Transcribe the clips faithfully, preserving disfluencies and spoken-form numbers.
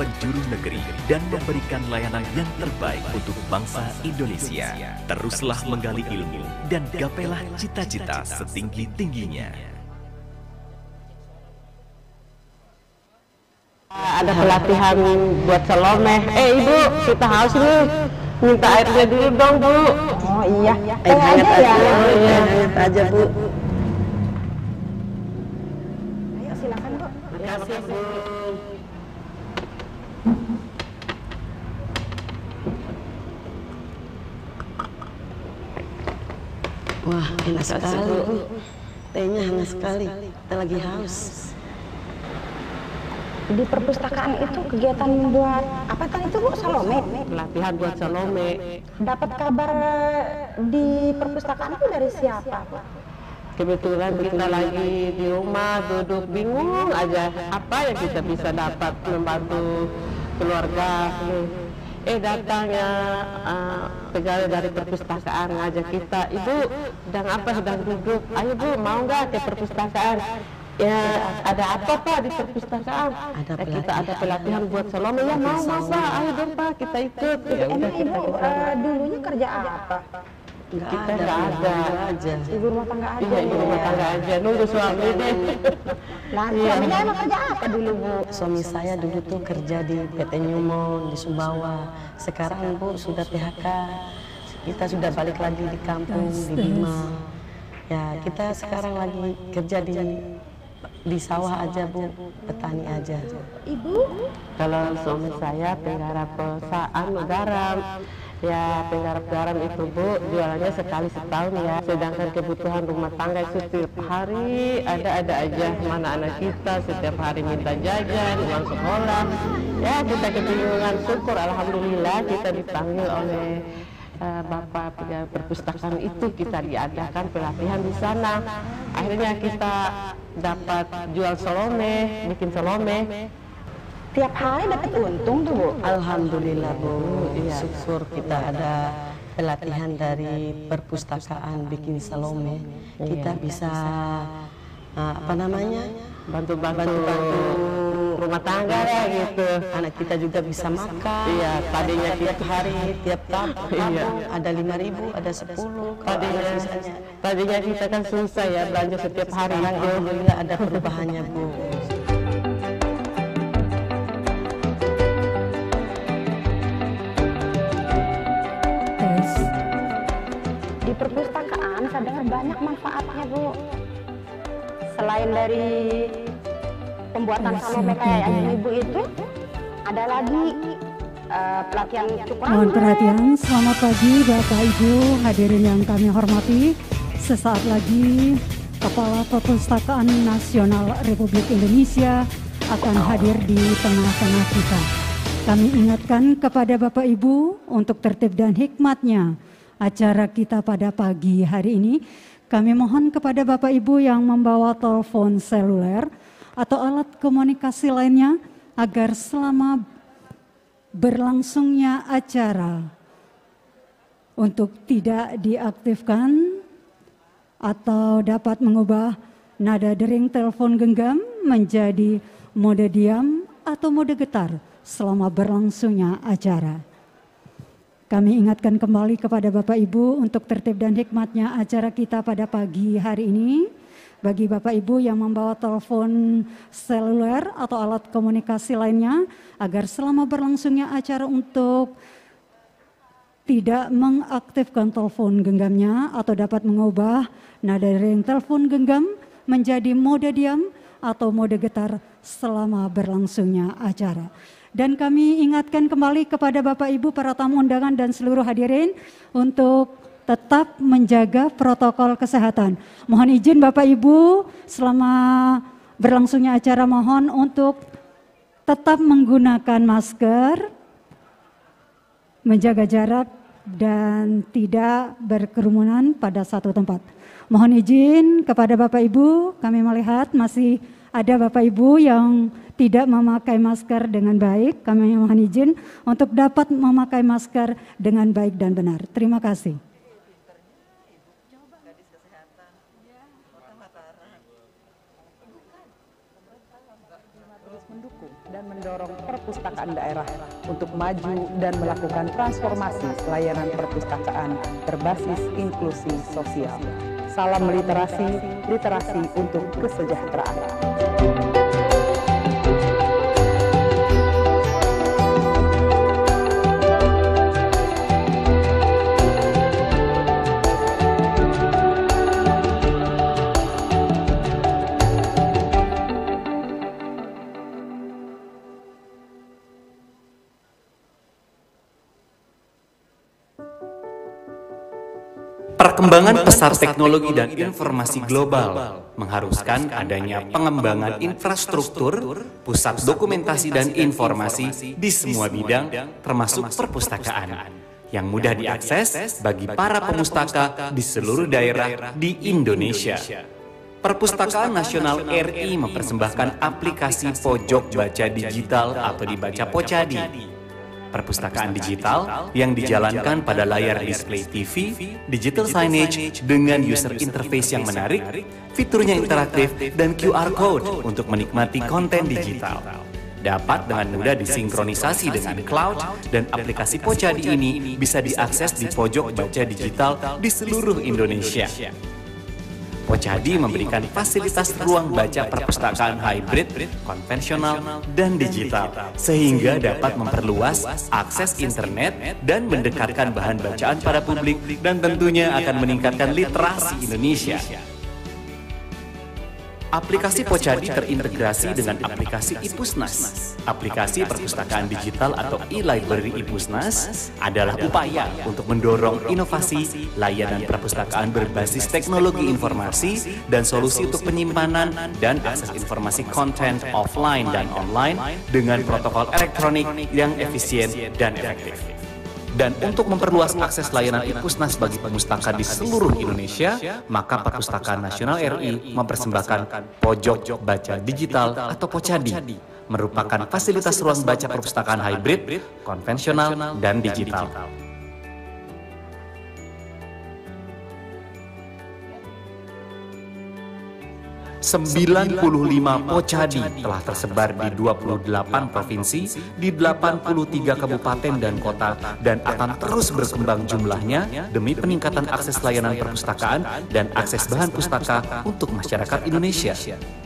penjuru negeri dan memberikan layanan yang terbaik untuk bangsa Indonesia. Teruslah menggali ilmu dan gapailah cita-cita setinggi-tingginya. Ada pelatihan buat Salome. Eh ibu, kita haus nih. Minta airnya dulu dong bu. Oh iya, Air hangat aja ya. Oh, iya. Hangat aja bu. Ayo silakan bu. Makasih bu. Wah, enak sekali bu. Tehnya hangat sekali. Kita lagi haus. Di perpustakaan itu kegiatan buat apa tadi itu bu? Salome. Pelatihan buat Salome. Dapat kabar di perpustakaan itu dari siapa bu? Kebetulan kita lagi di rumah duduk bingung aja apa yang kita bisa dapat membantu keluarga. Eh datangnya uh, pegawai dari perpustakaan ngajak kita, ibu sedang apa sedang duduk, ayo bu mau nggak ke perpustakaan? Ya ada apa pak di perpustakaan? Ada eh, kita ada pelatihan buat Salome, ya mau mau pak, ayo dong pak kita ikut. Ya, Emang ibu uh, dulunya kerja apa? Nggak kita nggak ada, aja. Ibu rumah tangga aja. Iya ibu rumah tangga aja, nunggu suami deh. Nah suaminya emang kerja apa dulu bu? Suami saya dulu tuh kerja di P T Newmont di Sumbawa. Sekarang bu sudah P H K. Kita sudah balik lagi di kampung di Bima. Ya kita sekarang lagi kerja di di sawah aja bu, petani aja. Ibu? Kalau suami saya penggarap perusahaan garam. Ya penggarap garam itu bu jualannya sekali setahun ya. Sedangkan kebutuhan rumah tangga setiap hari ada-ada aja. Mana anak kita setiap hari minta jajan, uang sekolah. Ya kita kebingungan, syukur alhamdulillah kita dipanggil oleh uh, Bapak pegawai perpustakaan itu, kita diadakan pelatihan di sana. Akhirnya kita dapat jual Salome, bikin Salome. Tiap hari dapat untung tuh bu? Alhamdulillah bu, iya. Syukur kita ada pelatihan dari perpustakaan bikin Salome. Kita bisa uh, apa namanya bantu-bantu rumah tangga ya gitu. Anak kita juga bisa makan. Iya, tadinya tiap hari, tiap tahun iya. Ada lima ribu, ada sepuluh. Tadinya, tadinya kita kan susah ya belanja setiap hari. Alhamdulillah ada perubahannya bu. Di perpustakaan saya dengar banyak manfaatnya bu. Selain dari pembuatan Salome kayak yang ibu itu, ada lagi uh, pelatihan cukup. Mohon perhatian, selamat pagi Bapak Ibu hadirin yang kami hormati. Sesaat lagi Kepala Perpustakaan Nasional Republik Indonesia akan hadir di tengah-tengah kita. Kami ingatkan kepada Bapak Ibu untuk tertib dan hikmatnya acara kita pada pagi hari ini. Kami mohon kepada Bapak Ibu yang membawa telepon seluler atau alat komunikasi lainnya agar selama berlangsungnya acara untuk tidak diaktifkan atau dapat mengubah nada dering telepon genggam menjadi mode diam atau mode getar selama berlangsungnya acara. Kami ingatkan kembali kepada Bapak Ibu untuk tertib dan hikmatnya acara kita pada pagi hari ini. Bagi Bapak Ibu yang membawa telepon seluler atau alat komunikasi lainnya, agar selama berlangsungnya acara untuk tidak mengaktifkan telepon genggamnya atau dapat mengubah nada dering telepon genggam menjadi mode diam atau mode getar selama berlangsungnya acara. Dan kami ingatkan kembali kepada Bapak Ibu para tamu undangan dan seluruh hadirin untuk tetap menjaga protokol kesehatan. Mohon izin Bapak Ibu selama berlangsungnya acara mohon untuk tetap menggunakan masker, menjaga jarak dan tidak berkerumunan pada satu tempat. Mohon izin kepada Bapak Ibu, kami melihat masih ada Bapak Ibu yang tidak memakai masker dengan baik. Kami mohon izin untuk dapat memakai masker dengan baik dan benar. Terima kasih. Mendukung dan dan mendorong perpustakaan daerah untuk maju dan melakukan transformasi layanan perpustakaan berbasis inklusi sosial. Salam literasi, literasi untuk kesejahteraan. Perkembangan pesat teknologi dan informasi global mengharuskan adanya pengembangan infrastruktur, pusat dokumentasi dan informasi di semua bidang, termasuk perpustakaan, yang mudah diakses bagi para pemustaka di seluruh daerah di Indonesia. Perpustakaan Nasional R I mempersembahkan aplikasi pojok baca digital atau dibaca Pocadi. Perpustakaan digital yang dijalankan pada layar display T V, digital signage dengan user interface yang menarik, fiturnya interaktif, dan Q R code untuk menikmati konten digital. Dapat dengan mudah disinkronisasi dengan cloud, dan aplikasi Pocadi ini bisa diakses di pojok baca digital di seluruh Indonesia. Pocadi memberikan fasilitas ruang baca perpustakaan hybrid, konvensional, dan digital, sehingga dapat memperluas akses internet dan mendekatkan bahan bacaan pada publik, dan tentunya akan meningkatkan literasi Indonesia. Aplikasi Pocadi terintegrasi dengan aplikasi iPusnas. Aplikasi perpustakaan digital atau e-library iPusnas adalah upaya untuk mendorong inovasi layanan perpustakaan berbasis teknologi informasi dan solusi untuk penyimpanan dan akses informasi konten offline dan online dengan protokol elektronik yang efisien dan efektif. Dan untuk memperluas akses layanan iPusnas bagi pemustaka di seluruh Indonesia, maka Perpustakaan Nasional R I mempersembahkan pojok baca digital atau Pocadi, merupakan fasilitas ruang baca perpustakaan hybrid, konvensional, dan digital. sembilan puluh lima Pocadi telah tersebar di dua puluh delapan provinsi, di delapan puluh tiga kabupaten dan kota, dan akan terus berkembang jumlahnya demi peningkatan akses layanan perpustakaan dan akses bahan pustaka untuk masyarakat Indonesia.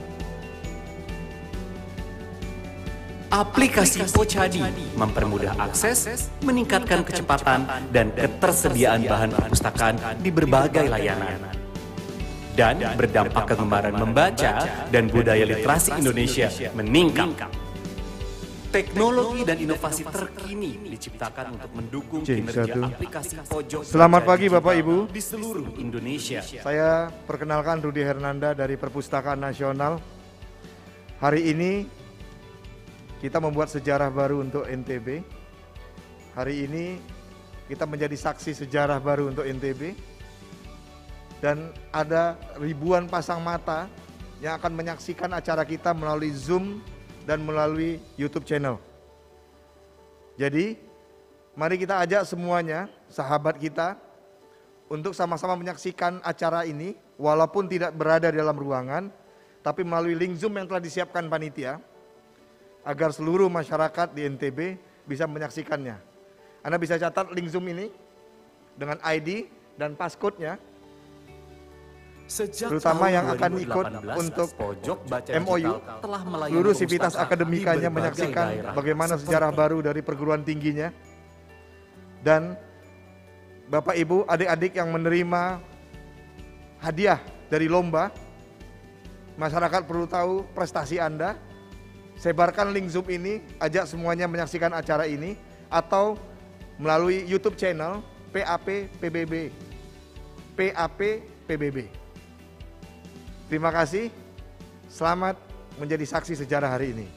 Aplikasi Pocadi mempermudah akses, meningkatkan kecepatan, dan ketersediaan bahan perpustakaan di berbagai layanan, dan berdampak kegemaran membaca dan budaya literasi Indonesia meningkat. Teknologi dan inovasi terkini diciptakan untuk mendukung kinerja aplikasi pojok. Selamat pagi Bapak Ibu di seluruh Indonesia. Saya perkenalkan Rudi Hernanda dari Perpustakaan Nasional. Hari ini kita membuat sejarah baru untuk N T B. Hari ini kita menjadi saksi sejarah baru untuk N T B. Dan ada ribuan pasang mata yang akan menyaksikan acara kita melalui Zoom dan melalui YouTube channel. Jadi, mari kita ajak semuanya, sahabat kita, untuk sama-sama menyaksikan acara ini, walaupun tidak berada di dalam ruangan, tapi melalui link Zoom yang telah disiapkan panitia, agar seluruh masyarakat di N T B bisa menyaksikannya. Anda bisa catat link Zoom ini dengan I D dan passcode-nya, Sejak terutama yang akan ikut untuk M O U, seluruh sivitas akademikanya menyaksikan bagaimana sejarah baru dari perguruan tingginya. Dan Bapak Ibu, adik-adik yang menerima hadiah dari lomba, masyarakat perlu tahu prestasi Anda. Sebarkan link Zoom ini, ajak semuanya menyaksikan acara ini, atau melalui YouTube channel P A P P B B. P A P P B B. Terima kasih, selamat menjadi saksi sejarah hari ini.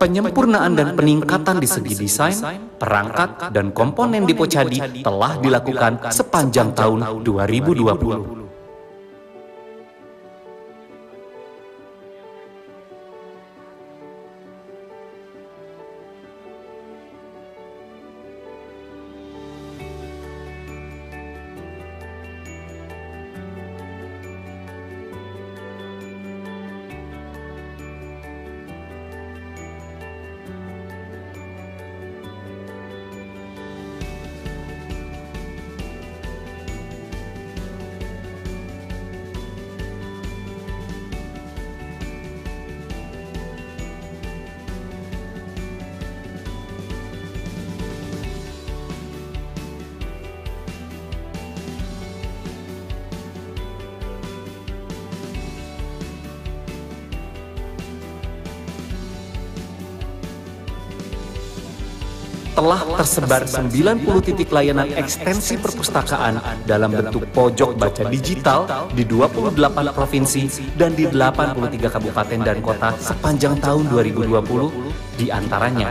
Penyempurnaan dan peningkatan di segi desain, perangkat, dan komponen Depo Cadi telah dilakukan sepanjang tahun dua ribu dua puluh. Telah tersebar sembilan puluh titik layanan ekstensi perpustakaan dalam bentuk pojok baca digital di dua puluh delapan provinsi dan di delapan puluh tiga kabupaten dan kota sepanjang tahun dua ribu dua puluh, di antaranya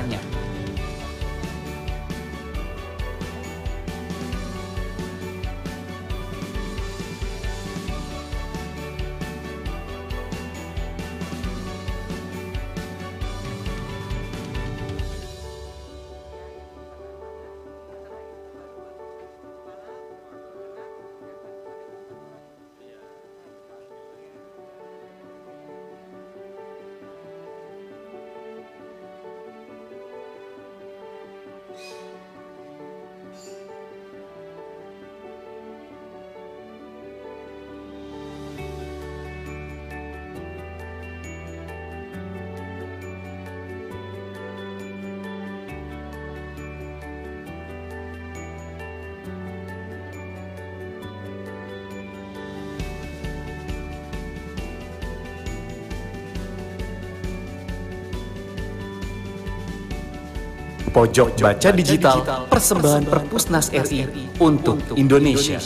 Pojok Baca Digital, persembahan Perpusnas R I untuk Indonesia.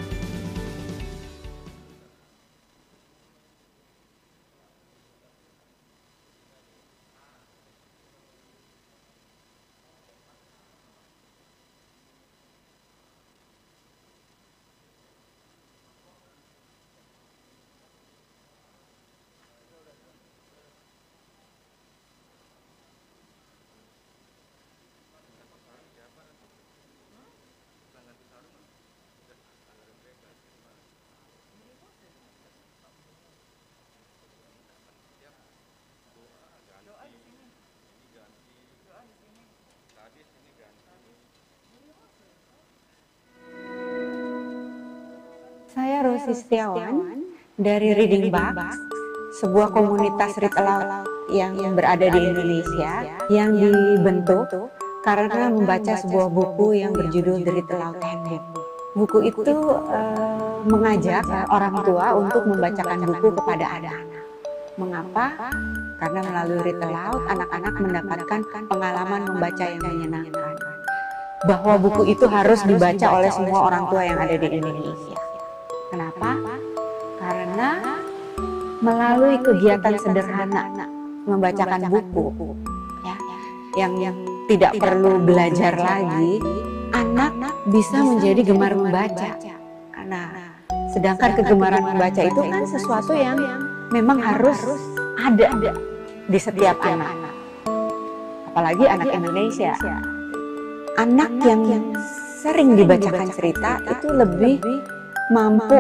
Saya Rosi Setiawan dari Reading Box, sebuah komunitas read aloud yang berada di Indonesia yang dibentuk karena membaca sebuah buku yang berjudul The Read Aloud Handbook. Buku itu uh, mengajak orang tua untuk membacakan buku kepada anak-anak. Mengapa? Karena melalui read aloud, anak-anak mendapatkan pengalaman membaca yang menyenangkan. Bahwa buku itu harus dibaca oleh semua orang tua yang ada di Indonesia. Kenapa? Karena melalui kegiatan sederhana membacakan buku, ya, yang, yang tidak perlu belajar lagi, anak bisa menjadi gemar membaca. Nah, sedangkan kegemaran membaca itu kan sesuatu yang memang harus ada di setiap anak, apalagi anak Indonesia. Anak yang sering dibacakan cerita itu lebih mampu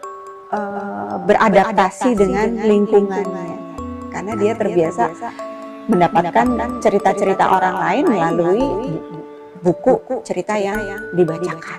uh, beradaptasi dengan lingkungannya, karena dia terbiasa mendapatkan cerita-cerita orang lain melalui buku cerita yang dibacakan.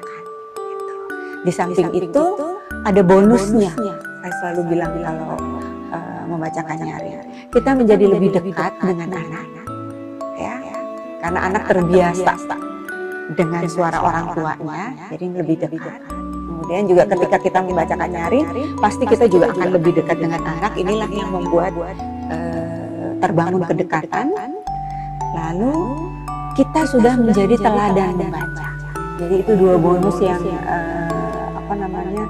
Di samping itu ada bonusnya. Saya selalu bilang kalau uh, membacakan nyari, kita menjadi lebih dekat dengan anak-anak, ya, karena anak terbiasa dengan suara orang tuanya, jadi lebih dekat. Kemudian juga ketika kita membacakan nyari, pasti kita juga akan lebih dekat dengan anak. Inilah yang membuat uh, terbangun kedekatan. Lalu kita sudah menjadi teladan membaca. Jadi itu dua bonus yang uh, apa namanya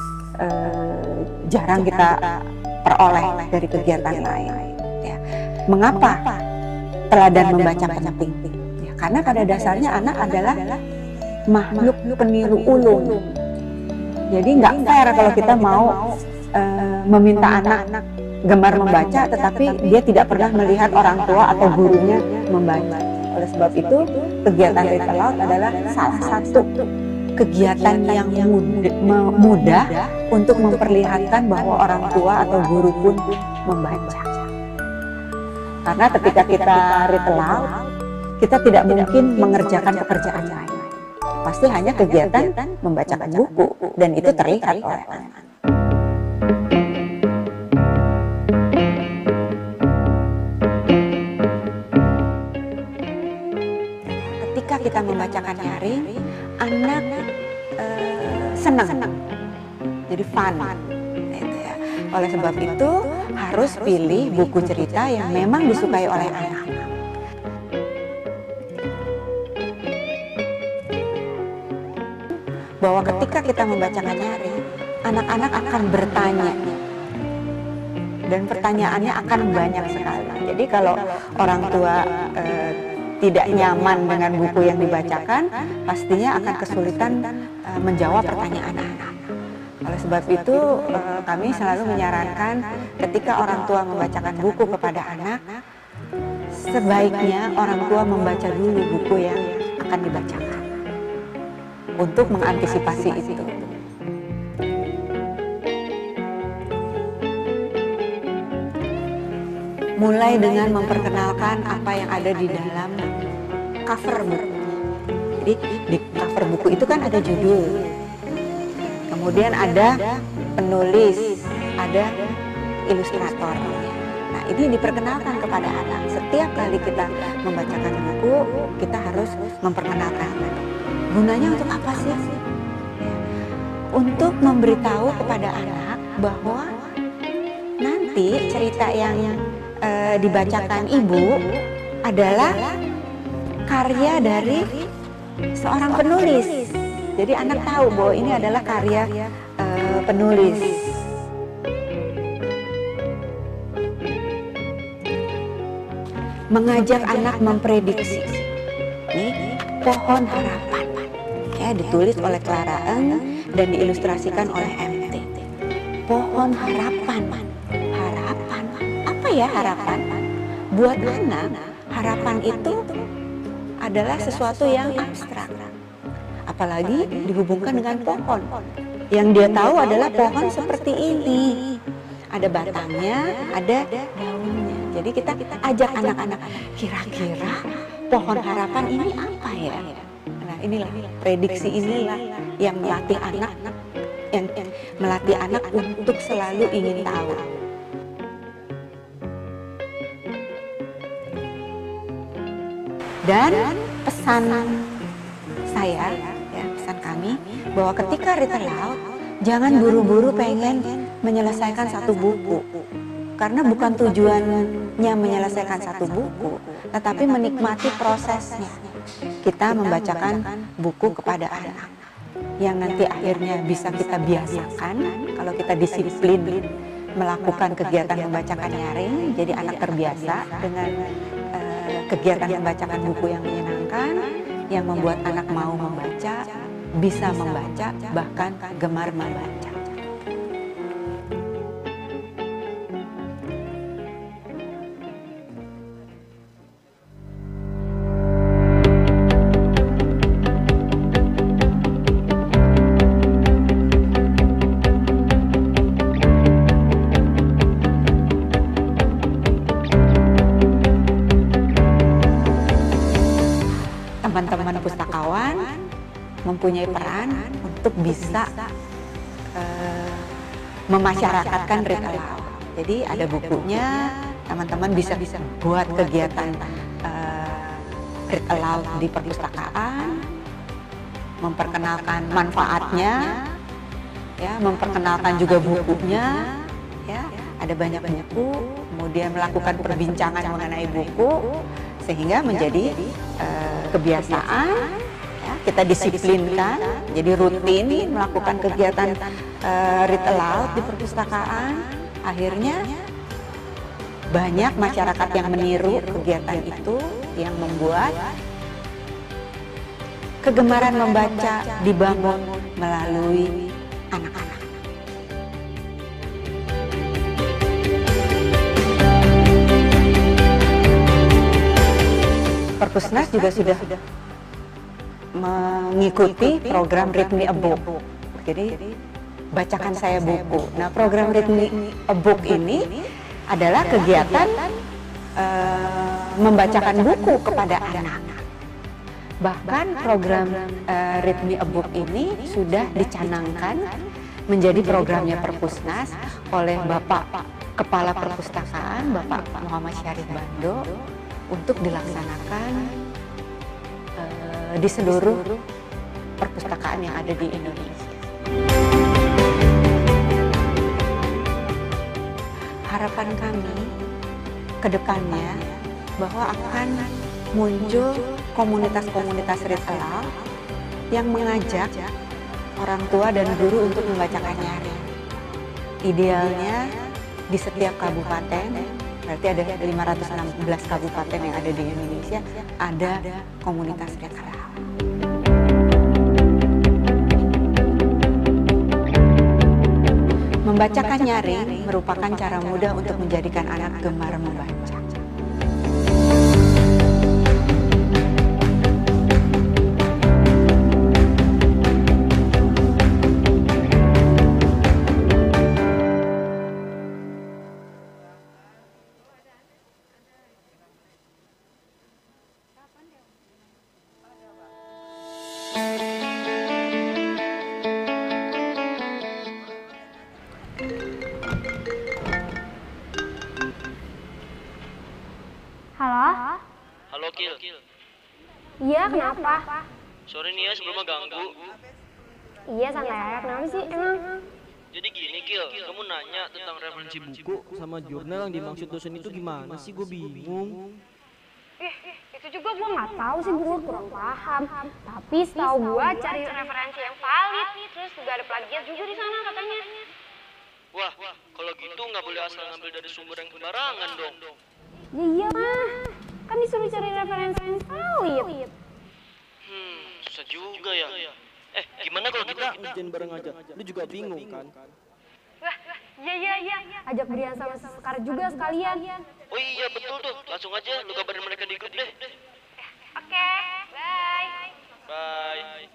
uh, jarang kita peroleh dari kegiatan lain. Ya. Mengapa? teladan membaca penting. Ya, karena pada dasarnya anak adalah makhluk peniru ulung. Jadi nggak fair kalau kita mau uh, meminta anak gemar membaca, tetapi dia tidak pernah melihat orang tua atau gurunya membaca. Oleh sebab itu, kegiatan Read Aloud adalah salah satu kegiatan yang mudah, mudah untuk memperlihatkan bahwa orang tua atau guru pun membaca. Karena ketika kita read aloud, kita tidak mungkin mengerjakan pekerjaan lain. Pasti hanya kegiatan membacakan buku, dan itu terlihat oleh anak. Ketika kita membacakan nyaring, anak eh, senang, jadi fun. Gitu ya. Oleh sebab itu harus pilih buku cerita yang memang disukai oleh anak. Bahwa ketika kita membacakan nyaring, anak-anak akan bertanya, dan pertanyaannya akan banyak sekali. Jadi kalau orang tua eh, tidak nyaman dengan buku yang dibacakan, pastinya akan kesulitan uh, menjawab pertanyaan anak. Oleh sebab itu, uh, kami selalu menyarankan ketika orang tua membacakan buku kepada anak, sebaiknya orang tua membaca dulu buku yang akan dibacakan untuk mengantisipasi itu. Mulai dengan memperkenalkan apa yang ada di dalam cover buku. Jadi di cover buku itu kan ada judul, kemudian ada penulis, ada ilustrator. Nah, ini diperkenalkan kepada anak. Setiap kali kita membacakan buku, kita harus memperkenalkan. Gunanya untuk apa sih? Untuk memberitahu kepada anak bahwa nanti cerita yang E, dibacakan ibu adalah karya dari seorang penulis. Jadi anak tahu bahwa ini adalah karya e, penulis. Mengajak anak memprediksi. Ini pohon harapan, ya, ditulis oleh Clara Eng dan diilustrasikan oleh M T. Pohon harapan. Ya, harapan buat anak, harapan itu adalah sesuatu yang abstrak, apalagi dihubungkan dengan pohon. Yang dia tahu adalah pohon seperti ini, ada batangnya, ada daunnya. Jadi kita ajak anak-anak, kira-kira pohon harapan ini apa ya? Nah, inilah prediksi, inilah yang melatih anak, yang melatih anak untuk selalu ingin tahu. Dan pesan saya, ya, pesan kami, bahwa ketika read aloud, jangan buru-buru pengen menyelesaikan satu buku. Karena bukan tujuannya menyelesaikan satu buku, tetapi menikmati prosesnya. Kita membacakan buku kepada anak, yang nanti akhirnya bisa kita biasakan kalau kita disiplin melakukan kegiatan membacakan nyaring, jadi anak terbiasa dengan kegiatan membacakan buku yang menyenangkan, yang membuat anak mau membaca, bisa membaca, bahkan gemar membaca. Teman-teman pustakawan mempunyai peran untuk bisa uh, memasyarakatkan read aloud. Jadi ada bukunya, teman-teman bisa bisa buat kegiatan uh, read aloud di perpustakaan, memperkenalkan manfaatnya, ya, memperkenalkan juga bukunya, ya, ada banyak buku, kemudian melakukan perbincangan mengenai buku, sehingga menjadi uh, kebiasaan, ya, kita disiplinkan, jadi rutin melakukan kegiatan uh, read aloud di perpustakaan. Akhirnya banyak masyarakat yang meniru kegiatan itu, yang membuat kegemaran membaca dibangun melalui anak-anak. Perpusnas juga sudah mengikuti program Read Me a Book. Jadi bacakan saya buku. Nah, program Read Me a Book ini adalah kegiatan uh, membacakan buku kepada anak. Bahkan program uh, Read Me a Book ini sudah dicanangkan menjadi programnya Perpusnas oleh Bapak Kepala Perpustakaan, Bapak Muhammad Syarif Bando, untuk dilaksanakan uh, di seluruh perpustakaan yang ada di Indonesia. Harapan kami ke depannya bahwa akan muncul komunitas-komunitas read aloud yang mengajak orang tua dan guru untuk membacakan nyaring. Idealnya di setiap kabupaten, berarti ada lima ratus enam belas kabupaten yang ada di Indonesia, ada komunitas read aloud. Membacakan nyaring merupakan cara mudah untuk menjadikan anak gemar membaca. Halo? Halo, Kil. Iya, kenapa? Sorry nih ya sebelumnya ganggu. Iya, santai. Kenapa sih emang? Jadi gini, Kil, kamu nanya tentang referensi buku sama jurnal yang dimaksud dosen itu gimana sih? Gue bingung. Ih, itu juga gue nggak tahu sih, gue kurang paham. Tapi setahu gue cari referensi yang valid, terus juga ada plagiat juga di sana katanya. Wah, kalau gitu nggak boleh asal ngambil dari sumber yang sembarangan dong. Ya iya mah, kan disuruh cari referensi yang valid. Hmm, susah juga ya. Eh, gimana kalau kita ngerjain bareng aja? Lu juga bingung kan? Wah, iya iya iya. Ajak Brian sama Sekar juga sekalian. Oh iya betul tuh, langsung aja lu kabarin mereka di grup deh. Oke, bye. Bye.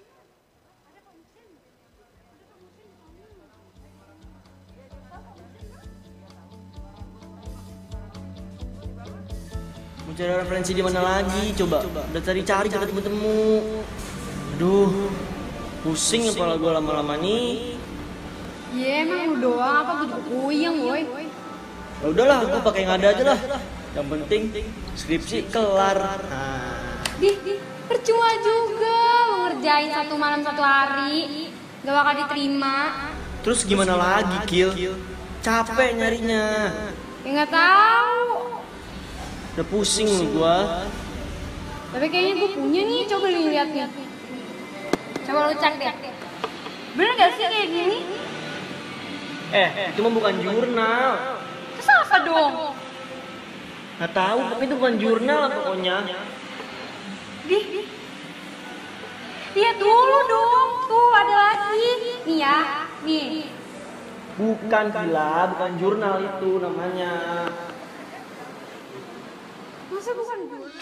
Mau cari referensi di mana lagi? Coba, udah cari-cari gak ketemu-temu. Aduh, pusing kepala gue lama-lama nih. Ya emang lu doang, apa gue juga puyeng woy. Ya udahlah, gue pakai yang ada aja lah. Yang penting skripsi kelar. Nah. Di, percuma juga lu ngerjain satu malam satu hari, gak bakal diterima. Terus gimana lagi, Kil? Capek nyarinya. Ya nggak tahu. Udah pusing nih gua. Tapi kayaknya gue punya nih, coba lu liatnya. Coba lu cek deh. Bener gak sih kayak gini? Eh, itu mah bukan jurnal. Terus apa dong? Nggak tahu, tapi itu bukan jurnal pokoknya. Di, lihat dulu dong, tuh ada lagi. Nih ya, nih. Bukan gila, bukan jurnal itu namanya. Masa bukan jurnal?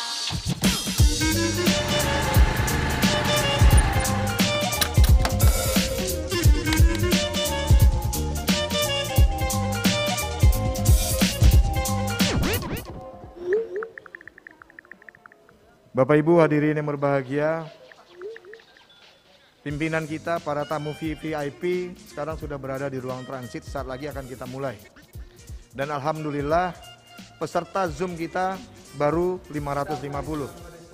Bapak Ibu hadirin yang berbahagia, pimpinan kita, para tamu V V I P sekarang sudah berada di ruang transit, saat lagi akan kita mulai. Dan Alhamdulillah peserta Zoom kita baru lima ratus lima puluh.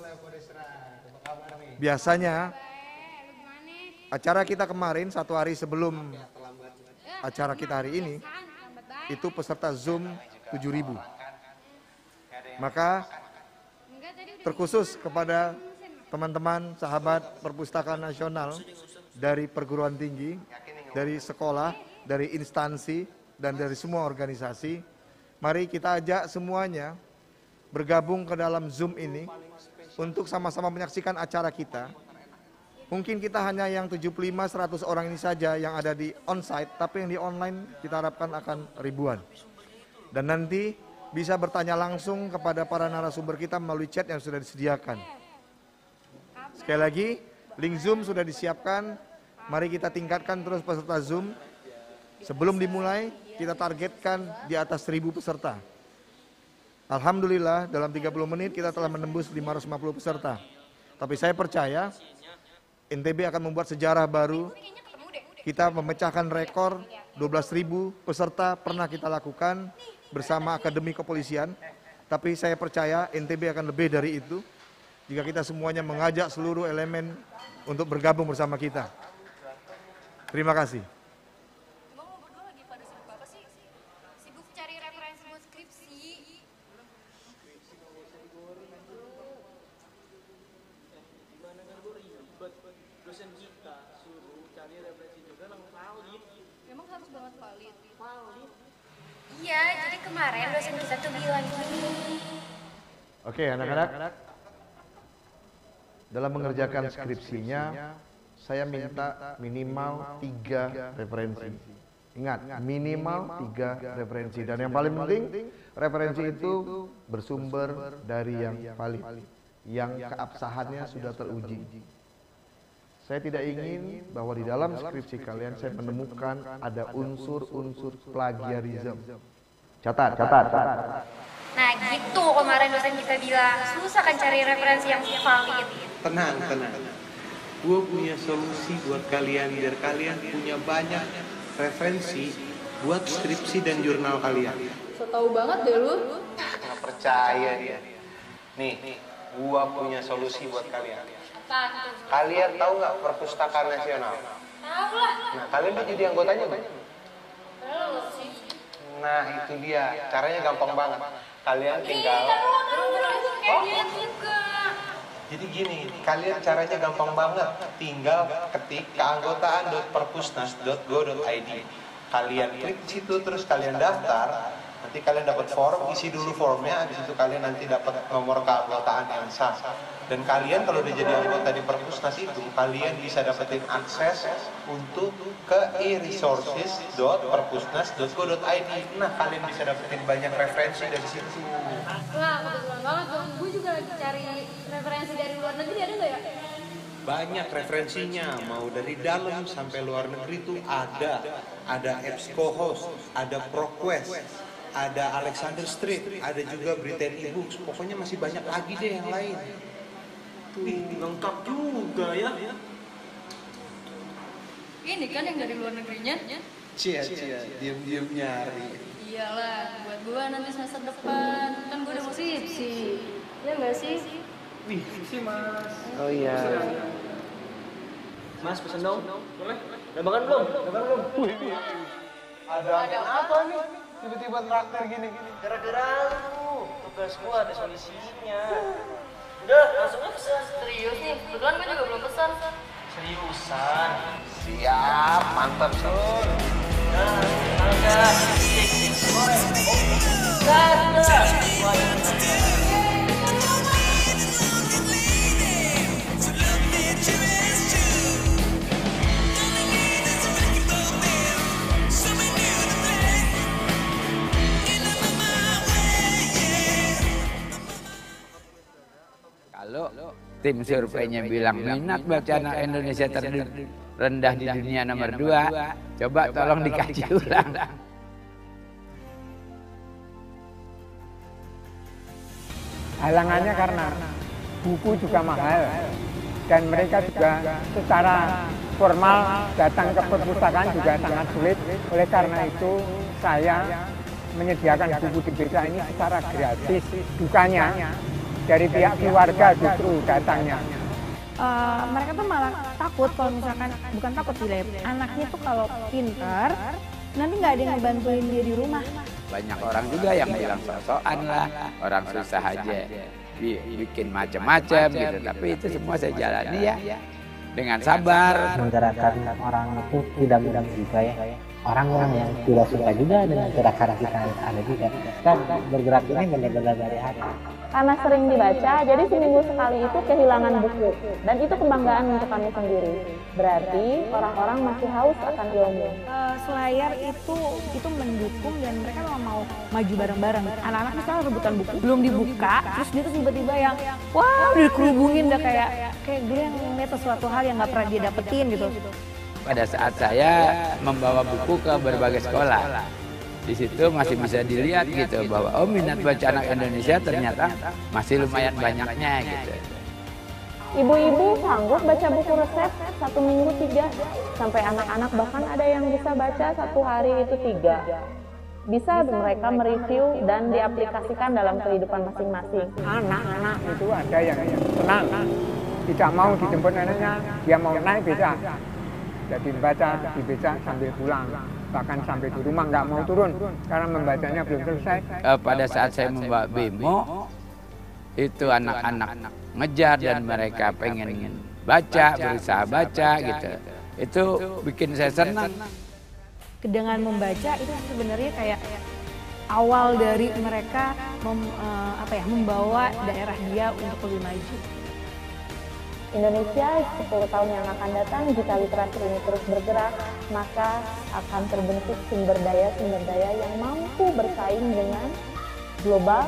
Biasanya acara kita kemarin satu hari sebelum acara kita hari ini, itu peserta Zoom tujuh ribu. Maka terkhusus kepada teman-teman sahabat Perpustakaan Nasional dari perguruan tinggi, dari sekolah, dari instansi, dan dari semua organisasi, mari kita ajak semuanya bergabung ke dalam Zoom ini untuk sama-sama menyaksikan acara kita. Mungkin kita hanya yang tujuh puluh lima seratus orang ini saja yang ada di onsite, tapi yang di online kita harapkan akan ribuan. Dan nanti bisa bertanya langsung kepada para narasumber kita melalui chat yang sudah disediakan. Sekali lagi, link Zoom sudah disiapkan. Mari kita tingkatkan terus peserta Zoom. Sebelum dimulai, kita targetkan di atas seribu peserta. Alhamdulillah, dalam tiga puluh menit kita telah menembus lima ratus lima puluh peserta. Tapi saya percaya, N T B akan membuat sejarah baru. Kita memecahkan rekor dua belas ribu peserta pernah kita lakukan bersama Akademi Kepolisian. Tapi saya percaya N T B akan lebih dari itu jika kita semuanya mengajak seluruh elemen untuk bergabung bersama kita. Terima kasih. Emang lo berdua lagi pada sibuk apa sih? Sibuk cari referensi buat skripsi. Gimana kan gue ribet, dosen kita suruh cari referensi juga yang valid. Emang harus banget valid? Valid. Iya, jadi kemarin dosen kita tuh bilang gini. Oke anak-anak, dalam mengerjakan skripsinya, saya minta minimal tiga referensi. Ingat, minimal tiga referensi. Dan yang paling penting, referensi itu bersumber dari yang valid, yang keabsahannya sudah teruji. Saya tidak ingin bahwa di dalam skripsi kalian saya menemukan ada unsur-unsur plagiarisme. Catat, catat, catat. Nah gitu kemarin dosen kita bilang, susah kan cari referensi yang valid. Tenang, tenang. Gue punya solusi buat kalian biar kalian punya banyak referensi buat skripsi dan jurnal kalian. So tau banget deh lu. Nggak percaya dia. Nih, gue punya solusi buat kalian. Kalian tahu nggak Perpustakaan Nasional? Tahu lah. Nah, kalian udah jadi anggotanya nggak? Belum sih. Nah, itu dia. Caranya gampang banget. Kalian tinggal. Kayak dia juga. Jadi gini, kalian caranya gampang banget. Tinggal ketik keanggotaan dot perpusnas dot go dot i d. Kalian klik situ terus kalian daftar. Nanti kalian dapat form, isi dulu formnya. Habis itu kalian nanti dapat nomor keanggotaan yang sah. Dan kalian kalau udah jadi anggota di Perpusnas itu, kalian bisa dapetin akses untuk ke e resources dot perpusnas dot go dot i d. Nah, kalian bisa dapetin banyak referensi dari situ. Wah, kebetulan banget dong. Gue juga lagi cari referensi dari luar negeri, ada nggak ya? Banyak referensinya, mau dari dalam sampai luar negeri itu ada. Ada EBSCOhost, ada ProQuest, ada Alexander Street, ada juga Britain eBooks. Pokoknya masih banyak lagi deh yang lain. Wih, lengkap juga ya. Ini kan yang dari luar negerinya. Cia, cia, diem-diem nyari. Iyalah, buat gue nanti semester depan. Kan gue udah mau skripsi. Ya nggak sih? Wih, sih mas. Oh iya. Mas, pesen dong. Boleh? Udah makan belum? Udah makan belum? Wih, ada apa nih? Tiba-tiba traktir gini-gini. Gara-gara lu, tugas gua ada solusinya. Udah, langsung aja pesan. Serius nih, kebetulan gue juga belum pesan. Seriusan. Siap, mantap Sur. Nah, ada sik sik goreng. Kalau tim surveinya bilang minat baca anak Indonesia terendah di dunia nomor dua, coba tolong dikaji ulang. Halangannya karena buku juga mahal dan mereka juga secara formal datang ke perpustakaan juga sangat sulit. Oleh karena itu saya menyediakan buku di desa ini secara gratis. Dukanya dari pihak keluarga justru datangnya. Uh, mereka tuh malah takut kalau misalkan, bukan takut sih, anaknya tuh kalau pintar nanti nggak ada yang ngebantuin dia di rumah. Banyak orang juga yang bilang sok-sokan lah, orang susah aja bikin macam-macam gitu. Tapi itu semua saya jalani ya dengan sabar. Menggerakkan orang itu tidak mudah juga ya. orang-orang yang tidak suka juga dengan gerakan kita ada juga. Kan bergerak ini benar-benar dari hati. Karena sering dibaca, jadi seminggu sekali itu kehilangan buku. Dan itu kebanggaan untuk kami sendiri. Berarti orang-orang masih haus akan ilmu. Uh, Selayar itu itu mendukung dan mereka memang mau maju bareng-bareng. Anak-anak misalnya rebutan buku, belum dibuka, terus dia tuh tiba-tiba yang wah udah dikerubungin, udah kayak kayak dia yang ngeliat sesuatu hal yang nggak pernah dia dapetin gitu. Pada saat saya membawa buku ke berbagai sekolah, di situ masih bisa dilihat gitu bahwa oh minat baca anak Indonesia ternyata masih lumayan banyaknya gitu. Ibu-ibu sanggup baca buku resep satu minggu tiga, sampai anak-anak bahkan ada yang bisa baca satu hari itu tiga. Bisa mereka mereview dan diaplikasikan dalam kehidupan masing-masing. Anak-anak itu ada yang senang, tidak mau dijemput neneknya, dia mau naik beca. Jadi baca, dibaca sambil pulang. Bahkan sampai di rumah nggak mau turun karena membacanya belum selesai. Uh, pada saat saya membawa bemo, itu anak-anak ngejar dan mereka pengen baca, berusaha baca gitu. Itu bikin saya senang. Dengan membaca itu sebenarnya kayak awal dari mereka mem, uh, apa ya, membawa daerah dia untuk lebih maju. Indonesia sepuluh tahun yang akan datang, jika literasi ini terus bergerak, maka akan terbentuk sumber daya-sumber daya yang mampu bersaing dengan global.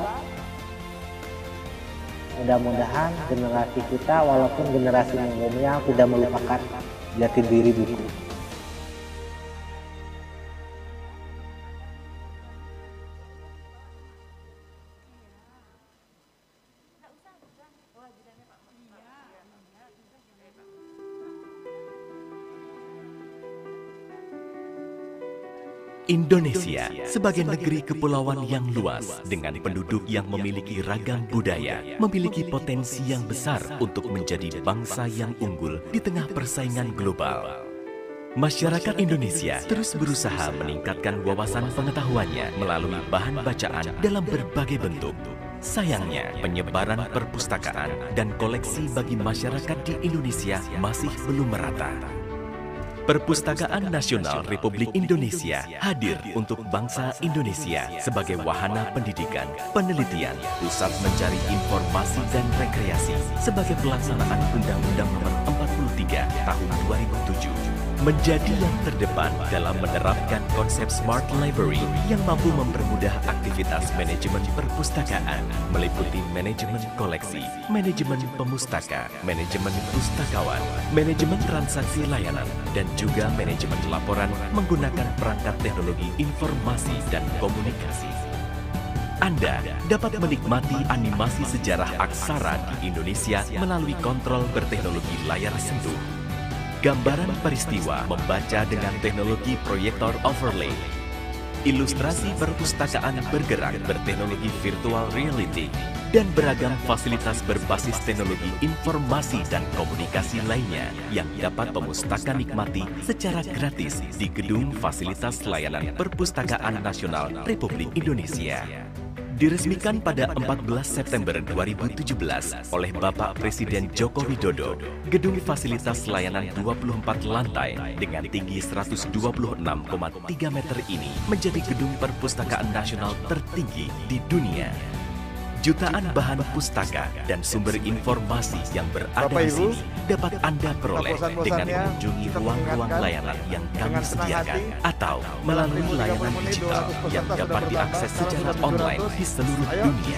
Mudah-mudahan generasi kita, walaupun generasi milenial, tidak melupakan jati diri buku. Indonesia sebagai negeri kepulauan yang luas dengan penduduk yang memiliki ragam budaya, memiliki potensi yang besar untuk menjadi bangsa yang unggul di tengah persaingan global. Masyarakat Indonesia terus berusaha meningkatkan wawasan pengetahuannya melalui bahan bacaan dalam berbagai bentuk. Sayangnya, penyebaran perpustakaan dan koleksi bagi masyarakat di Indonesia masih belum merata. Perpustakaan Nasional Republik Indonesia hadir untuk bangsa Indonesia sebagai wahana pendidikan, penelitian, pusat mencari informasi dan rekreasi sebagai pelaksanaan Undang-Undang Nomor empat puluh tiga Tahun dua ribu tujuh. Menjadi yang terdepan dalam menerapkan konsep Smart Library yang mampu mempermudah aktivitas manajemen perpustakaan, meliputi manajemen koleksi, manajemen pemustaka, manajemen pustakawan, manajemen transaksi layanan, dan juga manajemen laporan menggunakan perangkat teknologi informasi dan komunikasi. Anda dapat menikmati animasi sejarah aksara di Indonesia melalui kontrol berteknologi layar sentuh. Gambaran peristiwa membaca dengan teknologi proyektor overlay. Ilustrasi perpustakaan bergerak berteknologi virtual reality. Dan beragam fasilitas berbasis teknologi informasi dan komunikasi lainnya yang dapat pemustaka nikmati secara gratis di Gedung Fasilitas Layanan Perpustakaan Nasional Republik Indonesia. Diresmikan pada empat belas September dua ribu tujuh belas oleh Bapak Presiden Joko Widodo, Gedung Fasilitas Layanan dua puluh empat lantai dengan tinggi seratus dua puluh enam koma tiga meter ini menjadi gedung perpustakaan nasional tertinggi di dunia. Jutaan bahan pustaka dan sumber informasi yang berada di sini dapat Anda peroleh dengan mengunjungi ruang-ruang layanan yang kami sediakan atau melalui layanan digital yang dapat diakses secara online di seluruh dunia.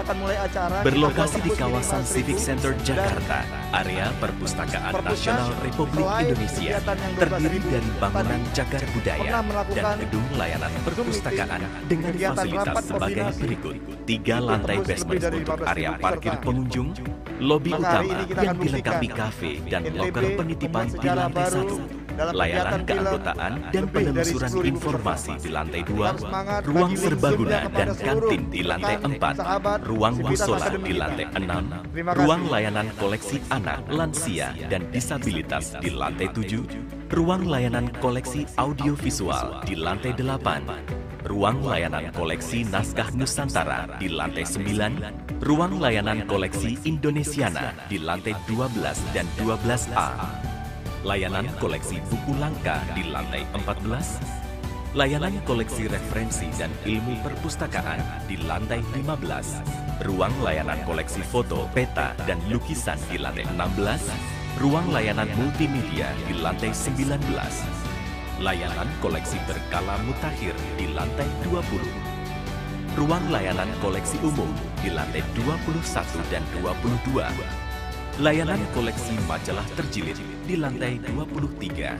Berlokasi di kawasan Civic Center Jakarta, area Perpustakaan Nasional Republik Indonesia terdiri dari bangunan cagar budaya dan gedung layanan perpustakaan dengan fasilitas sebagai berikut. Tiga lantai basement untuk area parkir pengunjung, lobi utama yang dilengkapi kafe dan loker penitipan di lantai satu, layanan keanggotaan dan penelusuran informasi di lantai dua, ruang serbaguna dan kantin di lantai empat, ruang musola di lantai enam, ruang layanan koleksi anak, lansia, dan disabilitas di lantai tujuh, ruang layanan koleksi audiovisual di lantai delapan, ruang layanan koleksi naskah Nusantara di lantai sembilan, ruang layanan koleksi Indonesiana di lantai dua belas dan dua belas A, layanan koleksi buku langka di lantai empat belas, Layanan koleksi referensi dan ilmu perpustakaan di lantai lima belas. Ruang layanan koleksi foto, peta, dan lukisan di lantai enam belas. Ruang layanan multimedia di lantai sembilan belas. Layanan koleksi berkala mutakhir di lantai dua puluh. Ruang layanan koleksi umum di lantai dua puluh satu dan dua puluh dua. Layanan koleksi majalah terjilid di lantai dua puluh tiga.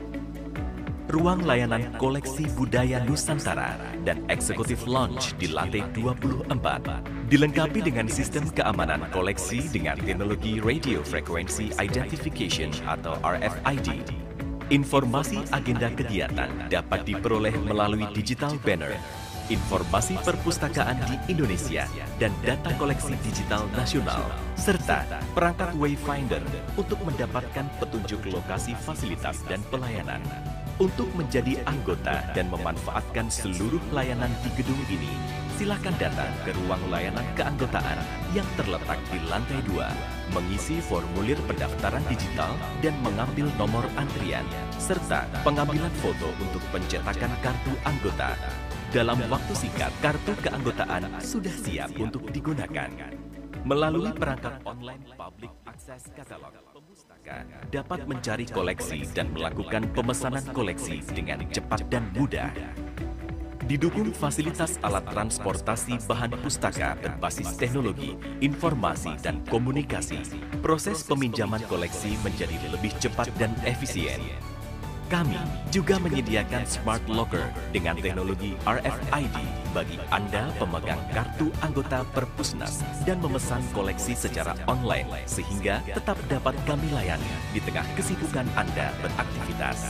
Ruang layanan koleksi budaya Nusantara dan eksekutif lounge di lantai dua puluh empat. Dilengkapi dengan sistem keamanan koleksi dengan teknologi Radio Frequency Identification atau R F I D. Informasi agenda kegiatan dapat diperoleh melalui digital banner, informasi perpustakaan di Indonesia, dan data koleksi digital nasional, serta perangkat Wayfinder untuk mendapatkan petunjuk lokasi fasilitas dan pelayanan. Untuk menjadi anggota dan memanfaatkan seluruh layanan di gedung ini, silakan datang ke ruang layanan keanggotaan yang terletak di lantai dua, mengisi formulir pendaftaran digital dan mengambil nomor antrian, serta pengambilan foto untuk pencetakan kartu anggota. Dalam waktu singkat, kartu keanggotaan sudah siap untuk digunakan. Melalui perangkat online Public Access Catalog, pemustaka dapat mencari koleksi dan melakukan pemesanan koleksi dengan cepat dan mudah. Didukung fasilitas alat transportasi bahan pustaka berbasis teknologi, informasi, dan komunikasi, proses peminjaman koleksi menjadi lebih cepat dan efisien. Kami juga menyediakan Smart Locker dengan teknologi R F I D bagi Anda pemegang kartu anggota Perpusnas dan memesan koleksi secara online sehingga tetap dapat kami layani di tengah kesibukan Anda beraktivitas.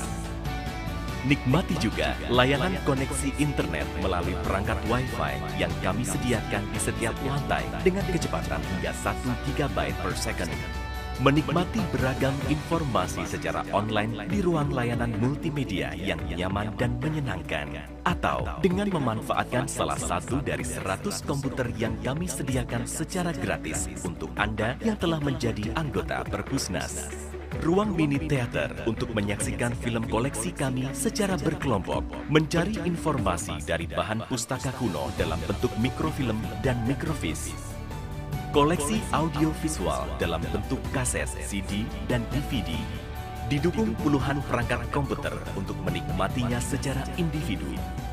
Nikmati juga layanan koneksi internet melalui perangkat Wi-Fi yang kami sediakan di setiap lantai dengan kecepatan hingga satu gigabyte per second. Menikmati beragam informasi secara online di ruang layanan multimedia yang nyaman dan menyenangkan. Atau dengan memanfaatkan salah satu dari seratus komputer yang kami sediakan secara gratis untuk Anda yang telah menjadi anggota Perpusnas. Ruang mini teater untuk menyaksikan film koleksi kami secara berkelompok, mencari informasi dari bahan pustaka kuno dalam bentuk mikrofilm dan mikrofis. Koleksi audiovisual dalam bentuk kaset, C D, dan D V D. Didukung puluhan perangkat komputer untuk menikmatinya secara individu.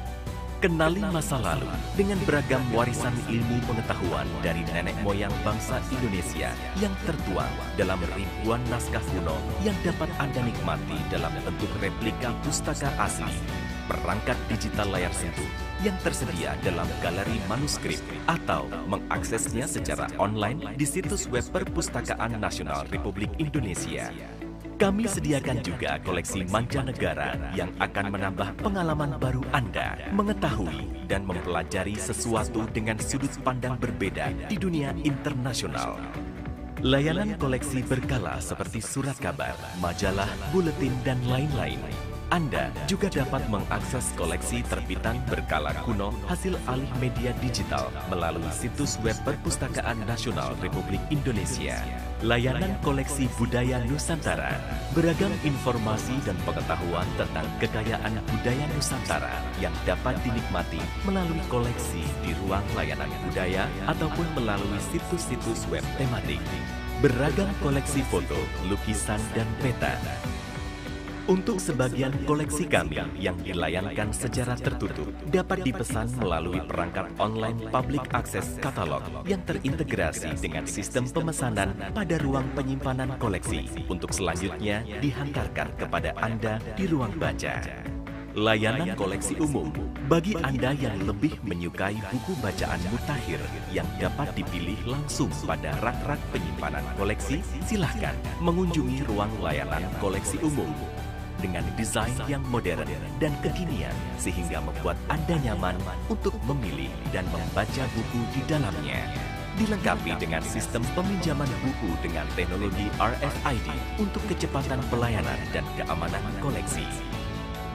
Kenali masa lalu dengan beragam warisan ilmu pengetahuan dari nenek moyang bangsa Indonesia yang tertuang dalam ribuan naskah kuno yang dapat Anda nikmati dalam bentuk replika pustaka asli. Perangkat digital layar sentuh yang tersedia dalam galeri manuskrip atau mengaksesnya secara online di situs web Perpustakaan Nasional Republik Indonesia. Kami sediakan juga koleksi mancanegara yang akan menambah pengalaman baru Anda mengetahui dan mempelajari sesuatu dengan sudut pandang berbeda di dunia internasional. Layanan koleksi berkala seperti surat kabar, majalah, buletin, dan lain-lain. Anda juga dapat mengakses koleksi terbitan berkala kuno hasil alih media digital melalui situs web Perpustakaan Nasional Republik Indonesia. Layanan koleksi budaya Nusantara, beragam informasi dan pengetahuan tentang kekayaan budaya Nusantara yang dapat dinikmati melalui koleksi di ruang layanan budaya ataupun melalui situs-situs web tematik. Beragam koleksi foto, lukisan, dan peta. Untuk sebagian koleksi kami yang dilayangkan secara tertutup dapat dipesan melalui perangkat online Public Access Catalog yang terintegrasi dengan sistem pemesanan pada ruang penyimpanan koleksi untuk selanjutnya dihantarkan kepada Anda di ruang baca. Layanan koleksi umum bagi Anda yang lebih menyukai buku bacaan mutakhir yang dapat dipilih langsung pada rak-rak penyimpanan koleksi, silahkan mengunjungi ruang layanan koleksi umum dengan desain yang modern dan kekinian sehingga membuat Anda nyaman untuk memilih dan membaca buku di dalamnya. Dilengkapi dengan sistem peminjaman buku dengan teknologi R F I D untuk kecepatan pelayanan dan keamanan koleksi.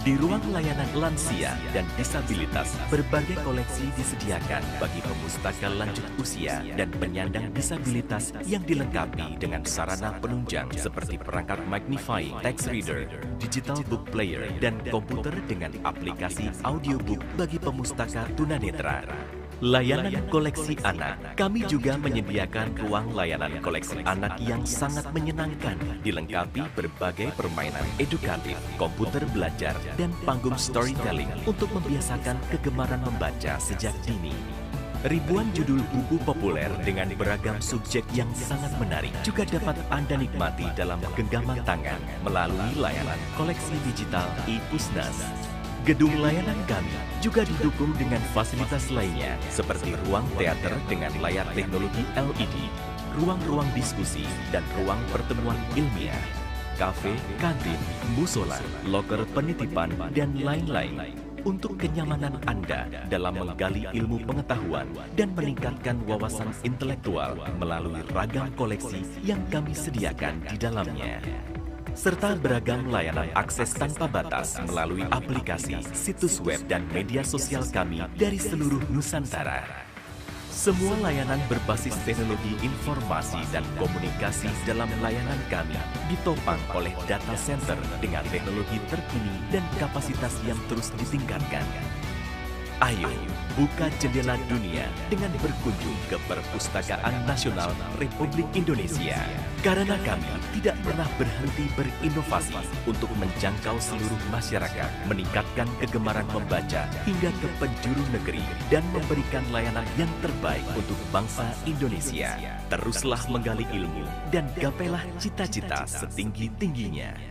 Di ruang layanan lansia dan disabilitas, berbagai koleksi disediakan bagi pemustaka lanjut usia dan penyandang disabilitas yang dilengkapi dengan sarana penunjang seperti perangkat magnifying, text reader, digital book player, dan komputer dengan aplikasi audiobook bagi pemustaka tunanetra. Layanan koleksi anak, kami juga menyediakan ruang layanan koleksi anak yang sangat menyenangkan, dilengkapi berbagai permainan edukatif, komputer belajar, dan panggung storytelling untuk membiasakan kegemaran membaca sejak dini. Ribuan judul buku populer dengan beragam subjek yang sangat menarik juga dapat Anda nikmati dalam genggaman tangan melalui layanan koleksi digital iPusnas. Gedung layanan kami juga didukung dengan fasilitas lainnya seperti ruang teater dengan layar teknologi L E D, ruang-ruang diskusi, dan ruang pertemuan ilmiah, kafe, kantin, musola, loker penitipan, dan lain-lain. Untuk kenyamanan Anda dalam menggali ilmu pengetahuan dan meningkatkan wawasan intelektual melalui ragam koleksi yang kami sediakan di dalamnya. Serta beragam layanan akses tanpa batas melalui aplikasi, situs web, dan media sosial kami dari seluruh Nusantara. Semua layanan berbasis teknologi informasi dan komunikasi dalam layanan kami ditopang oleh data center dengan teknologi terkini dan kapasitas yang terus ditingkatkan. Ayo, buka jendela dunia dengan berkunjung ke Perpustakaan Nasional Republik Indonesia. Karena kami tidak pernah berhenti berinovasi untuk menjangkau seluruh masyarakat, meningkatkan kegemaran membaca hingga ke penjuru negeri, dan memberikan layanan yang terbaik untuk bangsa Indonesia. Teruslah menggali ilmu dan gapailah cita-cita setinggi-tingginya.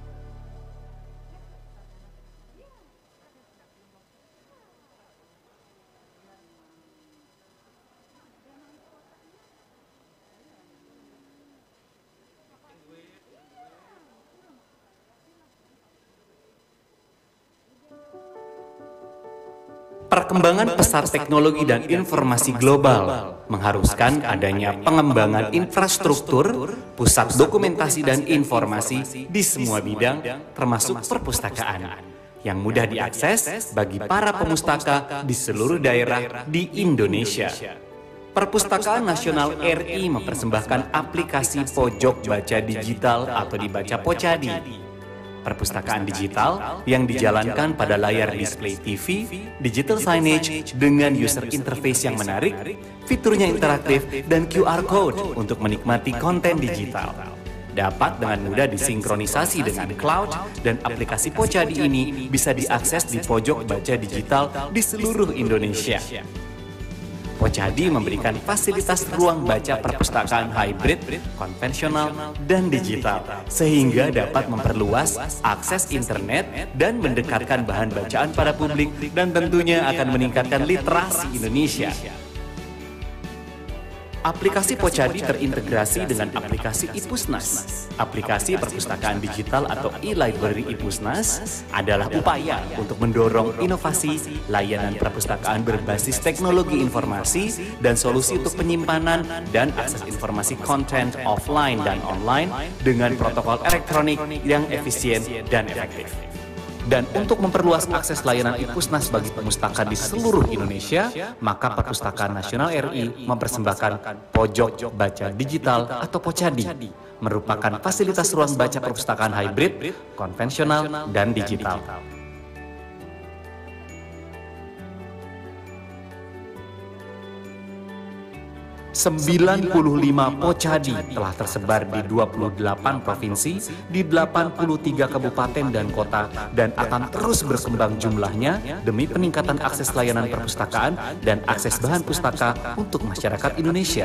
Perkembangan pesat teknologi dan informasi global mengharuskan adanya pengembangan infrastruktur, pusat dokumentasi dan informasi di semua bidang, termasuk perpustakaan, yang mudah diakses bagi para pemustaka di seluruh daerah di Indonesia. Perpustakaan Nasional R I mempersembahkan aplikasi pojok baca digital atau dibaca Pocadi. Perpustakaan digital yang dijalankan pada layar display T V, digital signage dengan user interface yang menarik, fiturnya interaktif, dan Q R code untuk menikmati konten digital. Dapat dengan mudah disinkronisasi dengan cloud, dan aplikasi Pocadi ini bisa diakses di pojok baca digital di seluruh Indonesia. Pocadi memberikan fasilitas ruang baca perpustakaan hybrid, konvensional, dan digital, sehingga dapat memperluas akses internet dan mendekatkan bahan bacaan pada publik, dan tentunya akan meningkatkan literasi Indonesia. Aplikasi Pocadi terintegrasi dengan aplikasi iPusnas. Aplikasi perpustakaan digital atau e-library iPusnas adalah upaya untuk mendorong inovasi layanan perpustakaan berbasis teknologi informasi dan solusi untuk penyimpanan dan akses informasi konten offline dan online dengan protokol elektronik yang efisien dan efektif. Dan untuk memperluas akses layanan iPusnas bagi pemustaka di seluruh Indonesia, maka Perpustakaan Nasional R I mempersembahkan Pojok Baca Digital atau Pocadi, merupakan fasilitas ruang baca perpustakaan hybrid, konvensional, dan digital. sembilan puluh lima Pocadi telah tersebar di dua puluh delapan provinsi, di delapan puluh tiga kabupaten dan kota, dan akan terus berkembang jumlahnya demi peningkatan akses layanan perpustakaan dan akses bahan pustaka untuk masyarakat Indonesia.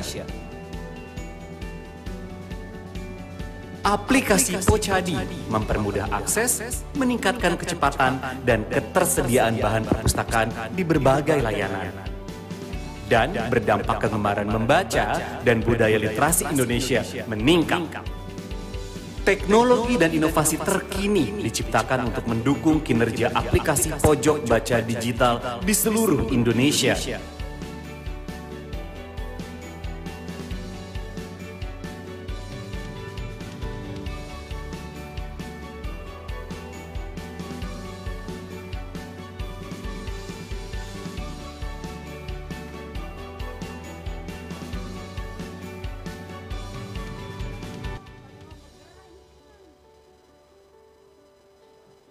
Aplikasi Pocadi mempermudah akses, meningkatkan kecepatan, dan ketersediaan bahan perpustakaan di berbagai layanan, dan berdampak kegemaran membaca dan budaya literasi Indonesia meningkat. Teknologi dan inovasi terkini diciptakan untuk mendukung kinerja aplikasi pojok baca digital di seluruh Indonesia.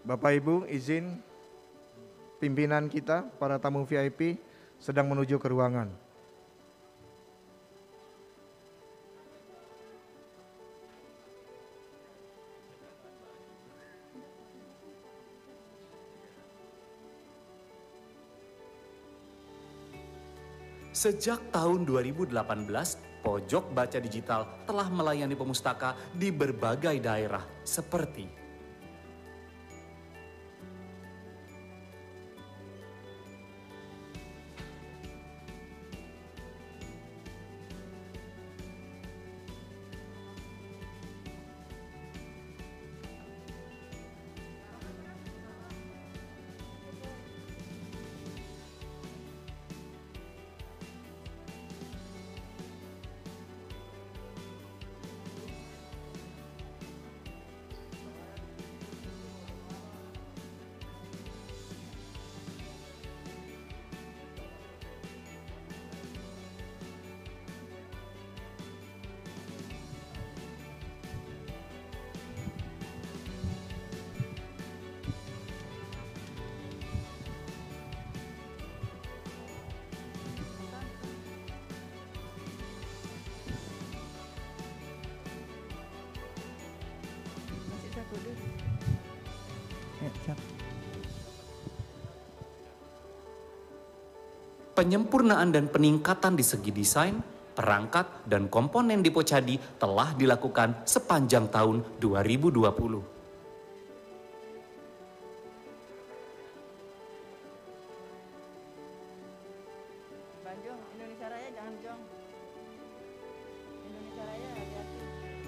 Bapak Ibu, izin pimpinan kita, para tamu V I P sedang menuju ke ruangan. Sejak tahun dua ribu delapan belas, Pojok Baca Digital telah melayani pemustaka di berbagai daerah seperti penyempurnaan dan peningkatan di segi desain, perangkat, dan komponen di Pocadi telah dilakukan sepanjang tahun dua ribu dua puluh. Banjong, Indonesia Raya jangan jong. Indonesia Raya hati-hati.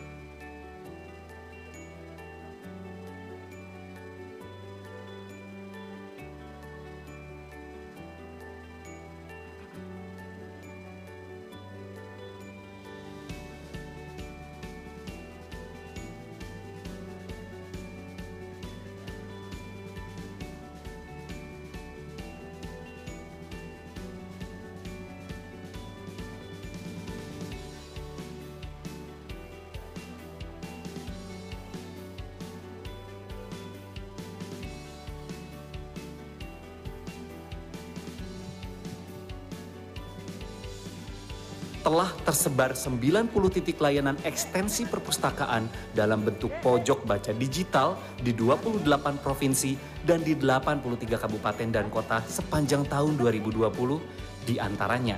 Telah tersebar sembilan puluh titik layanan ekstensi perpustakaan dalam bentuk pojok baca digital di dua puluh delapan provinsi dan di delapan puluh tiga kabupaten dan kota sepanjang tahun dua ribu dua puluh, di antaranya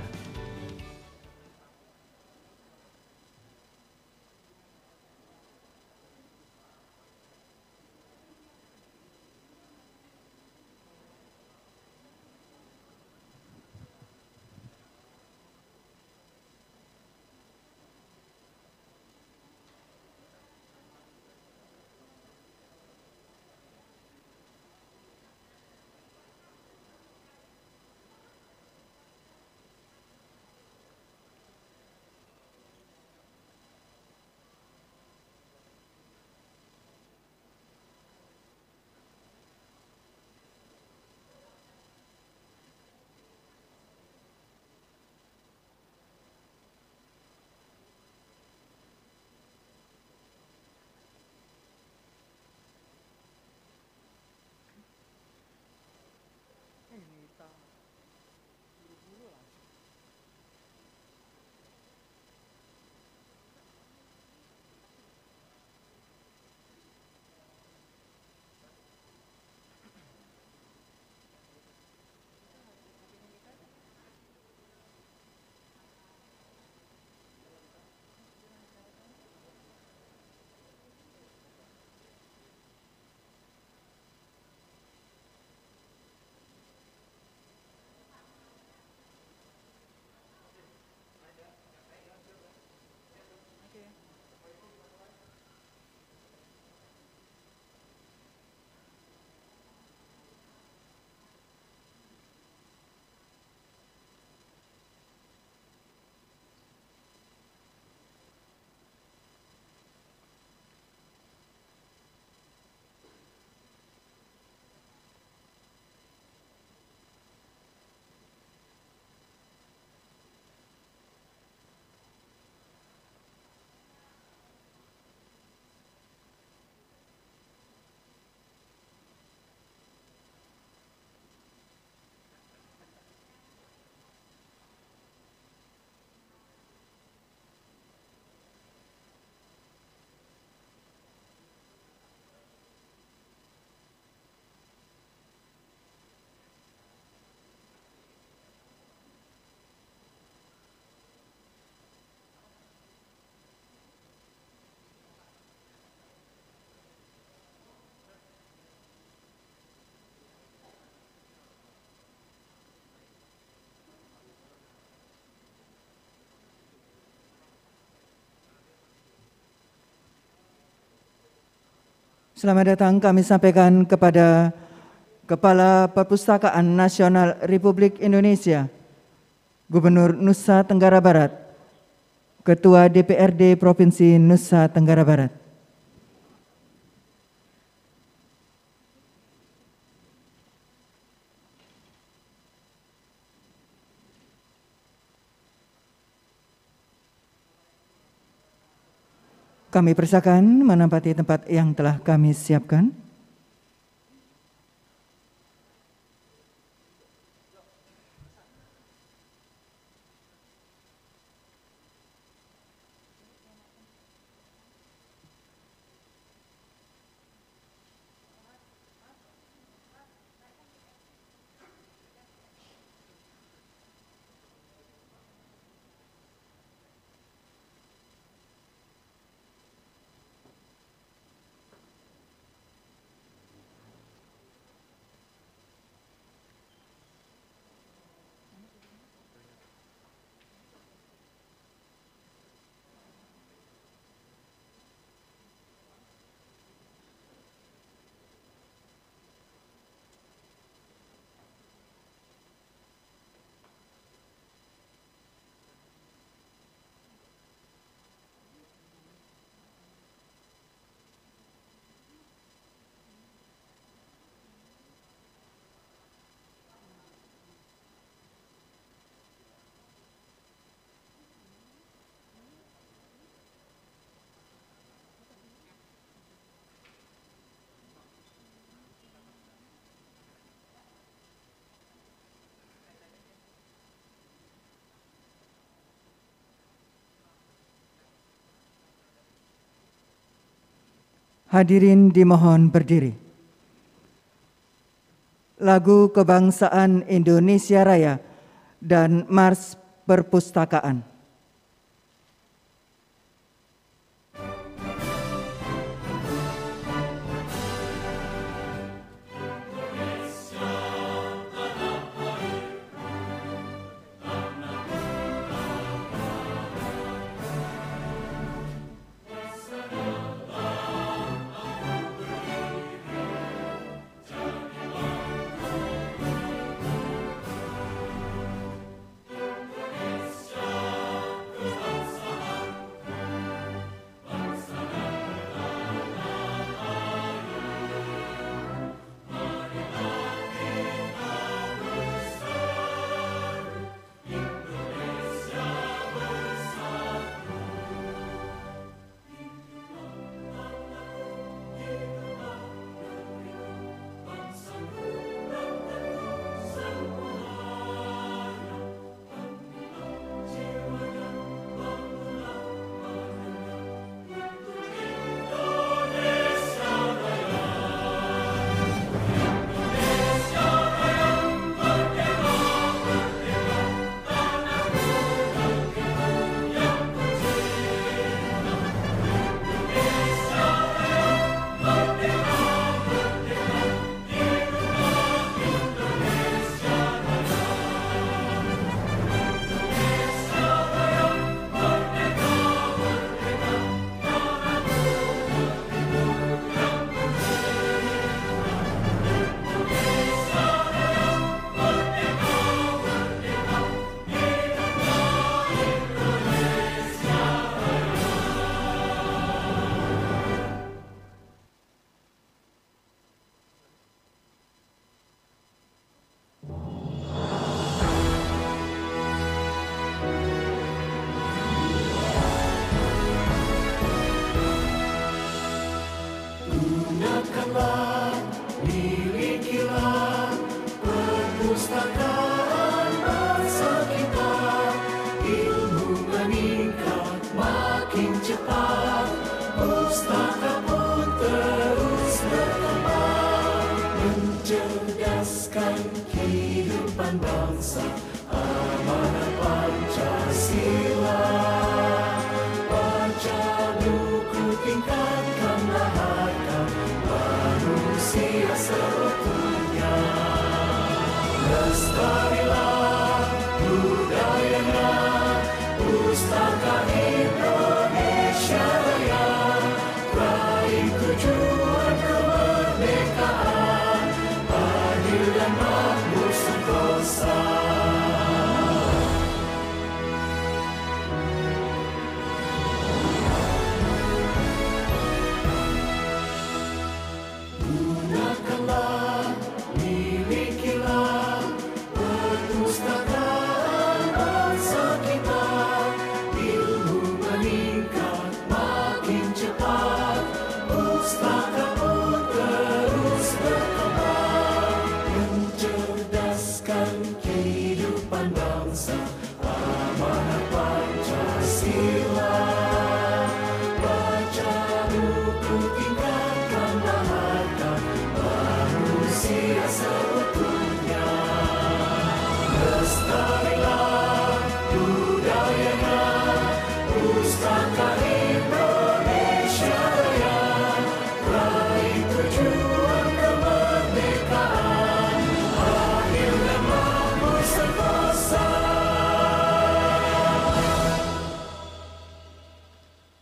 Selamat datang kami sampaikan kepada Kepala Perpustakaan Nasional Republik Indonesia, Gubernur Nusa Tenggara Barat, Ketua D P R D Provinsi Nusa Tenggara Barat. Kami persilakan menempati tempat yang telah kami siapkan. Hadirin dimohon berdiri. Lagu Kebangsaan Indonesia Raya dan Mars Perpustakaan. Indonesia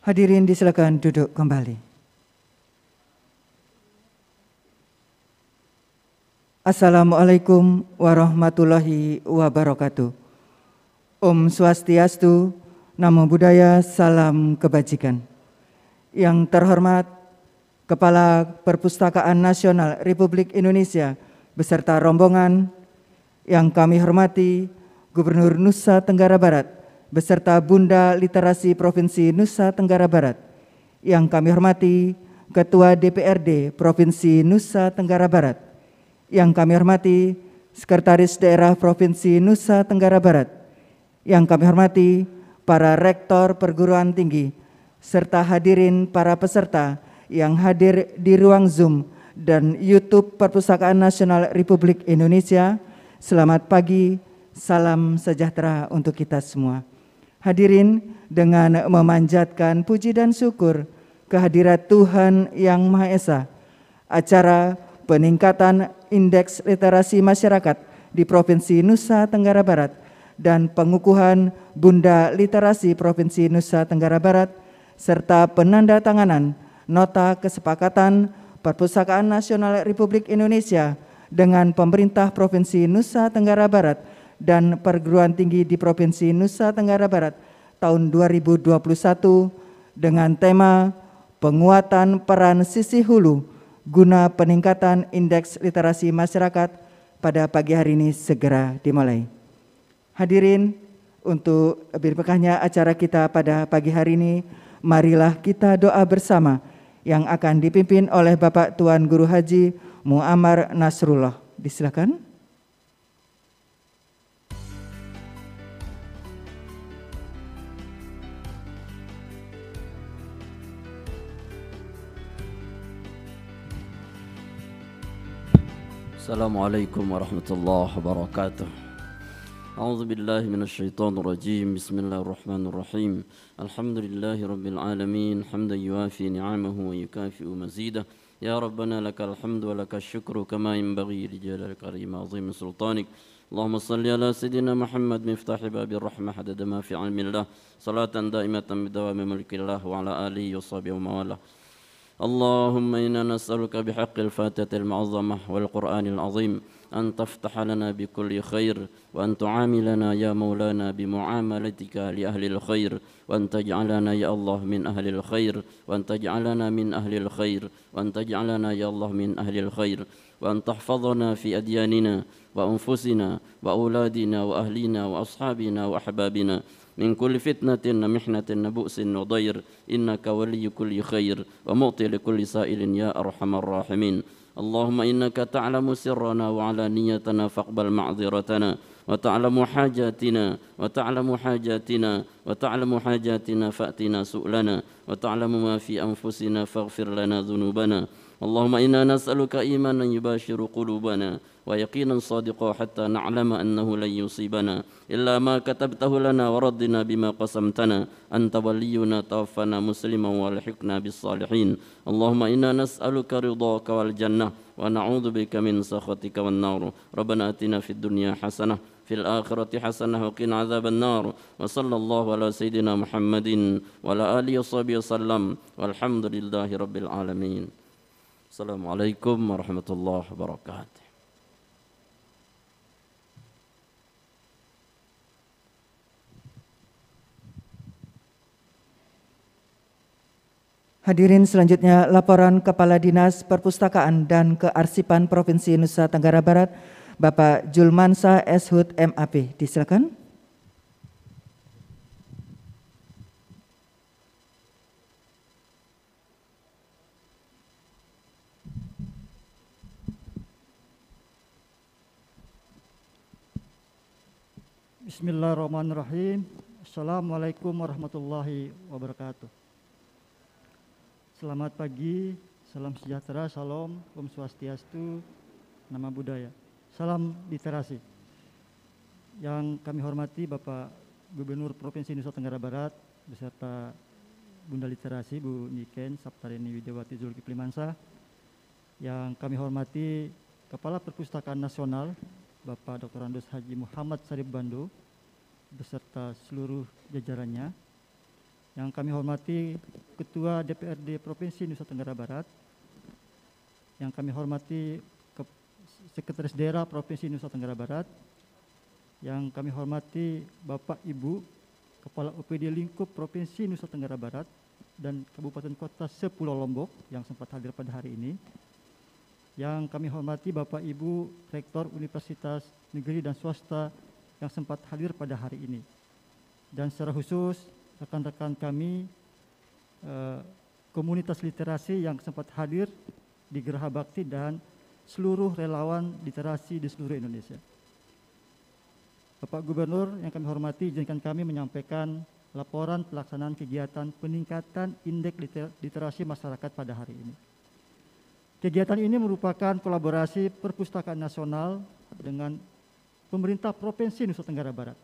Hadirin disilakan duduk kembali. Assalamualaikum warahmatullahi wabarakatuh. Om Swastiastu, Namo Buddhaya, salam kebajikan. Yang terhormat Kepala Perpustakaan Nasional Republik Indonesia beserta rombongan, yang kami hormati Gubernur Nusa Tenggara Barat beserta Bunda Literasi Provinsi Nusa Tenggara Barat, yang kami hormati Ketua D P R D Provinsi Nusa Tenggara Barat, yang kami hormati Sekretaris Daerah Provinsi Nusa Tenggara Barat, yang kami hormati para rektor perguruan tinggi, serta hadirin para peserta yang hadir di ruang Zoom dan YouTube Perpustakaan Nasional Republik Indonesia. Selamat pagi, salam sejahtera untuk kita semua. Hadirin, dengan memanjatkan puji dan syukur kehadirat Tuhan Yang Maha Esa, acara peningkatan indeks literasi masyarakat di Provinsi Nusa Tenggara Barat dan pengukuhan Bunda Literasi Provinsi Nusa Tenggara Barat serta penandatanganan nota kesepakatan Perpustakaan Nasional Republik Indonesia dengan pemerintah Provinsi Nusa Tenggara Barat dan perguruan tinggi di Provinsi Nusa Tenggara Barat tahun dua ribu dua puluh satu dengan tema penguatan peran sisi hulu guna peningkatan indeks literasi masyarakat pada pagi hari ini segera dimulai. Hadirin, untuk berkahnya acara kita pada pagi hari ini, marilah kita doa bersama yang akan dipimpin oleh Bapak Tuan Guru Haji Muammar Nasrullah. Disilakan. Assalamualaikum warahmatullahi wabarakatuh. A'udzu billahi minasyaitonir rajim. Bismillahirrahmanirrahim. Alhamdulillahi rabbil alamin, hamdan yuwafi ni'amahu wa yukafi'u mazidah. Ya Rabbana lakal hamdu wa lakal syukru kama yanbaghi li jalalil karim azim sultanik. Allahumma salli ala sayyidina Muhammad miftahi babir rahmah adada ma fi ilmillah. Salatan daimatan bidawami mulkillah wa ala alihi wa sahbihi wa mawalah. اللهم إنا نسألك بحق الفاتحة المعظمة والقرآن العظيم أن تفتح لنا بكل خير وأن تعاملنا يا مولانا بمعاملتك لأهل الخير وأن تجعلنا يا الله من أهل الخير وأن تجعلنا من أهل الخير وأن تجعلنا يا الله من أهل الخير وأن تحفظنا في أدياننا وأنفسنا وأولادنا وأهلنا وأصحابنا وأحبابنا من كل فتنة ومحنة وبؤس وضير إنك ولي كل خير ومعطي لكل سائل يا أرحم الراحمين. اللهم إنك تعلم سرنا وعلانيتنا فاقبل معذرتنا وتعلم حاجاتنا وتعلم حاجاتنا وتعلم حاجاتنا فأتنا سؤلنا وتعلم ما في أنفسنا فاغفر لنا ذنوبنا. اللهم إنا نسألك إيمانا يباشر قلوبنا ويقينا صادقا حتى نعلم أنه لن يصيبنا إلا ما كتبته لنا ورضنا بما قسمتنا أنت ولينا توفنا مسلما والحقنا بالصالحين. اللهم إنا نسألك رضاك والجنة ونعوذ بك من سخطك والنار. ربنا آتنا في الدنيا حسنة في الآخرة حسنة وقنا عذاب النار. وصلى الله على سيدنا محمد وعلى آله وصحبه وسلم والحمد لله رب العالمين. Assalamualaikum warahmatullahi wabarakatuh. Hadirin, selanjutnya laporan Kepala Dinas Perpustakaan dan Kearsipan Provinsi Nusa Tenggara Barat, Bapak Julmansa S. Hud M A P. Disilakan. Bismillahirrahmanirrahim. Assalamualaikum warahmatullahi wabarakatuh. Selamat pagi, salam sejahtera, salam, Om Swastiastu, Nama Budaya, salam literasi. Yang kami hormati Bapak Gubernur Provinsi Nusa Tenggara Barat beserta Bunda Literasi Bu Niken Saptarini Widiawati Zulkifli Mansa. Yang kami hormati Kepala Perpustakaan Nasional Bapak Doktor Andos Haji Muhammad Sarip Bando beserta seluruh jajarannya. yang kami hormati Ketua D P R D Provinsi Nusa Tenggara Barat, yang kami hormati Sekretaris Daerah Provinsi Nusa Tenggara Barat, yang kami hormati Bapak Ibu Kepala O P D Lingkup Provinsi Nusa Tenggara Barat dan Kabupaten Kota Sepulau Lombok yang sempat hadir pada hari ini, yang kami hormati Bapak Ibu Rektor Universitas Negeri dan Swasta yang sempat hadir pada hari ini, dan secara khusus rekan-rekan kami eh, komunitas literasi yang sempat hadir di Geraha Bakti dan seluruh relawan literasi di seluruh Indonesia. Bapak Gubernur yang kami hormati, izinkan kami menyampaikan laporan pelaksanaan kegiatan peningkatan indeks liter literasi masyarakat pada hari ini. Kegiatan ini merupakan kolaborasi Perpustakaan Nasional dengan pemerintah Provinsi Nusa Tenggara Barat.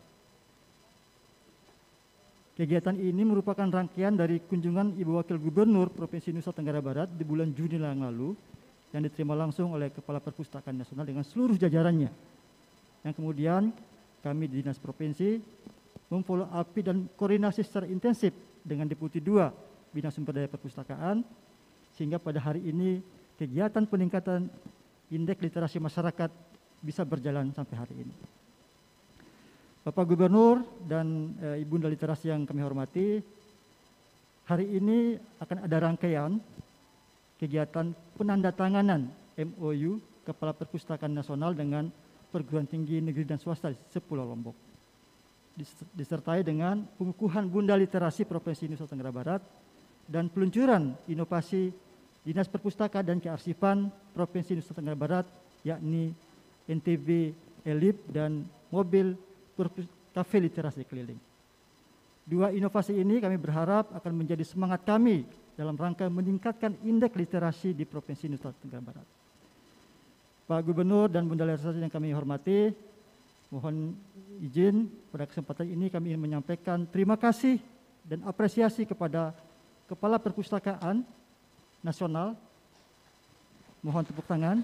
Kegiatan ini merupakan rangkaian dari kunjungan Ibu Wakil Gubernur Provinsi Nusa Tenggara Barat di bulan Juni yang lalu yang diterima langsung oleh Kepala Perpustakaan Nasional dengan seluruh jajarannya. Yang kemudian kami di Dinas Provinsi memfollow up dan koordinasi secara intensif dengan Deputi dua Bina Sumber Daya Perpustakaan, sehingga pada hari ini kegiatan peningkatan indeks literasi masyarakat bisa berjalan sampai hari ini. Bapak Gubernur dan e, Ibunda Literasi yang kami hormati, hari ini akan ada rangkaian kegiatan penandatanganan M O U Kepala Perpustakaan Nasional dengan Perguruan Tinggi Negeri dan Swasta di Sepulau Lombok, disertai dengan pengukuhan Bunda Literasi Provinsi Nusa Tenggara Barat dan peluncuran inovasi Dinas Perpustakaan dan Kearsipan Provinsi Nusa Tenggara Barat, yakni N T B Elip dan mobil kafe literasi keliling. Dua inovasi ini kami berharap akan menjadi semangat kami dalam rangka meningkatkan indeks literasi di Provinsi Nusa Tenggara Barat. Pak Gubernur dan Bunda Literasi yang kami hormati, mohon izin pada kesempatan ini kami ingin menyampaikan terima kasih dan apresiasi kepada Kepala Perpustakaan Nasional. Mohon tepuk tangan.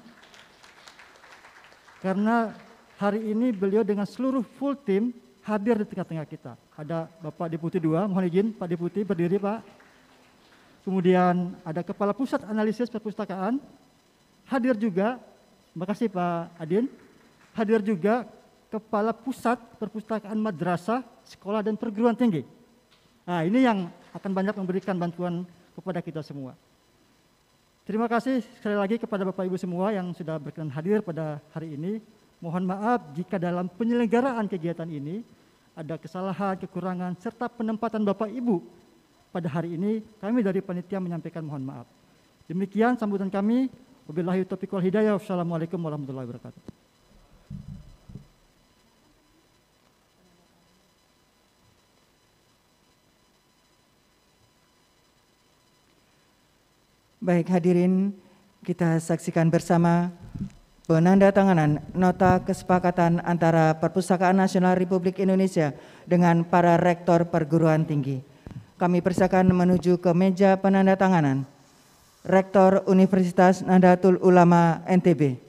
Karena hari ini beliau dengan seluruh full tim hadir di tengah-tengah kita. Ada Bapak Deputi dua, mohon izin Pak Deputi berdiri Pak. Kemudian ada Kepala Pusat Analisis Perpustakaan, hadir juga, terima kasih Pak Adin, hadir juga Kepala Pusat Perpustakaan Madrasah, Sekolah dan Perguruan Tinggi. Nah ini yang akan banyak memberikan bantuan kepada kita semua. Terima kasih sekali lagi kepada Bapak Ibu semua yang sudah berkenan hadir pada hari ini. Mohon maaf jika dalam penyelenggaraan kegiatan ini ada kesalahan, kekurangan, serta penempatan Bapak Ibu pada hari ini. Kami dari panitia menyampaikan mohon maaf. Demikian sambutan kami. Wabillahi taufiq wal hidayah. Wassalamualaikum warahmatullahi wabarakatuh. Baik hadirin, kita saksikan bersama penandatanganan nota kesepakatan antara Perpustakaan Nasional Republik Indonesia dengan para rektor perguruan tinggi. Kami persilakan menuju ke meja penandatanganan. Rektor Universitas Nahdlatul Ulama N T B,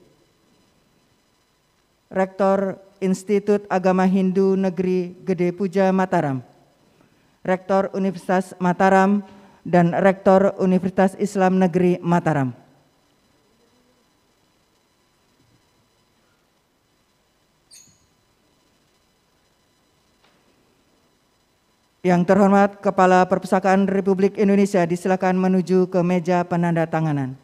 Rektor Institut Agama Hindu Negeri Gede Puja Mataram, Rektor Universitas Mataram, dan Rektor Universitas Islam Negeri Mataram. Yang terhormat Kepala Perpustakaan Republik Indonesia, disilakan menuju ke meja penandatanganan.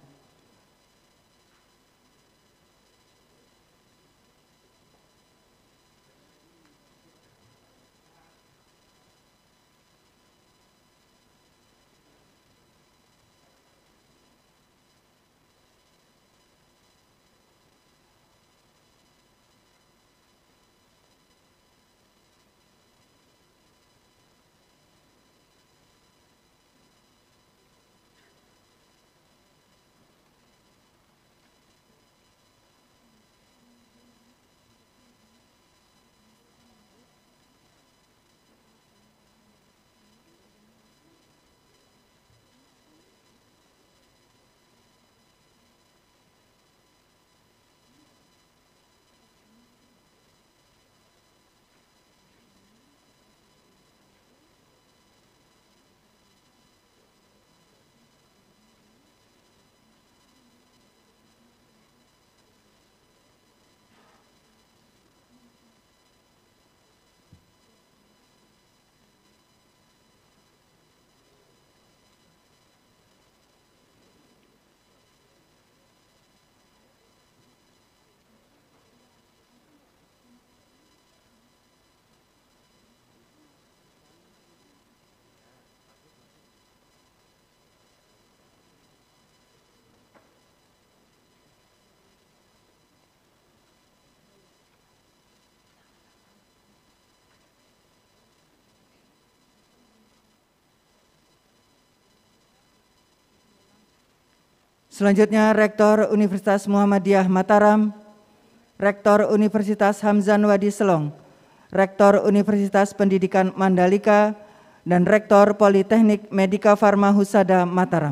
Selanjutnya Rektor Universitas Muhammadiyah Mataram, Rektor Universitas Hamzan Wadi Selong, Rektor Universitas Pendidikan Mandalika, dan Rektor Politeknik Medika Farma Husada Mataram.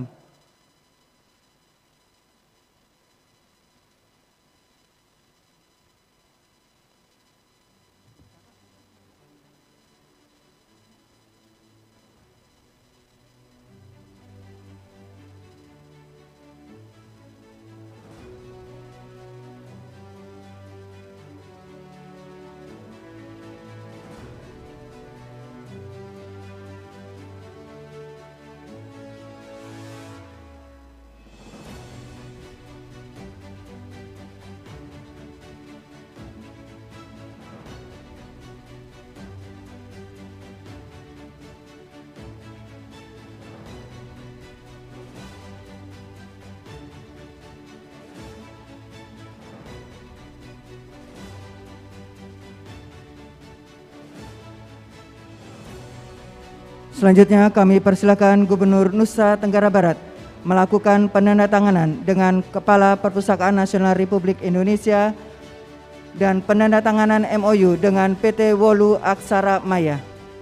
Selanjutnya kami persilakan Gubernur Nusa Tenggara Barat melakukan penandatanganan dengan Kepala Perpustakaan Nasional Republik Indonesia dan penandatanganan M O U dengan P T Wolu Aksara Maya.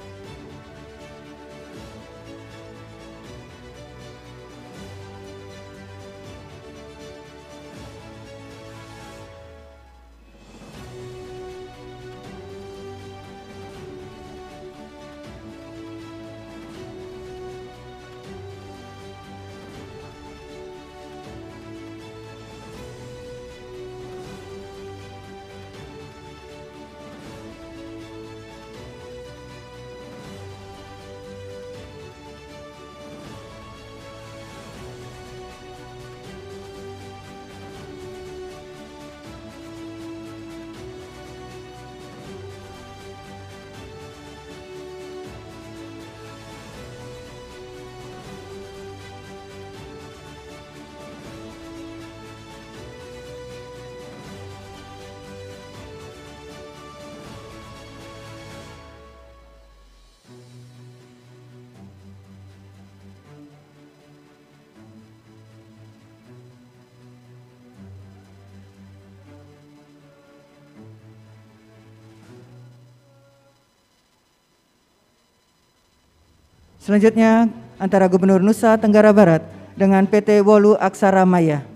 Selanjutnya antara Gubernur Nusa Tenggara Barat dengan P T Wolu Aksara Maya.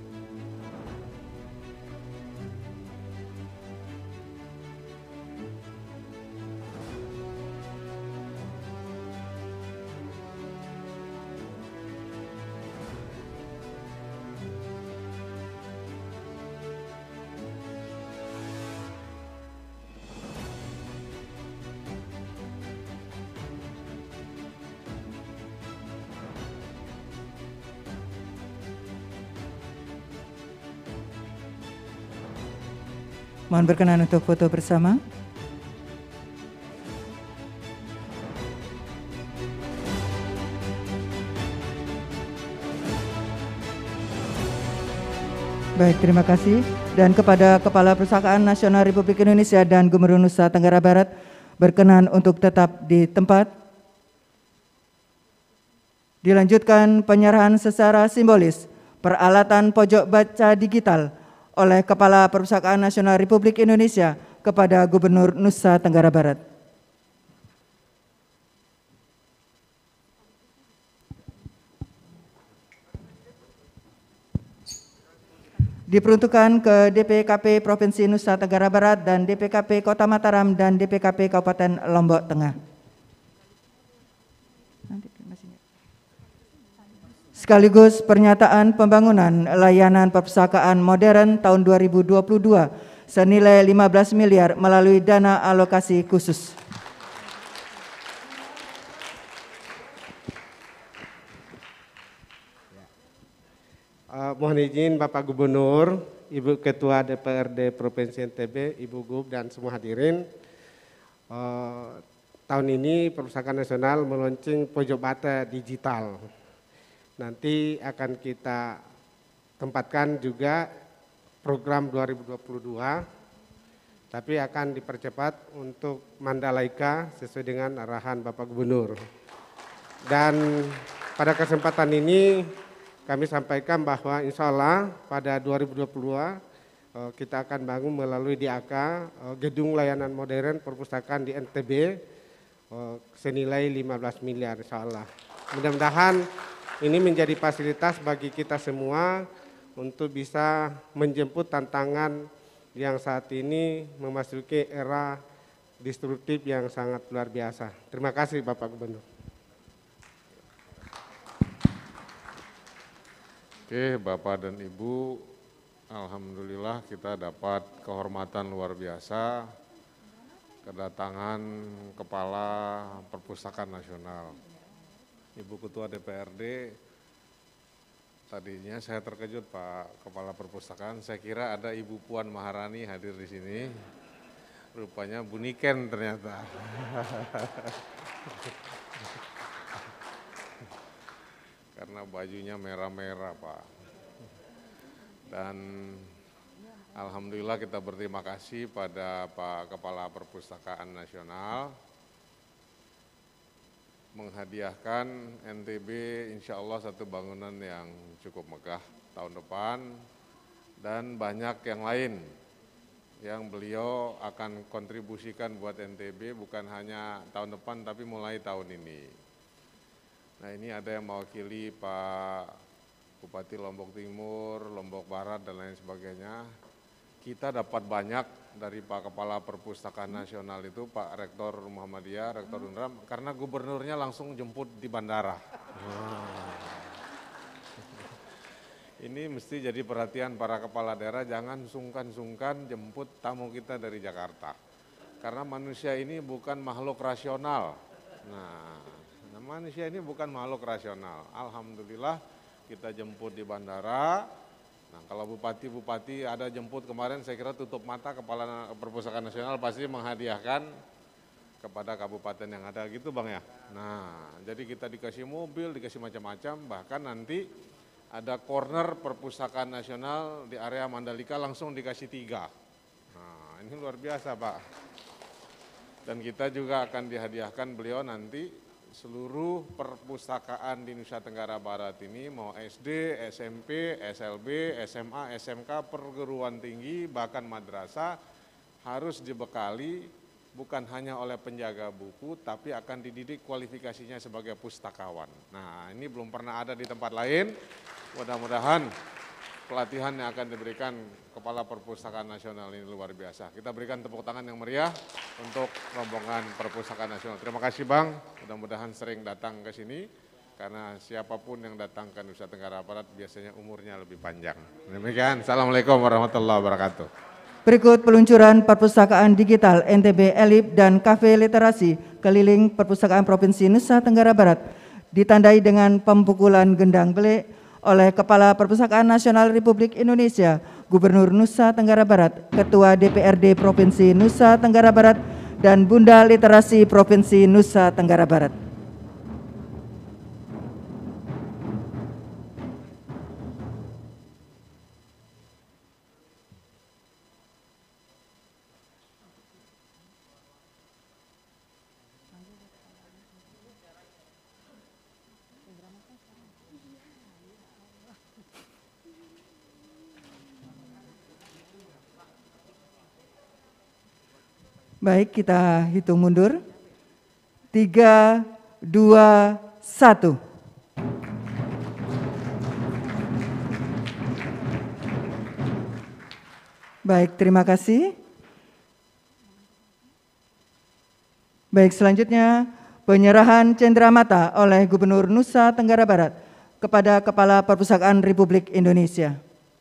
Mohon berkenan untuk foto bersama. Baik, terima kasih. Dan kepada Kepala Perpustakaan Nasional Republik Indonesia dan Gubernur Nusa Tenggara Barat berkenan untuk tetap di tempat. Dilanjutkan penyerahan secara simbolis peralatan pojok baca digital oleh Kepala Perpustakaan Nasional Republik Indonesia kepada Gubernur Nusa Tenggara Barat. Diperuntukkan ke D P K P Provinsi Nusa Tenggara Barat dan D P K P Kota Mataram dan D P K P Kabupaten Lombok Tengah. Sekaligus pernyataan pembangunan layanan perpustakaan modern tahun dua ribu dua puluh dua senilai lima belas miliar melalui dana alokasi khusus. Uh, mohon izin Bapak Gubernur, Ibu Ketua D P R D Provinsi N T B, Ibu Gub dan semua hadirin. Uh, tahun ini Perpustakaan Nasional meluncing pojok baca digital. Nanti akan kita tempatkan juga program dua ribu dua puluh dua, tapi akan dipercepat untuk Mandalika sesuai dengan arahan Bapak Gubernur. Dan pada kesempatan ini kami sampaikan bahwa insya Allah pada dua ribu dua puluh dua uh, kita akan bangun melalui D A K uh, gedung layanan modern perpustakaan di N T B uh, senilai lima belas miliar insya Allah. Mudah-mudahan ini menjadi fasilitas bagi kita semua untuk bisa menjemput tantangan yang saat ini memasuki era destruktif yang sangat luar biasa. Terima kasih Bapak Gubernur. Oke, Bapak dan Ibu, alhamdulillah kita dapat kehormatan luar biasa kedatangan Kepala Perpustakaan Nasional. Ibu Ketua D P R D, tadinya saya terkejut Pak Kepala Perpustakaan, saya kira ada Ibu Puan Maharani hadir di sini, rupanya Bu Niken ternyata. Karena bajunya merah-merah Pak. Dan alhamdulillah kita berterima kasih pada Pak Kepala Perpustakaan Nasional menghadiahkan N T B insya Allah satu bangunan yang cukup megah tahun depan dan banyak yang lain yang beliau akan kontribusikan buat N T B bukan hanya tahun depan tapi mulai tahun ini. Nah ini ada yang mewakili Pak Bupati Lombok Timur, Lombok Barat dan lain sebagainya. Kita dapat banyak dari Pak Kepala Perpustakaan Nasional itu, Pak Rektor Muhammadiyah, Rektor Unram, karena gubernurnya langsung jemput di bandara. Ini mesti jadi perhatian para kepala daerah, jangan sungkan-sungkan jemput tamu kita dari Jakarta. Karena manusia ini bukan makhluk rasional. Nah, manusia ini bukan makhluk rasional. Alhamdulillah kita jemput di bandara. Nah kalau bupati-bupati ada jemput kemarin saya kira tutup mata Kepala Perpustakaan Nasional pasti menghadiahkan kepada kabupaten yang ada gitu Bang ya. Nah jadi kita dikasih mobil, dikasih macam-macam, bahkan nanti ada corner Perpustakaan Nasional di area Mandalika langsung dikasih tiga. Nah ini luar biasa Pak. Dan kita juga akan dihadiahkan beliau nanti seluruh perpustakaan di Nusa Tenggara Barat ini mau S D, S M P, S L B, S M A, S M K, perguruan tinggi, bahkan madrasah harus dibekali bukan hanya oleh penjaga buku tapi akan dididik kualifikasinya sebagai pustakawan. Nah ini belum pernah ada di tempat lain, mudah-mudahan pelatihan yang akan diberikan Kepala Perpustakaan Nasional ini luar biasa. Kita berikan tepuk tangan yang meriah untuk rombongan Perpustakaan Nasional. Terima kasih Bang, mudah-mudahan sering datang ke sini karena siapapun yang datang ke Nusa Tenggara Barat biasanya umurnya lebih panjang. Demikian, Assalamualaikum warahmatullahi wabarakatuh. Berikut peluncuran perpustakaan digital N T B Elib dan Kafe Literasi keliling Perpustakaan Provinsi Nusa Tenggara Barat ditandai dengan pempukulan gendang belik oleh Kepala Perpustakaan Nasional Republik Indonesia, Gubernur Nusa Tenggara Barat, Ketua D P R D Provinsi Nusa Tenggara Barat, dan Bunda Literasi Provinsi Nusa Tenggara Barat. Baik, kita hitung mundur. Tiga, dua, satu. Baik, terima kasih. Baik, selanjutnya penyerahan cenderamata oleh Gubernur Nusa Tenggara Barat kepada Kepala Perpustakaan Republik Indonesia.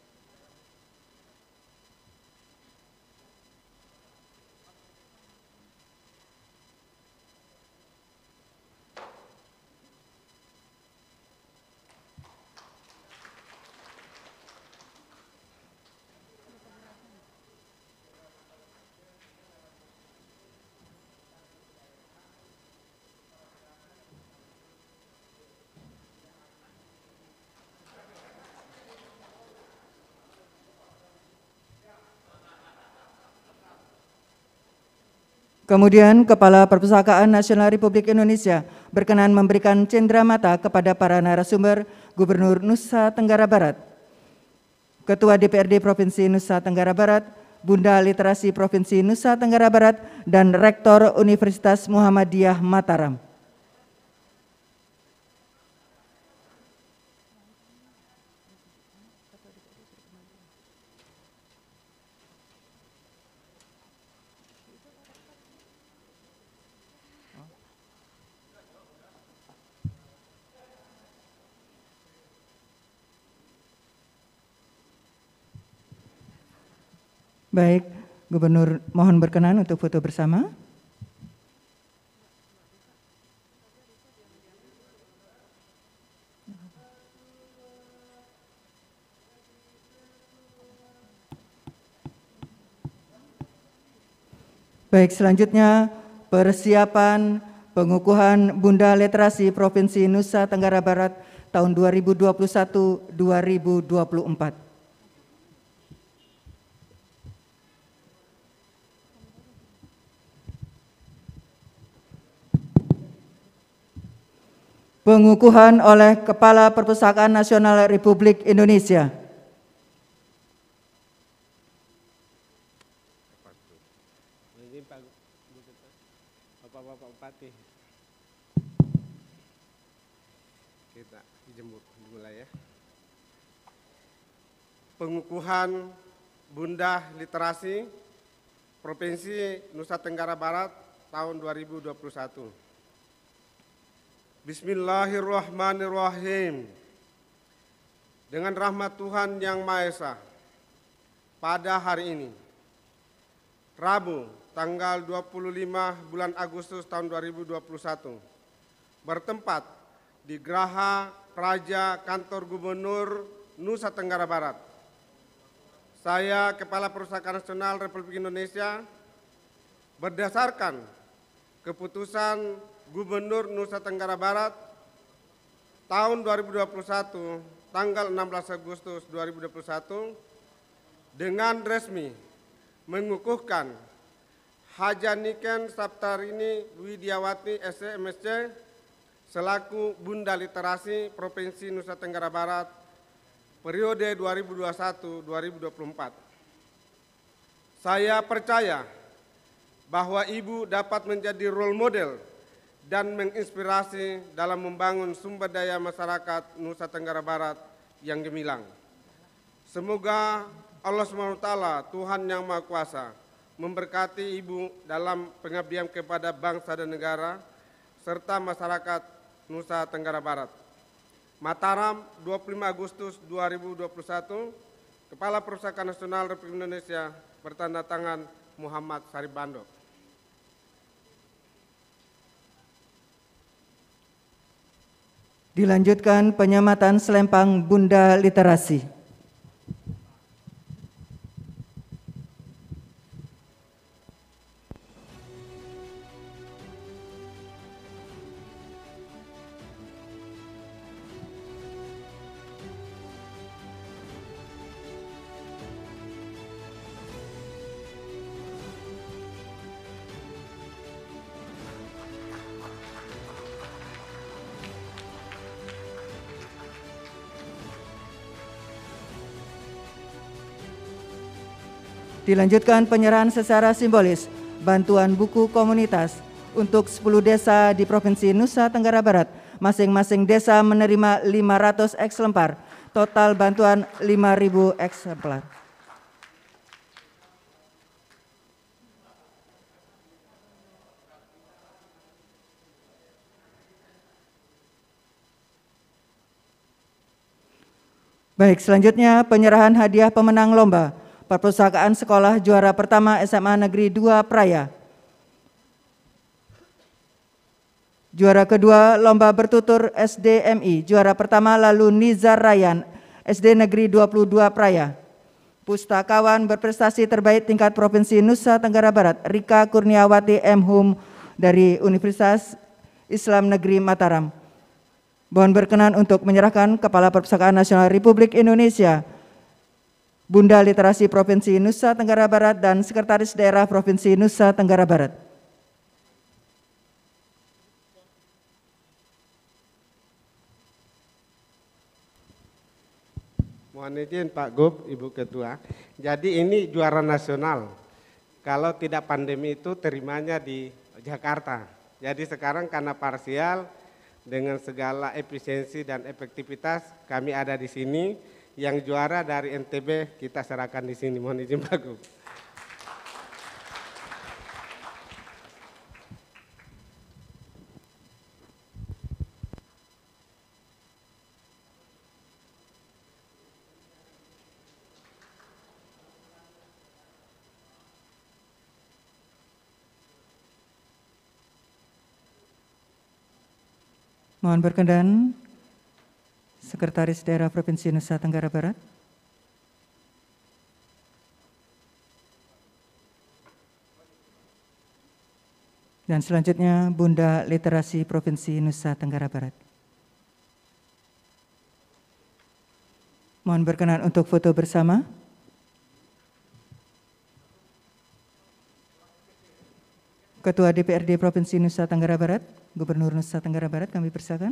Kemudian Kepala Perpustakaan Nasional Republik Indonesia berkenan memberikan cenderamata kepada para narasumber Gubernur Nusa Tenggara Barat, Ketua D P R D Provinsi Nusa Tenggara Barat, Bunda Literasi Provinsi Nusa Tenggara Barat, dan Rektor Universitas Muhammadiyah Mataram. Baik, Gubernur mohon berkenan untuk foto bersama. Baik, selanjutnya persiapan pengukuhan Bunda Literasi Provinsi Nusa Tenggara Barat tahun dua ribu dua puluh satu sampai dua ribu dua puluh empat. Pengukuhan oleh Kepala Perpustakaan Nasional Republik Indonesia. Bapak-bapak Bupati, kita dijemput dimulai ya. Pengukuhan Bunda Literasi Provinsi Nusa Tenggara Barat tahun dua ribu dua puluh satu. Bismillahirrahmanirrahim. Dengan rahmat Tuhan Yang Maha Esa, pada hari ini, Rabu, tanggal dua puluh lima bulan Agustus tahun dua ribu dua puluh satu, bertempat di Geraha Praja Kantor Gubernur Nusa Tenggara Barat. Saya, Kepala Perpustakaan Nasional Republik Indonesia, berdasarkan keputusan Gubernur Nusa Tenggara Barat tahun dua ribu dua puluh satu, tanggal enam belas Agustus dua ribu dua puluh satu, dengan resmi mengukuhkan Haja Niken Saptarini Widiawati S C M S C selaku Bunda Literasi Provinsi Nusa Tenggara Barat periode dua ribu dua puluh satu sampai dua ribu dua puluh empat. Saya percaya bahwa Ibu dapat menjadi role model dan menginspirasi dalam membangun sumber daya masyarakat Nusa Tenggara Barat yang gemilang. Semoga Allah subhanahu wa taala, Tuhan Yang Maha Kuasa, memberkati Ibu dalam pengabdian kepada bangsa dan negara, serta masyarakat Nusa Tenggara Barat. Mataram, dua puluh lima Agustus dua ribu dua puluh satu, Kepala Perpustakaan Nasional Republik Indonesia, bertanda tangan Muhammad Saribando. Dilanjutkan penyematan selempang Bunda Literasi. Dilanjutkan penyerahan secara simbolis bantuan buku komunitas untuk sepuluh desa di Provinsi Nusa Tenggara Barat. Masing-masing desa menerima lima ratus eksemplar, total bantuan lima ribu eksemplar. Baik, selanjutnya penyerahan hadiah pemenang lomba Perpustakaan Sekolah Juara Pertama S M A Negeri dua Praya. Juara kedua Lomba Bertutur S D M I, juara pertama lalu Nizar Ryan, S D Negeri dua puluh dua Praya. Pustakawan berprestasi terbaik tingkat Provinsi Nusa Tenggara Barat, Rika Kurniawati M Hum dari Universitas Islam Negeri Mataram. Mohon berkenan untuk menyerahkan Kepala Perpustakaan Nasional Republik Indonesia, Bunda Literasi Provinsi Nusa Tenggara Barat, dan Sekretaris Daerah Provinsi Nusa Tenggara Barat. Mohon izin Pak Gub, Ibu Ketua. Jadi ini juara nasional. Kalau tidak pandemi itu terimanya di Jakarta. Jadi sekarang karena parsial dengan segala efisiensi dan efektivitas kami ada di sini. Yang juara dari N T B kita serahkan di sini. Mohon izin Pak Gub. Mohon berkenan, Sekretaris Daerah Provinsi Nusa Tenggara Barat. Dan selanjutnya Bunda Literasi Provinsi Nusa Tenggara Barat. Mohon berkenan untuk foto bersama. Ketua D P R D Provinsi Nusa Tenggara Barat, Gubernur Nusa Tenggara Barat, kami persilakan.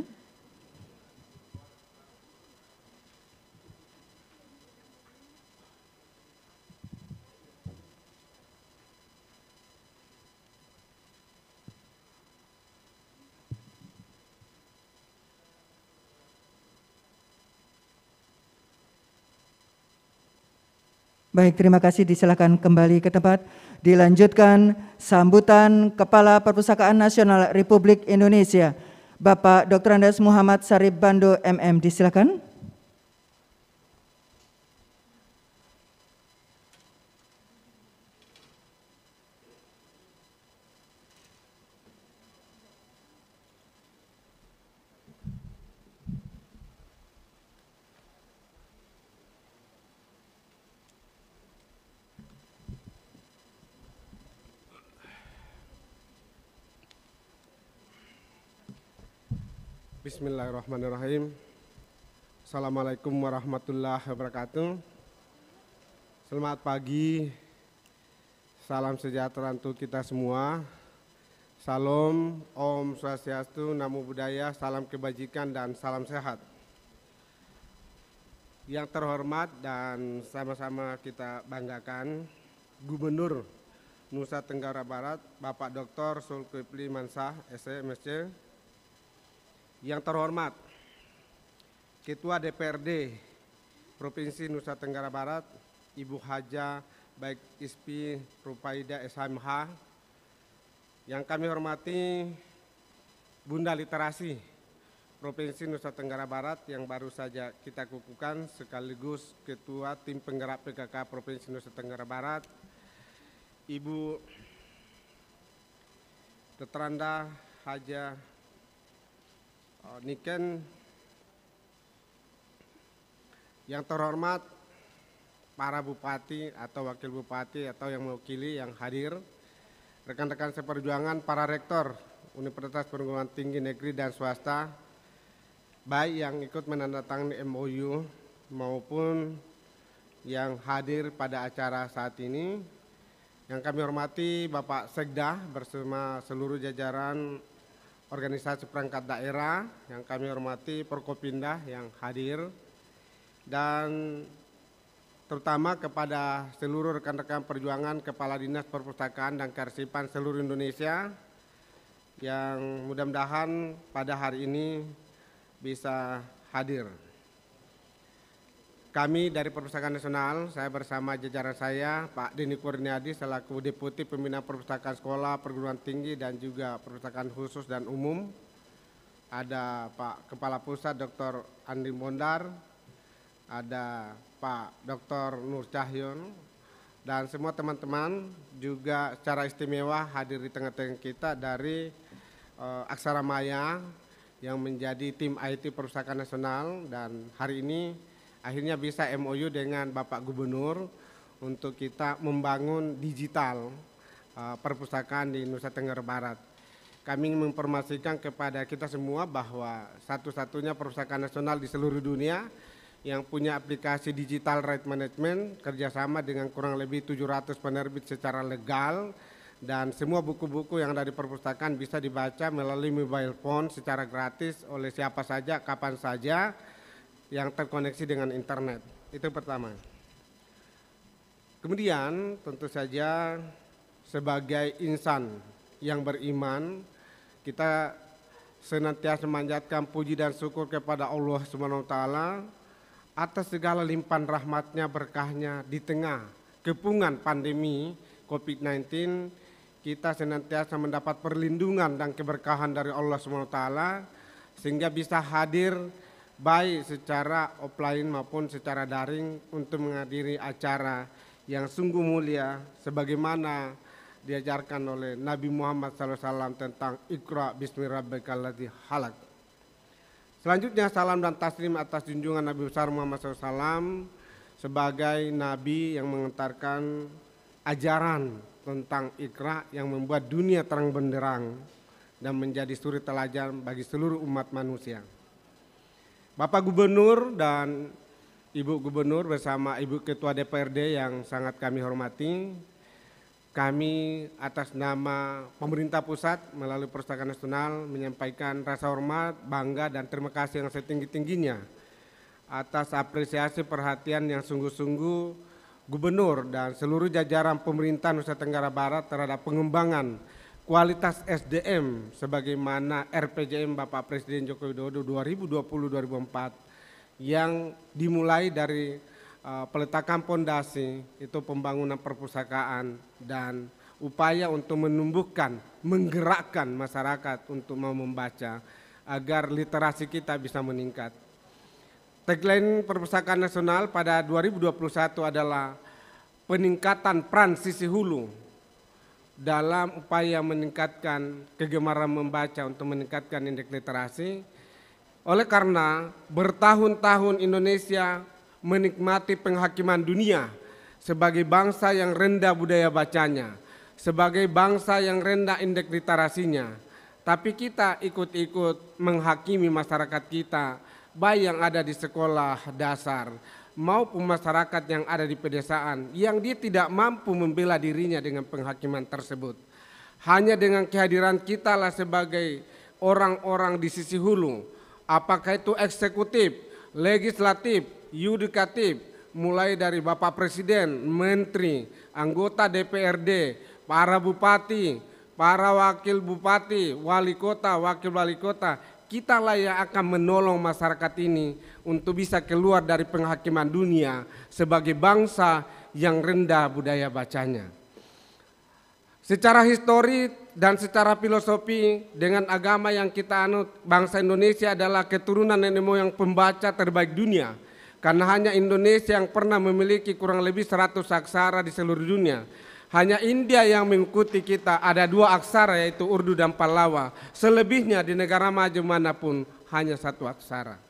Baik, terima kasih. Disilakan kembali ke tempat. Dilanjutkan sambutan Kepala Perpustakaan Nasional Republik Indonesia, Bapak Doktor Andes Muhammad Sarip Bando M M. Disilakan. Bismillahirrahmanirrahim. Assalamualaikum warahmatullahi wabarakatuh. Selamat pagi, salam sejahtera untuk kita semua. Salam, Om Swastiastu, Namo Buddhaya, salam kebajikan dan salam sehat. Yang terhormat dan sama-sama kita banggakan, Gubernur Nusa Tenggara Barat, Bapak Doktor Zulkifli Mansah, S E M S C. Yang terhormat, Ketua D P R D Provinsi Nusa Tenggara Barat, Ibu Haja Baik Ispi Rupaida S H M H. Yang kami hormati, Bunda Literasi Provinsi Nusa Tenggara Barat yang baru saja kita kukuhkan, sekaligus Ketua Tim Penggerak P K K Provinsi Nusa Tenggara Barat, Ibu Doktor Anda Haja Niken. Yang terhormat para bupati atau wakil bupati atau yang mewakili yang hadir, rekan-rekan seperjuangan, para rektor Universitas Perguruan Tinggi Negeri dan swasta, baik yang ikut menandatangani M O U maupun yang hadir pada acara saat ini. Yang kami hormati Bapak Sekda bersama seluruh jajaran organisasi perangkat daerah, yang kami hormati Forkopimda yang hadir, dan terutama kepada seluruh rekan-rekan perjuangan Kepala Dinas Perpustakaan dan Kearsipan seluruh Indonesia yang mudah-mudahan pada hari ini bisa hadir. Kami dari Perpustakaan Nasional, saya bersama jajaran saya, Pak Denny Kurniadi selaku Deputi Pembinaan Perpustakaan Sekolah, Perguruan Tinggi dan juga Perpustakaan Khusus dan Umum. Ada Pak Kepala Pusat Doktor Andi Mondar, ada Pak Doktor Nur Cahyon, dan semua teman-teman juga secara istimewa hadir di tengah-tengah kita dari uh, Aksara Maya yang menjadi tim I T Perpustakaan Nasional, dan hari ini akhirnya bisa M O U dengan Bapak Gubernur untuk kita membangun digital uh, perpustakaan di Nusa Tenggara Barat. Kami ingin menginformasikan kepada kita semua bahwa satu-satunya perpustakaan nasional di seluruh dunia yang punya aplikasi digital right management kerjasama dengan kurang lebih tujuh ratus penerbit secara legal, dan semua buku-buku yang ada di perpustakaan bisa dibaca melalui mobile phone secara gratis oleh siapa saja, kapan saja yang terkoneksi dengan internet. itu pertama. Kemudian tentu saja sebagai insan yang beriman, kita senantiasa memanjatkan puji dan syukur kepada Allah Subhanahu wa taala atas segala limpahan rahmatnya, berkahnya di tengah kepungan pandemi covid sembilan belas. Kita senantiasa mendapat perlindungan dan keberkahan dari Allah Subhanahu wa taala sehingga bisa hadir baik secara offline maupun secara daring untuk menghadiri acara yang sungguh mulia sebagaimana diajarkan oleh Nabi Muhammad shallallahu alaihi wasallam tentang Iqra bismi rabbikal ladzi khalaq. Selanjutnya salam dan taslim atas junjungan Nabi besar Muhammad shallallahu alaihi wasallam sebagai Nabi yang mengantarkan ajaran tentang Iqra yang membuat dunia terang benderang dan menjadi suri teladan bagi seluruh umat manusia. Bapak Gubernur dan Ibu Gubernur bersama Ibu Ketua D P R D yang sangat kami hormati, kami atas nama pemerintah pusat melalui Perpustakaan Nasional menyampaikan rasa hormat, bangga dan terima kasih yang setinggi-tingginya atas apresiasi perhatian yang sungguh-sungguh Gubernur dan seluruh jajaran pemerintah Nusa Tenggara Barat terhadap pengembangan kualitas S D M sebagaimana R P J M Bapak Presiden Joko Widodo dua ribu dua puluh sampai dua ribu dua puluh empat yang dimulai dari uh, peletakan pondasi itu pembangunan perpustakaan dan upaya untuk menumbuhkan, menggerakkan masyarakat untuk mau membaca agar literasi kita bisa meningkat. Tagline Perpustakaan Nasional pada dua ribu dua puluh satu adalah peningkatan peran sisi hulu dalam upaya meningkatkan kegemaran membaca untuk meningkatkan indeks literasi. Oleh karena bertahun-tahun Indonesia menikmati penghakiman dunia sebagai bangsa yang rendah budaya bacanya, sebagai bangsa yang rendah indeks literasinya, tapi kita ikut-ikut menghakimi masyarakat kita baik yang ada di sekolah dasar maupun masyarakat yang ada di pedesaan yang dia tidak mampu membela dirinya dengan penghakiman tersebut. Hanya dengan kehadiran kita lah sebagai orang-orang di sisi hulu, apakah itu eksekutif, legislatif, yudikatif, mulai dari Bapak Presiden, Menteri, anggota D P R D, para bupati, para wakil bupati, wali kota, wakil wali kota, kita lah yang akan menolong masyarakat ini untuk bisa keluar dari penghakiman dunia sebagai bangsa yang rendah budaya bacanya. Secara histori dan secara filosofi dengan agama yang kita anut, bangsa Indonesia adalah keturunan nenek moyang pembaca terbaik dunia. Karena hanya Indonesia yang pernah memiliki kurang lebih seratus aksara di seluruh dunia. Hanya India yang mengikuti kita ada dua aksara yaitu Urdu dan Pallawa. Selebihnya di negara maju manapun hanya satu aksara.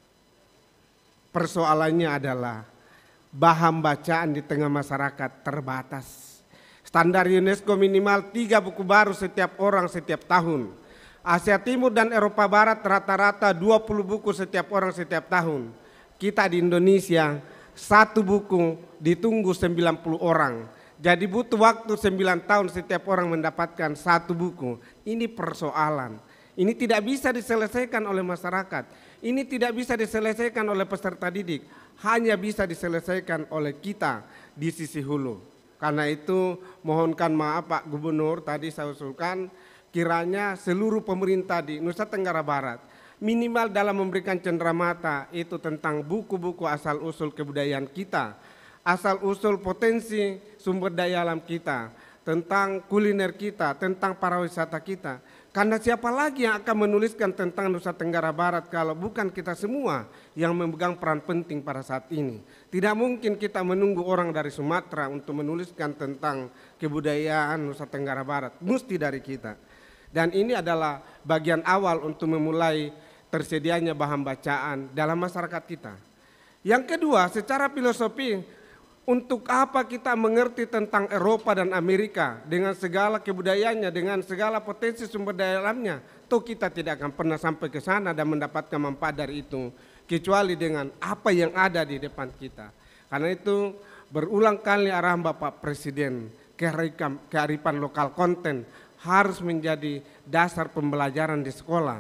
Persoalannya adalah bahan bacaan di tengah masyarakat terbatas. Standar UNESCO minimal tiga buku baru setiap orang setiap tahun. Asia Timur dan Eropa Barat rata-rata dua puluh buku setiap orang setiap tahun. Kita di Indonesia satu buku ditunggu sembilan puluh orang. Jadi butuh waktu sembilan tahun setiap orang mendapatkan satu buku. Ini persoalan. Ini tidak bisa diselesaikan oleh masyarakat. Ini tidak bisa diselesaikan oleh peserta didik. Hanya bisa diselesaikan oleh kita di sisi hulu. Karena itu mohonkan maaf Pak Gubernur, tadi saya usulkan kiranya seluruh pemerintah di Nusa Tenggara Barat minimal dalam memberikan cenderamata itu tentang buku-buku asal usul kebudayaan kita, asal usul potensi sumber daya alam kita, tentang kuliner kita, tentang pariwisata kita. Karena siapa lagi yang akan menuliskan tentang Nusa Tenggara Barat kalau bukan kita semua yang memegang peran penting pada saat ini. Tidak mungkin kita menunggu orang dari Sumatera untuk menuliskan tentang kebudayaan Nusa Tenggara Barat. Mesti dari kita. Dan ini adalah bagian awal untuk memulai tersedianya bahan bacaan dalam masyarakat kita. Yang kedua, secara filosofi, untuk apa kita mengerti tentang Eropa dan Amerika dengan segala kebudayaannya, dengan segala potensi sumber daya alamnya, toh kita tidak akan pernah sampai ke sana dan mendapatkan manfaat dari itu, kecuali dengan apa yang ada di depan kita. Karena itu berulang kali arahan Bapak Presiden, kearifan lokal konten harus menjadi dasar pembelajaran di sekolah.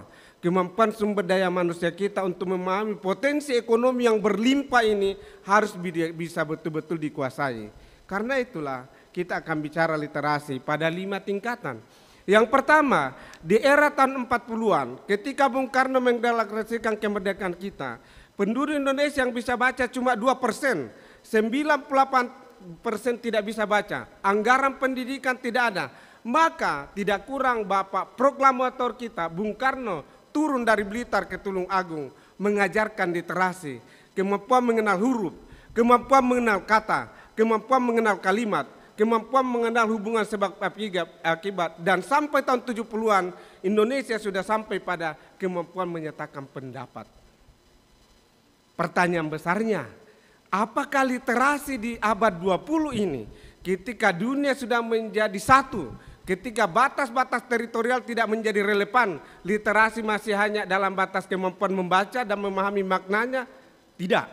kemampuan sumber daya manusia kita untuk memahami potensi ekonomi yang berlimpah ini harus bisa betul-betul dikuasai. Karena itulah kita akan bicara literasi pada lima tingkatan. Yang pertama, di era tahun empat puluhan ketika Bung Karno mendeklarasikan kemerdekaan kita, penduduk Indonesia yang bisa baca cuma dua persen, sembilan puluh delapan persen tidak bisa baca, anggaran pendidikan tidak ada. Maka tidak kurang Bapak proklamator kita Bung Karno turun dari Blitar ke Tulung Agung mengajarkan literasi, kemampuan mengenal huruf, kemampuan mengenal kata, kemampuan mengenal kalimat, kemampuan mengenal hubungan sebab akibat, dan sampai tahun tujuh puluhan Indonesia sudah sampai pada kemampuan menyatakan pendapat. Pertanyaan besarnya, apakah literasi di abad dua puluh ini ketika dunia sudah menjadi satu, ketika batas-batas teritorial tidak menjadi relevan, literasi masih hanya dalam batas kemampuan membaca dan memahami maknanya? Tidak.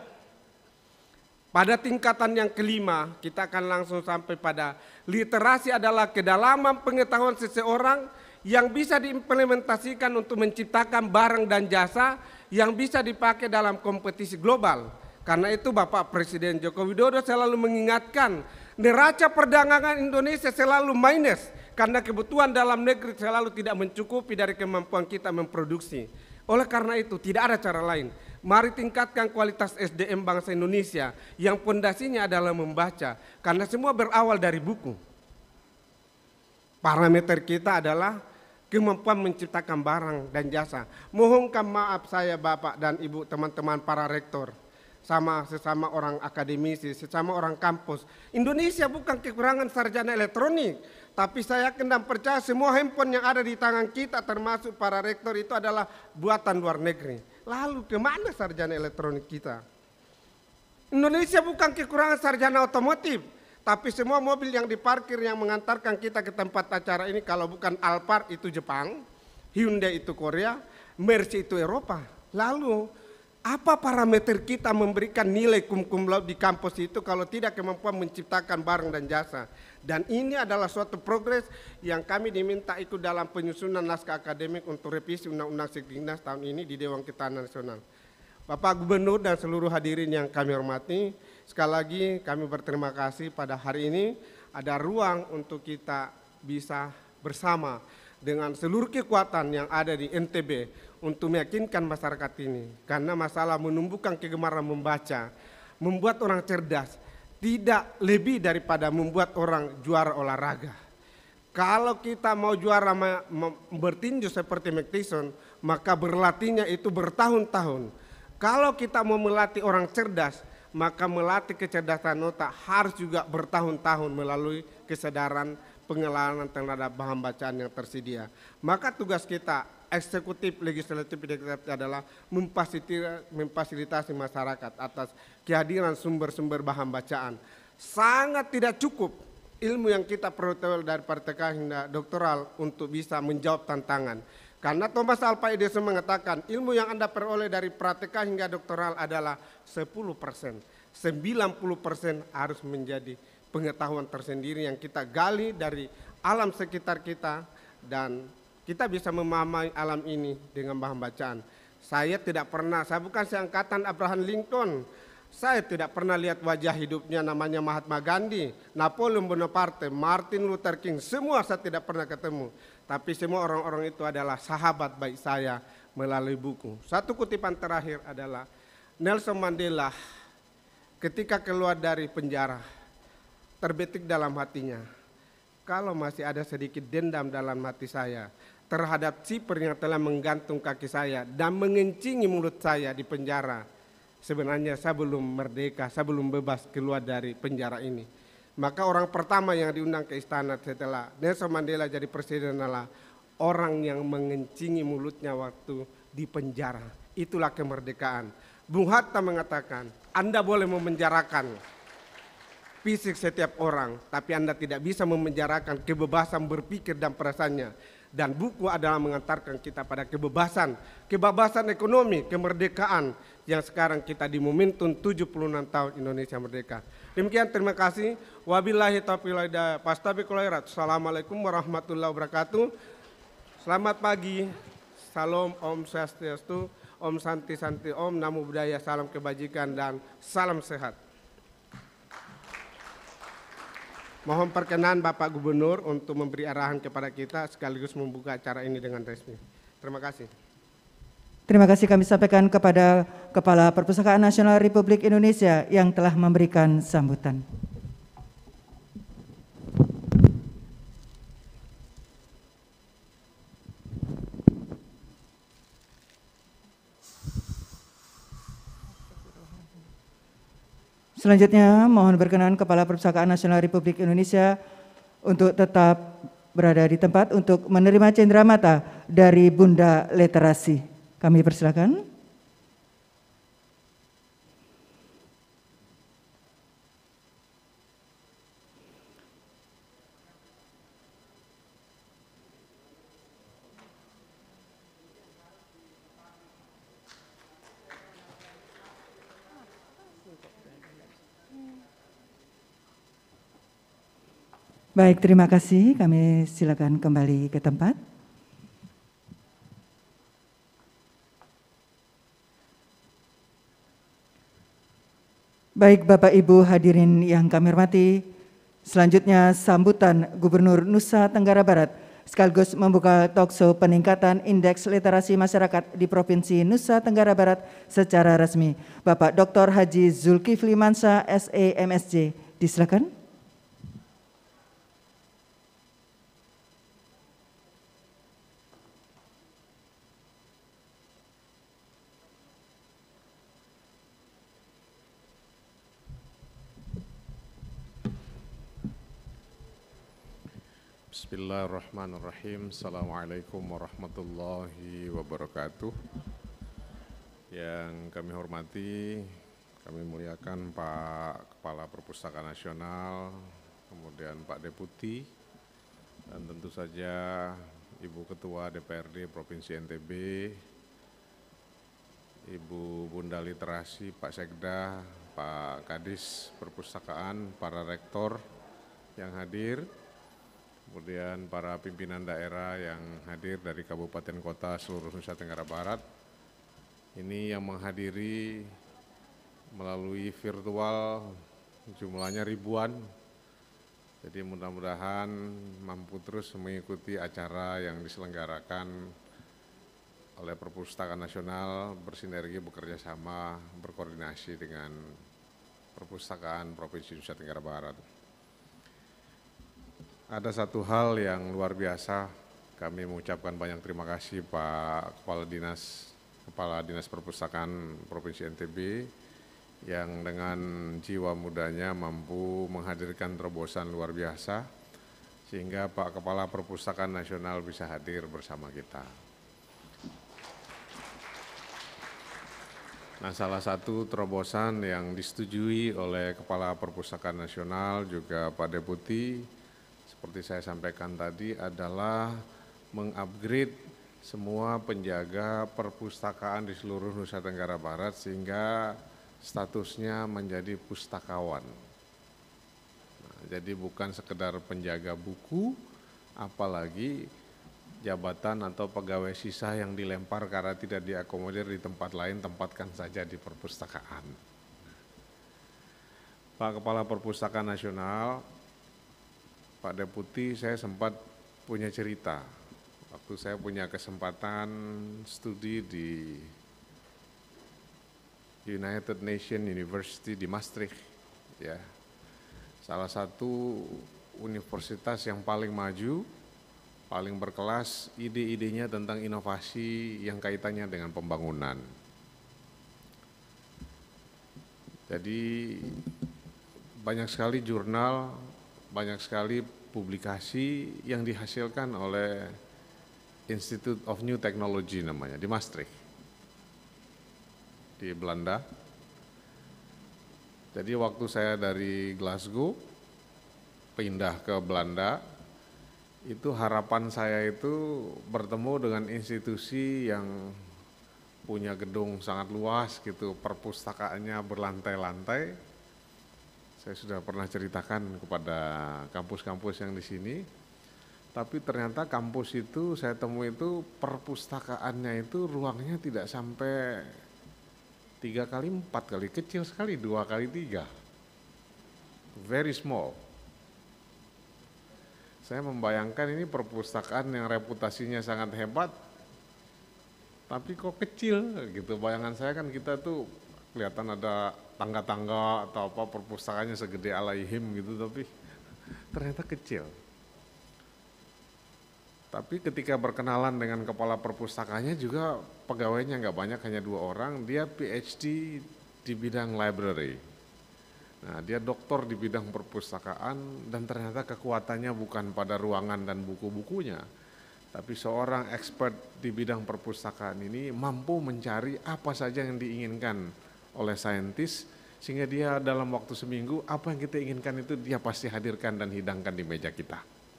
Pada tingkatan yang kelima, kita akan langsung sampai pada literasi adalah kedalaman pengetahuan seseorang yang bisa diimplementasikan untuk menciptakan barang dan jasa yang bisa dipakai dalam kompetisi global. Karena itu Bapak Presiden Joko Widodo selalu mengingatkan, neraca perdagangan Indonesia selalu minus, karena kebutuhan dalam negeri selalu tidak mencukupi dari kemampuan kita memproduksi. Oleh karena itu tidak ada cara lain. Mari tingkatkan kualitas S D M bangsa Indonesia yang pondasinya adalah membaca. Karena semua berawal dari buku. Parameter kita adalah kemampuan menciptakan barang dan jasa. Mohonkan maaf saya Bapak dan Ibu teman-teman para rektor. Sama sesama orang akademisi, sesama orang kampus. Indonesia bukan kekurangan sarjana elektronik. Tapi saya yakin dan percaya semua handphone yang ada di tangan kita termasuk para rektor itu adalah buatan luar negeri. Lalu kemana sarjana elektronik kita? Indonesia bukan kekurangan sarjana otomotif. Tapi semua mobil yang diparkir yang mengantarkan kita ke tempat acara ini kalau bukan Alphard itu Jepang, Hyundai itu Korea, Mercy itu Eropa. Lalu apa parameter kita memberikan nilai cum cum laude di kampus itu kalau tidak kemampuan menciptakan barang dan jasa? Dan ini adalah suatu progres yang kami diminta ikut dalam penyusunan naskah akademik untuk revisi Undang-Undang Sekdinas tahun ini di Dewan Ketahanan Nasional. Bapak Gubernur dan seluruh hadirin yang kami hormati, sekali lagi kami berterima kasih pada hari ini ada ruang untuk kita bisa bersama dengan seluruh kekuatan yang ada di N T B untuk meyakinkan masyarakat ini. Karena masalah menumbuhkan kegemaran membaca, membuat orang cerdas, tidak lebih daripada membuat orang juara olahraga. Kalau kita mau juara bertinju seperti Mike Tyson, maka berlatihnya itu bertahun-tahun. Kalau kita mau melatih orang cerdas, maka melatih kecerdasan otak harus juga bertahun-tahun melalui kesadaran pengenalan terhadap bahan bacaan yang tersedia. Maka tugas kita eksekutif, legislatif, legislatif adalah memfasilitasi, memfasilitasi masyarakat atas kehadiran sumber-sumber bahan bacaan. Sangat tidak cukup ilmu yang kita peroleh dari praktek hingga doktoral untuk bisa menjawab tantangan. Karena Thomas Alva Edison mengatakan ilmu yang Anda peroleh dari praktek hingga doktoral adalah sepuluh persen. sembilan puluh persen harus menjadi pengetahuan tersendiri yang kita gali dari alam sekitar kita dan kita bisa memahami alam ini dengan bahan bacaan. Saya tidak pernah, saya bukan seangkatan Abraham Lincoln. Saya tidak pernah lihat wajah hidupnya namanya Mahatma Gandhi, Napoleon Bonaparte, Martin Luther King. Semua saya tidak pernah ketemu. Tapi semua orang-orang itu adalah sahabat baik saya melalui buku. Satu kutipan terakhir adalah Nelson Mandela ketika keluar dari penjara terbetik dalam hatinya. Kalau masih ada sedikit dendam dalam hati saya terhadap sipir yang telah menggantung kaki saya dan mengencingi mulut saya di penjara, sebenarnya saya belum merdeka, saya belum bebas keluar dari penjara ini. Maka orang pertama yang diundang ke istana setelah Nelson Mandela jadi presiden adalah orang yang mengencingi mulutnya waktu di penjara. Itulah kemerdekaan. Bung Hatta mengatakan, Anda boleh memenjarakan fisik setiap orang, tapi Anda tidak bisa memenjarakan kebebasan berpikir dan perasaannya. Dan buku adalah mengantarkan kita pada kebebasan, kebebasan ekonomi, kemerdekaan yang sekarang kita di momentum tujuh puluh enam tahun Indonesia merdeka. Demikian, terima kasih. Wabillahi taufiq wal hidayah. Fastabiqul khairat. Assalamualaikum warahmatullahi wabarakatuh. Selamat pagi, Salam, Om Swastiastu, Om Santi Santi Om, Namo Buddhaya, salam kebajikan dan salam sehat. Mohon perkenan Bapak Gubernur untuk memberi arahan kepada kita sekaligus membuka acara ini dengan resmi. Terima kasih. Terima kasih kami sampaikan kepada Kepala Perpustakaan Nasional Republik Indonesia yang telah memberikan sambutan. Selanjutnya mohon berkenan Kepala Perpustakaan Nasional Republik Indonesia untuk tetap berada di tempat untuk menerima cenderamata dari Bunda Literasi. Kami persilakan. Baik, terima kasih. Kami silakan kembali ke tempat. Baik, Bapak Ibu hadirin yang kami hormati, selanjutnya sambutan Gubernur Nusa Tenggara Barat sekaligus membuka talkshow peningkatan indeks literasi masyarakat di Provinsi Nusa Tenggara Barat secara resmi. Bapak Doktor Haji Zulkifli Mansyah, S E M S J. Disilakan. Bismillahirrahmanirrahim. Assalamualaikum warahmatullahi wabarakatuh. Yang kami hormati, kami muliakan Pak Kepala Perpustakaan Nasional, kemudian Pak Deputi, dan tentu saja Ibu Ketua D P R D Provinsi N T B, Ibu Bunda Literasi, Pak Sekda, Pak Kadis Perpustakaan, para rektor yang hadir, kemudian para pimpinan daerah yang hadir dari kabupaten kota seluruh Nusa Tenggara Barat. Ini yang menghadiri melalui virtual jumlahnya ribuan. Jadi mudah-mudahan mampu terus mengikuti acara yang diselenggarakan oleh Perpustakaan Nasional, bersinergi, bekerja sama, berkoordinasi dengan Perpustakaan Provinsi Nusa Tenggara Barat. Ada satu hal yang luar biasa, kami mengucapkan banyak terima kasih Pak Kepala Dinas Kepala Dinas Perpustakaan Provinsi N T B yang dengan jiwa mudanya mampu menghadirkan terobosan luar biasa sehingga Pak Kepala Perpustakaan Nasional bisa hadir bersama kita. Nah, salah satu terobosan yang disetujui oleh Kepala Perpustakaan Nasional juga Pak Deputi, seperti saya sampaikan tadi, adalah mengupgrade semua penjaga perpustakaan di seluruh Nusa Tenggara Barat sehingga statusnya menjadi pustakawan. Nah, jadi bukan sekedar penjaga buku, apalagi jabatan atau pegawai sisa yang dilempar karena tidak diakomodir di tempat lain, tempatkan saja di perpustakaan. Pak Kepala Perpustakaan Nasional, Pak Deputi, saya sempat punya cerita. Waktu saya punya kesempatan studi di United Nations University di Maastricht, ya, salah satu universitas yang paling maju, paling berkelas, ide-idenya tentang inovasi yang kaitannya dengan pembangunan. Jadi banyak sekali jurnal, banyak sekali publikasi yang dihasilkan oleh Institute of New Technology namanya, di Maastricht, di Belanda. Jadi waktu saya dari Glasgow pindah ke Belanda, itu harapan saya itu bertemu dengan institusi yang punya gedung sangat luas gitu, perpustakaannya berlantai-lantai. Saya sudah pernah ceritakan kepada kampus-kampus yang di sini. Tapi ternyata kampus itu saya temui itu perpustakaannya itu ruangnya tidak sampai tiga kali empat kali, kecil sekali dua kali tiga, very small. Saya membayangkan ini perpustakaan yang reputasinya sangat hebat, tapi kok kecil gitu. Bayangan saya kan kita tuh kelihatan ada tangga-tangga atau apa, perpustakaannya segede Alaihim gitu, tapi ternyata kecil. Tapi ketika berkenalan dengan kepala perpustakaannya juga pegawainya nggak banyak, hanya dua orang. Dia P H D di bidang library. Nah, dia doktor di bidang perpustakaan dan ternyata kekuatannya bukan pada ruangan dan buku-bukunya. Tapi seorang expert di bidang perpustakaan ini mampu mencari apa saja yang diinginkan oleh saintis, sehingga dia dalam waktu seminggu apa yang kita inginkan itu dia pasti hadirkan dan hidangkan di meja kita.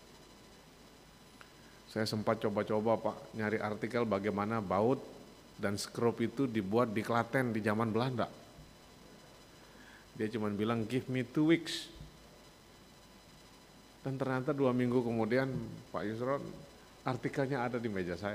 Saya sempat coba-coba Pak nyari artikel bagaimana baut dan skrob itu dibuat di Klaten di zaman Belanda. Dia cuma bilang give me two weeks. Dan ternyata dua minggu kemudian Pak Yusron artikelnya ada di meja saya.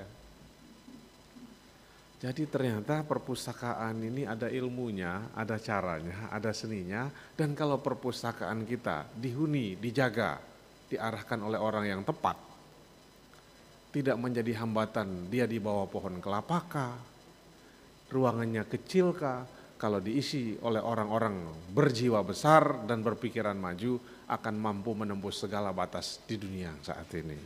Jadi ternyata perpustakaan ini ada ilmunya, ada caranya, ada seninya. Dan kalau perpustakaan kita dihuni, dijaga, diarahkan oleh orang yang tepat, tidak menjadi hambatan, dia di bawah pohon kelapa kah, ruangannya kecil kah, kalau diisi oleh orang-orang berjiwa besar dan berpikiran maju, akan mampu menembus segala batas di dunia saat ini.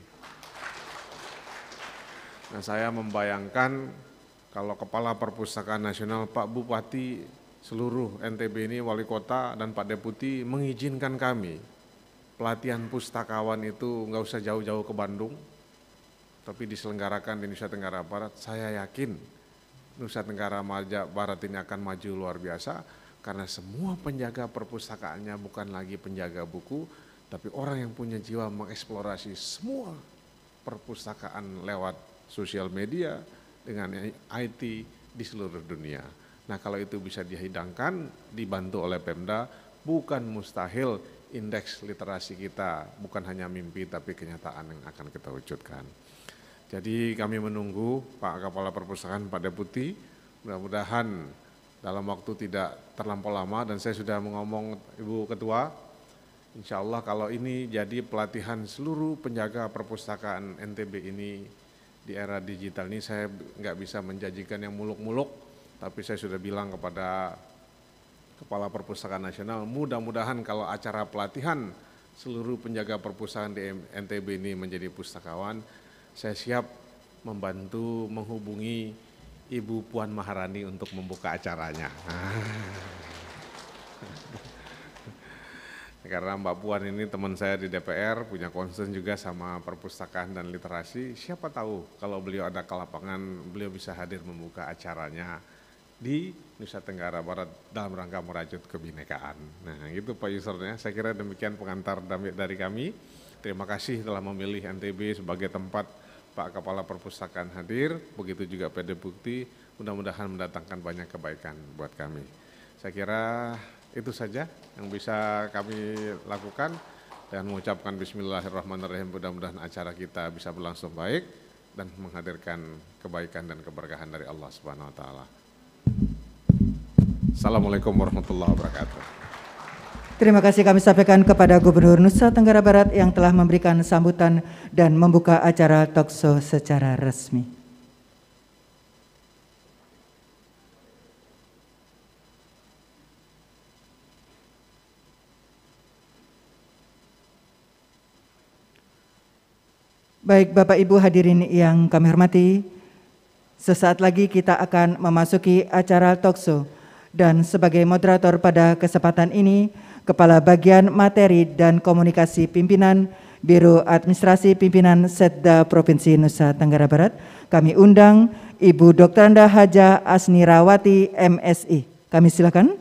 Nah, saya membayangkan kalau Kepala Perpustakaan Nasional, Pak Bupati, seluruh N T B ini, Wali Kota dan Pak Deputi mengizinkan kami pelatihan pustakawan itu nggak usah jauh-jauh ke Bandung, tapi diselenggarakan di Nusa Tenggara Barat. Saya yakin Nusa Tenggara Barat ini akan maju luar biasa, karena semua penjaga perpustakaannya bukan lagi penjaga buku, tapi orang yang punya jiwa mengeksplorasi semua perpustakaan lewat sosial media dengan I T di seluruh dunia. Nah, kalau itu bisa dihidangkan, dibantu oleh Pemda, bukan mustahil indeks literasi kita bukan hanya mimpi tapi kenyataan yang akan kita wujudkan. Jadi kami menunggu Pak Kepala Perpustakaan, Pak Deputi, mudah-mudahan dalam waktu tidak terlampau lama, dan saya sudah mengomong Ibu Ketua, insya Allah kalau ini jadi pelatihan seluruh penjaga perpustakaan N T B ini di era digital ini, saya nggak bisa menjanjikan yang muluk-muluk, tapi saya sudah bilang kepada Kepala Perpustakaan Nasional, mudah-mudahan kalau acara pelatihan seluruh penjaga perpustakaan di N T B ini menjadi pustakawan, saya siap membantu menghubungi Ibu Puan Maharani untuk membuka acaranya. Karena Mbak Puan ini teman saya di D P R, punya concern juga sama perpustakaan dan literasi. Siapa tahu kalau beliau ada ke lapangan, beliau bisa hadir membuka acaranya di Nusa Tenggara Barat dalam rangka merajut kebinekaan. Nah, itu Pak Yusron ya. Saya kira demikian pengantar dari kami. Terima kasih telah memilih N T B sebagai tempat Pak Kepala Perpustakaan hadir. Begitu juga P D Bukti. Mudah-mudahan mendatangkan banyak kebaikan buat kami. Saya kira itu saja yang bisa kami lakukan, dan mengucapkan bismillahirrahmanirrahim, mudah-mudahan acara kita bisa berlangsung baik dan menghadirkan kebaikan dan keberkahan dari Allah Subhanahu wa taala. Assalamualaikum warahmatullahi wabarakatuh. Terima kasih kami sampaikan kepada Gubernur Nusa Tenggara Barat yang telah memberikan sambutan dan membuka acara talkshow secara resmi. Baik Bapak Ibu hadirin yang kami hormati, sesaat lagi kita akan memasuki acara talkshow, dan sebagai moderator pada kesempatan ini, Kepala Bagian Materi dan Komunikasi Pimpinan Biro Administrasi Pimpinan Setda Provinsi Nusa Tenggara Barat, kami undang Ibu Doktor Anda Haja Asnirawati M Si. Kami silakan.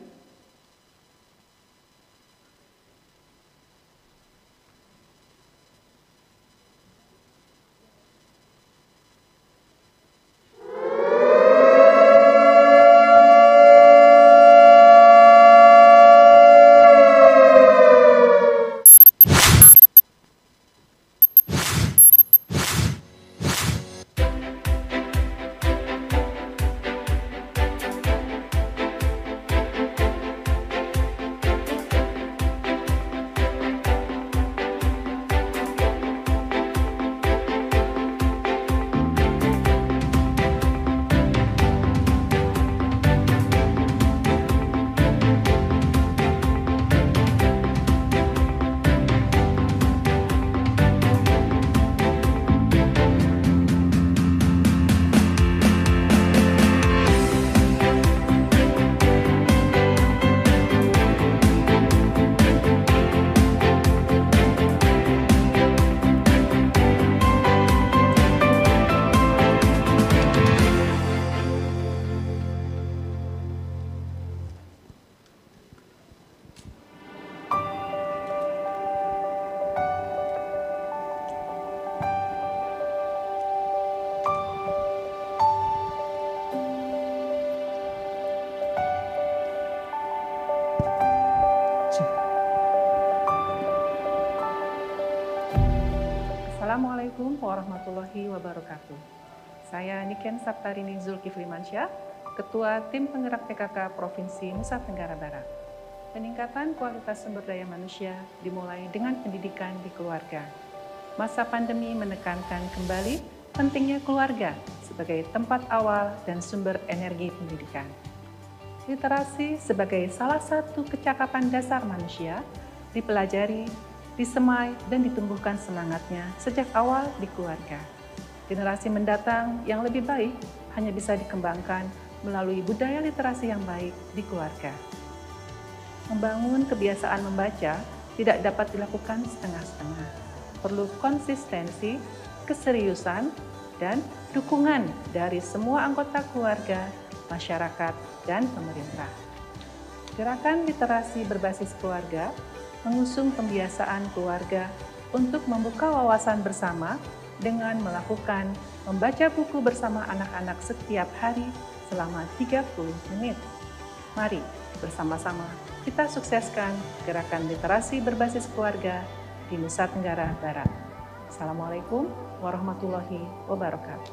warahmatullahi wabarakatuh. Saya Niken Saptarini Zulkifli Mansyah, Ketua Tim Penggerak P K K Provinsi Nusa Tenggara Barat. Peningkatan kualitas sumber daya manusia dimulai dengan pendidikan di keluarga. Masa pandemi menekankan kembali pentingnya keluarga sebagai tempat awal dan sumber energi pendidikan. Literasi sebagai salah satu kecakapan dasar manusia dipelajari, disemai, dan ditumbuhkan semangatnya sejak awal di keluarga. Generasi mendatang yang lebih baik hanya bisa dikembangkan melalui budaya literasi yang baik di keluarga. Membangun kebiasaan membaca tidak dapat dilakukan setengah-setengah. Perlu konsistensi, keseriusan, dan dukungan dari semua anggota keluarga, masyarakat, dan pemerintah. Gerakan literasi berbasis keluarga mengusung pembiasaan keluarga untuk membuka wawasan bersama dengan melakukan membaca buku bersama anak-anak setiap hari selama tiga puluh menit. Mari bersama-sama kita sukseskan gerakan literasi berbasis keluarga di Nusa Tenggara Barat. Assalamualaikum warahmatullahi wabarakatuh.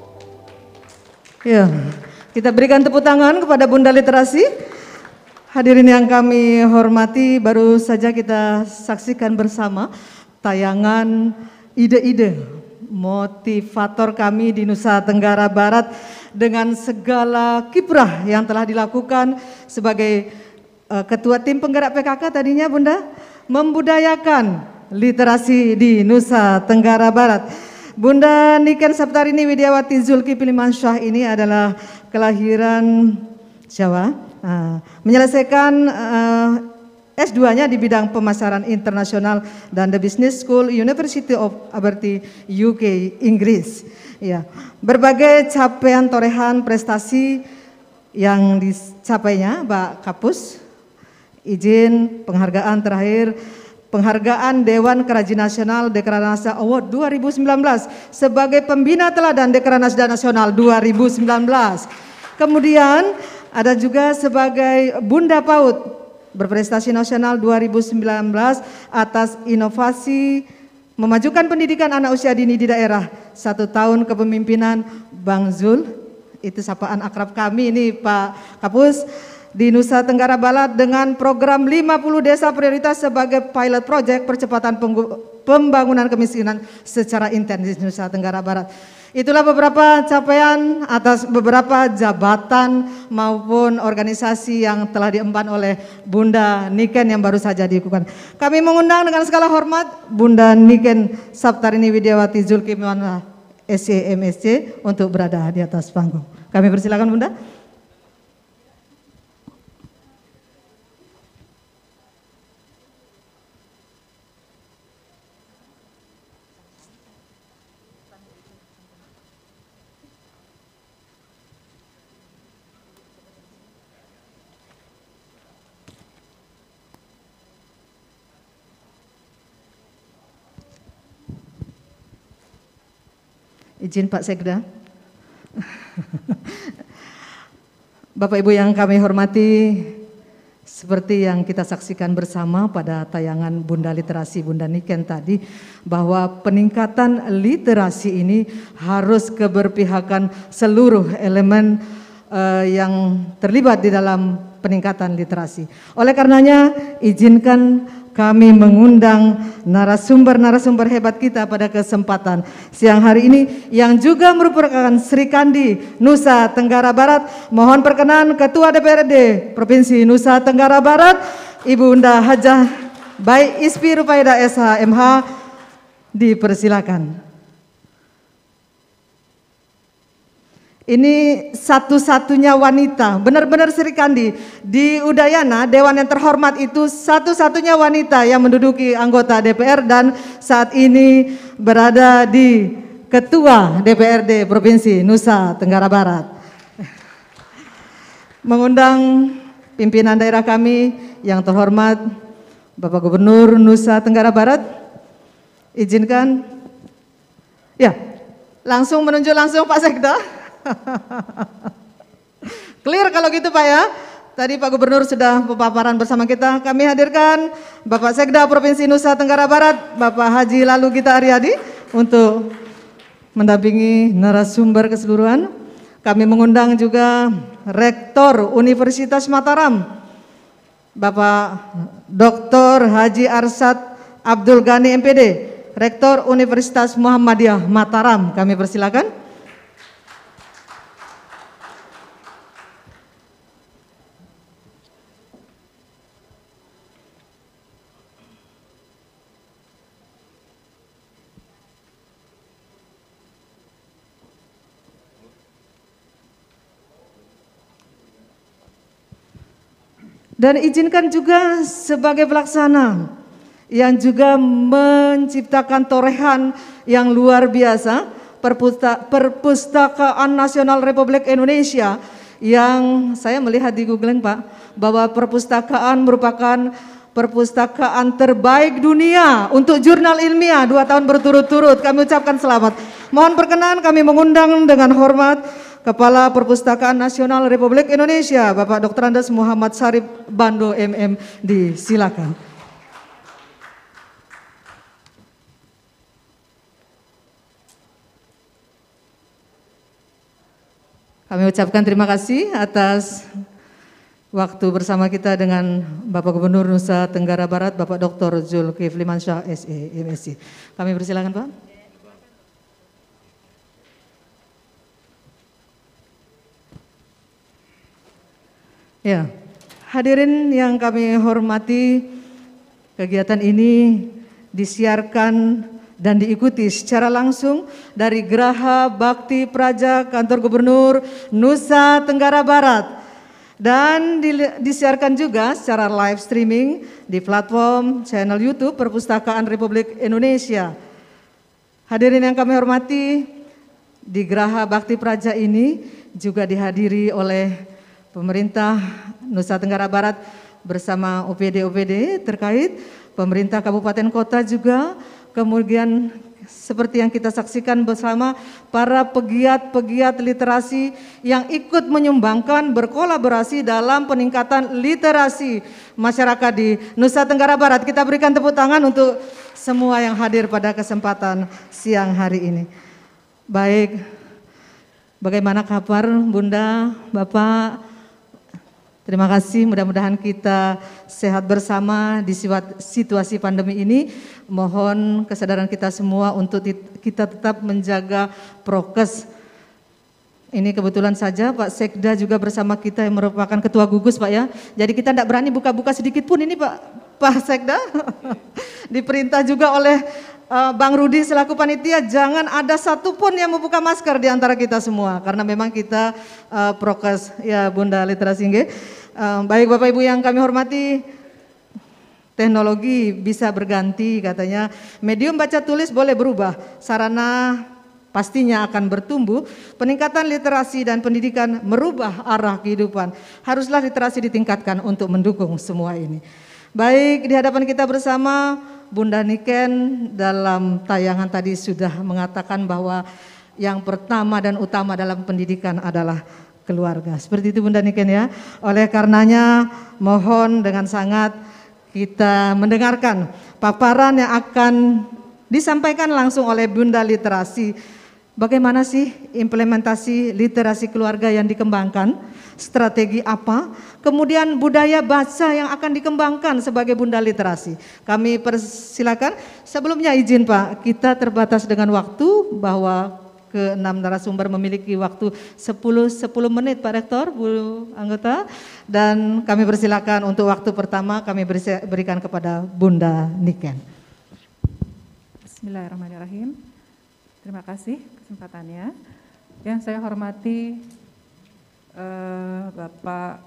Ya, kita berikan tepuk tangan kepada Bunda Literasi. Hadirin yang kami hormati, baru saja kita saksikan bersama tayangan ide-ide motivator kami di Nusa Tenggara Barat dengan segala kiprah yang telah dilakukan sebagai uh, Ketua Tim Penggerak P K K tadinya Bunda, membudayakan literasi di Nusa Tenggara Barat. Bunda Niken Saptarini Widiawati Zulkifli Mansyah ini adalah kelahiran Jawa, uh, menyelesaikan uh, S dua-nya di bidang pemasaran internasional dan The Business School University of Aberdeen U K Inggris. Ya, berbagai capaian torehan prestasi yang dicapainya Mbak Kapus. Izin penghargaan terakhir, penghargaan Dewan Kerajinan Nasional Dekranasda Award dua ribu sembilan belas sebagai pembina teladan Dekranasda Nasional dua ribu sembilan belas. Kemudian ada juga sebagai Bunda PAUD berprestasi nasional dua ribu sembilan belas atas inovasi memajukan pendidikan anak usia dini di daerah. Satu tahun kepemimpinan Bang Zul, itu sapaan akrab kami ini Pak Kapus, di Nusa Tenggara Barat dengan program lima puluh desa prioritas sebagai pilot project percepatan pembangunan kemiskinan secara intensif Nusa Tenggara Barat. Itulah beberapa capaian atas beberapa jabatan maupun organisasi yang telah diemban oleh Bunda Niken yang baru saja dilakukan. Kami mengundang dengan segala hormat Bunda Niken Saptarini Widiawati Zulkifli Mansyah S C M S C untuk berada di atas panggung. Kami persilakan Bunda. Izin Pak Sekda. Bapak Ibu yang kami hormati, seperti yang kita saksikan bersama pada tayangan Bunda Literasi Bunda Niken tadi, bahwa peningkatan literasi ini harus keberpihakan seluruh elemen uh, yang terlibat di dalam peningkatan literasi. Oleh karenanya, izinkan kami mengundang narasumber-narasumber hebat kita pada kesempatan siang hari ini yang juga merupakan Sri Kandi Nusa Tenggara Barat. Mohon perkenan Ketua D P R D Provinsi Nusa Tenggara Barat, Ibu Unda Hajah Baik Ispi Rupaida S H M H, dipersilakan. Ini satu-satunya wanita, benar-benar Sri Kandi di Udayana, Dewan yang terhormat itu satu-satunya wanita yang menduduki anggota D P R dan saat ini berada di Ketua D P R D Provinsi Nusa Tenggara Barat. Mengundang pimpinan daerah kami yang terhormat Bapak Gubernur Nusa Tenggara Barat, izinkan, ya langsung menunjuk langsung Pak Sekda. Clear kalau gitu Pak ya. Tadi Pak Gubernur sudah berpaparan bersama kita. Kami hadirkan Bapak Sekda Provinsi Nusa Tenggara Barat, Bapak Haji Lalu Gita Aryadi untuk mendampingi narasumber keseluruhan. Kami mengundang juga Rektor Universitas Mataram, Bapak Doktor Haji Arsad Abdul Ghani M P D, Rektor Universitas Muhammadiyah Mataram. Kami persilakan. Dan izinkan juga sebagai pelaksana yang juga menciptakan torehan yang luar biasa, Perpustakaan Nasional Republik Indonesia, yang saya melihat di googling Pak, bahwa perpustakaan merupakan perpustakaan terbaik dunia untuk jurnal ilmiah dua tahun berturut-turut. Kami ucapkan selamat. Mohon perkenan kami mengundang dengan hormat Kepala Perpustakaan Nasional Republik Indonesia, Bapak Doktor Andes Muhammad Syarif Bando M M D. Silakan. Kami ucapkan terima kasih atas waktu bersama kita dengan Bapak Gubernur Nusa Tenggara Barat, Bapak Doktor Zulkifli Mansyah S E M Si. Kami persilakan Pak. Ya, hadirin yang kami hormati, kegiatan ini disiarkan dan diikuti secara langsung dari Geraha Bakti Praja Kantor Gubernur Nusa Tenggara Barat dan di, disiarkan juga secara live streaming di platform channel YouTube Perpustakaan Republik Indonesia. Hadirin yang kami hormati, di Geraha Bakti Praja ini juga dihadiri oleh pemerintah Nusa Tenggara Barat bersama O P D O P D terkait, pemerintah kabupaten kota juga, kemudian seperti yang kita saksikan bersama para pegiat-pegiat literasi yang ikut menyumbangkan berkolaborasi dalam peningkatan literasi masyarakat di Nusa Tenggara Barat. Kita berikan tepuk tangan untuk semua yang hadir pada kesempatan siang hari ini. Baik, bagaimana kabar Bunda, Bapak? Terima kasih, mudah-mudahan kita sehat bersama di situasi pandemi ini. Mohon kesadaran kita semua untuk kita tetap menjaga prokes. Ini kebetulan saja Pak Sekda juga bersama kita yang merupakan ketua gugus Pak ya. Jadi kita tidak berani buka-buka sedikit pun ini Pak, Pak Sekda. Diperintah juga oleh uh, Bang Rudi selaku panitia, jangan ada satupun yang membuka masker di antara kita semua. Karena memang kita uh, prokes ya Bunda Literasi nggih. Uh, baik Bapak Ibu yang kami hormati, teknologi bisa berganti katanya, medium baca tulis boleh berubah, sarana pastinya akan bertumbuh, peningkatan literasi dan pendidikan merubah arah kehidupan, haruslah literasi ditingkatkan untuk mendukung semua ini. Baik, di hadapan kita bersama Bunda Niken dalam tayangan tadi sudah mengatakan bahwa yang pertama dan utama dalam pendidikan adalah keluarga. Seperti itu Bunda Niken ya. Oleh karenanya mohon dengan sangat kita mendengarkan paparan yang akan disampaikan langsung oleh Bunda Literasi. Bagaimana sih implementasi literasi keluarga yang dikembangkan? Strategi apa? Kemudian budaya baca yang akan dikembangkan sebagai Bunda Literasi. Kami persilakan. Sebelumnya izin Pak, kita terbatas dengan waktu bahwa keenam narasumber memiliki waktu sepuluh sepuluh menit Pak Rektor, Bu anggota, dan kami persilakan untuk waktu pertama kami berikan kepada Bunda Niken. Bismillahirrahmanirrahim. Terima kasih kesempatannya. Yang saya hormati eh, Bapak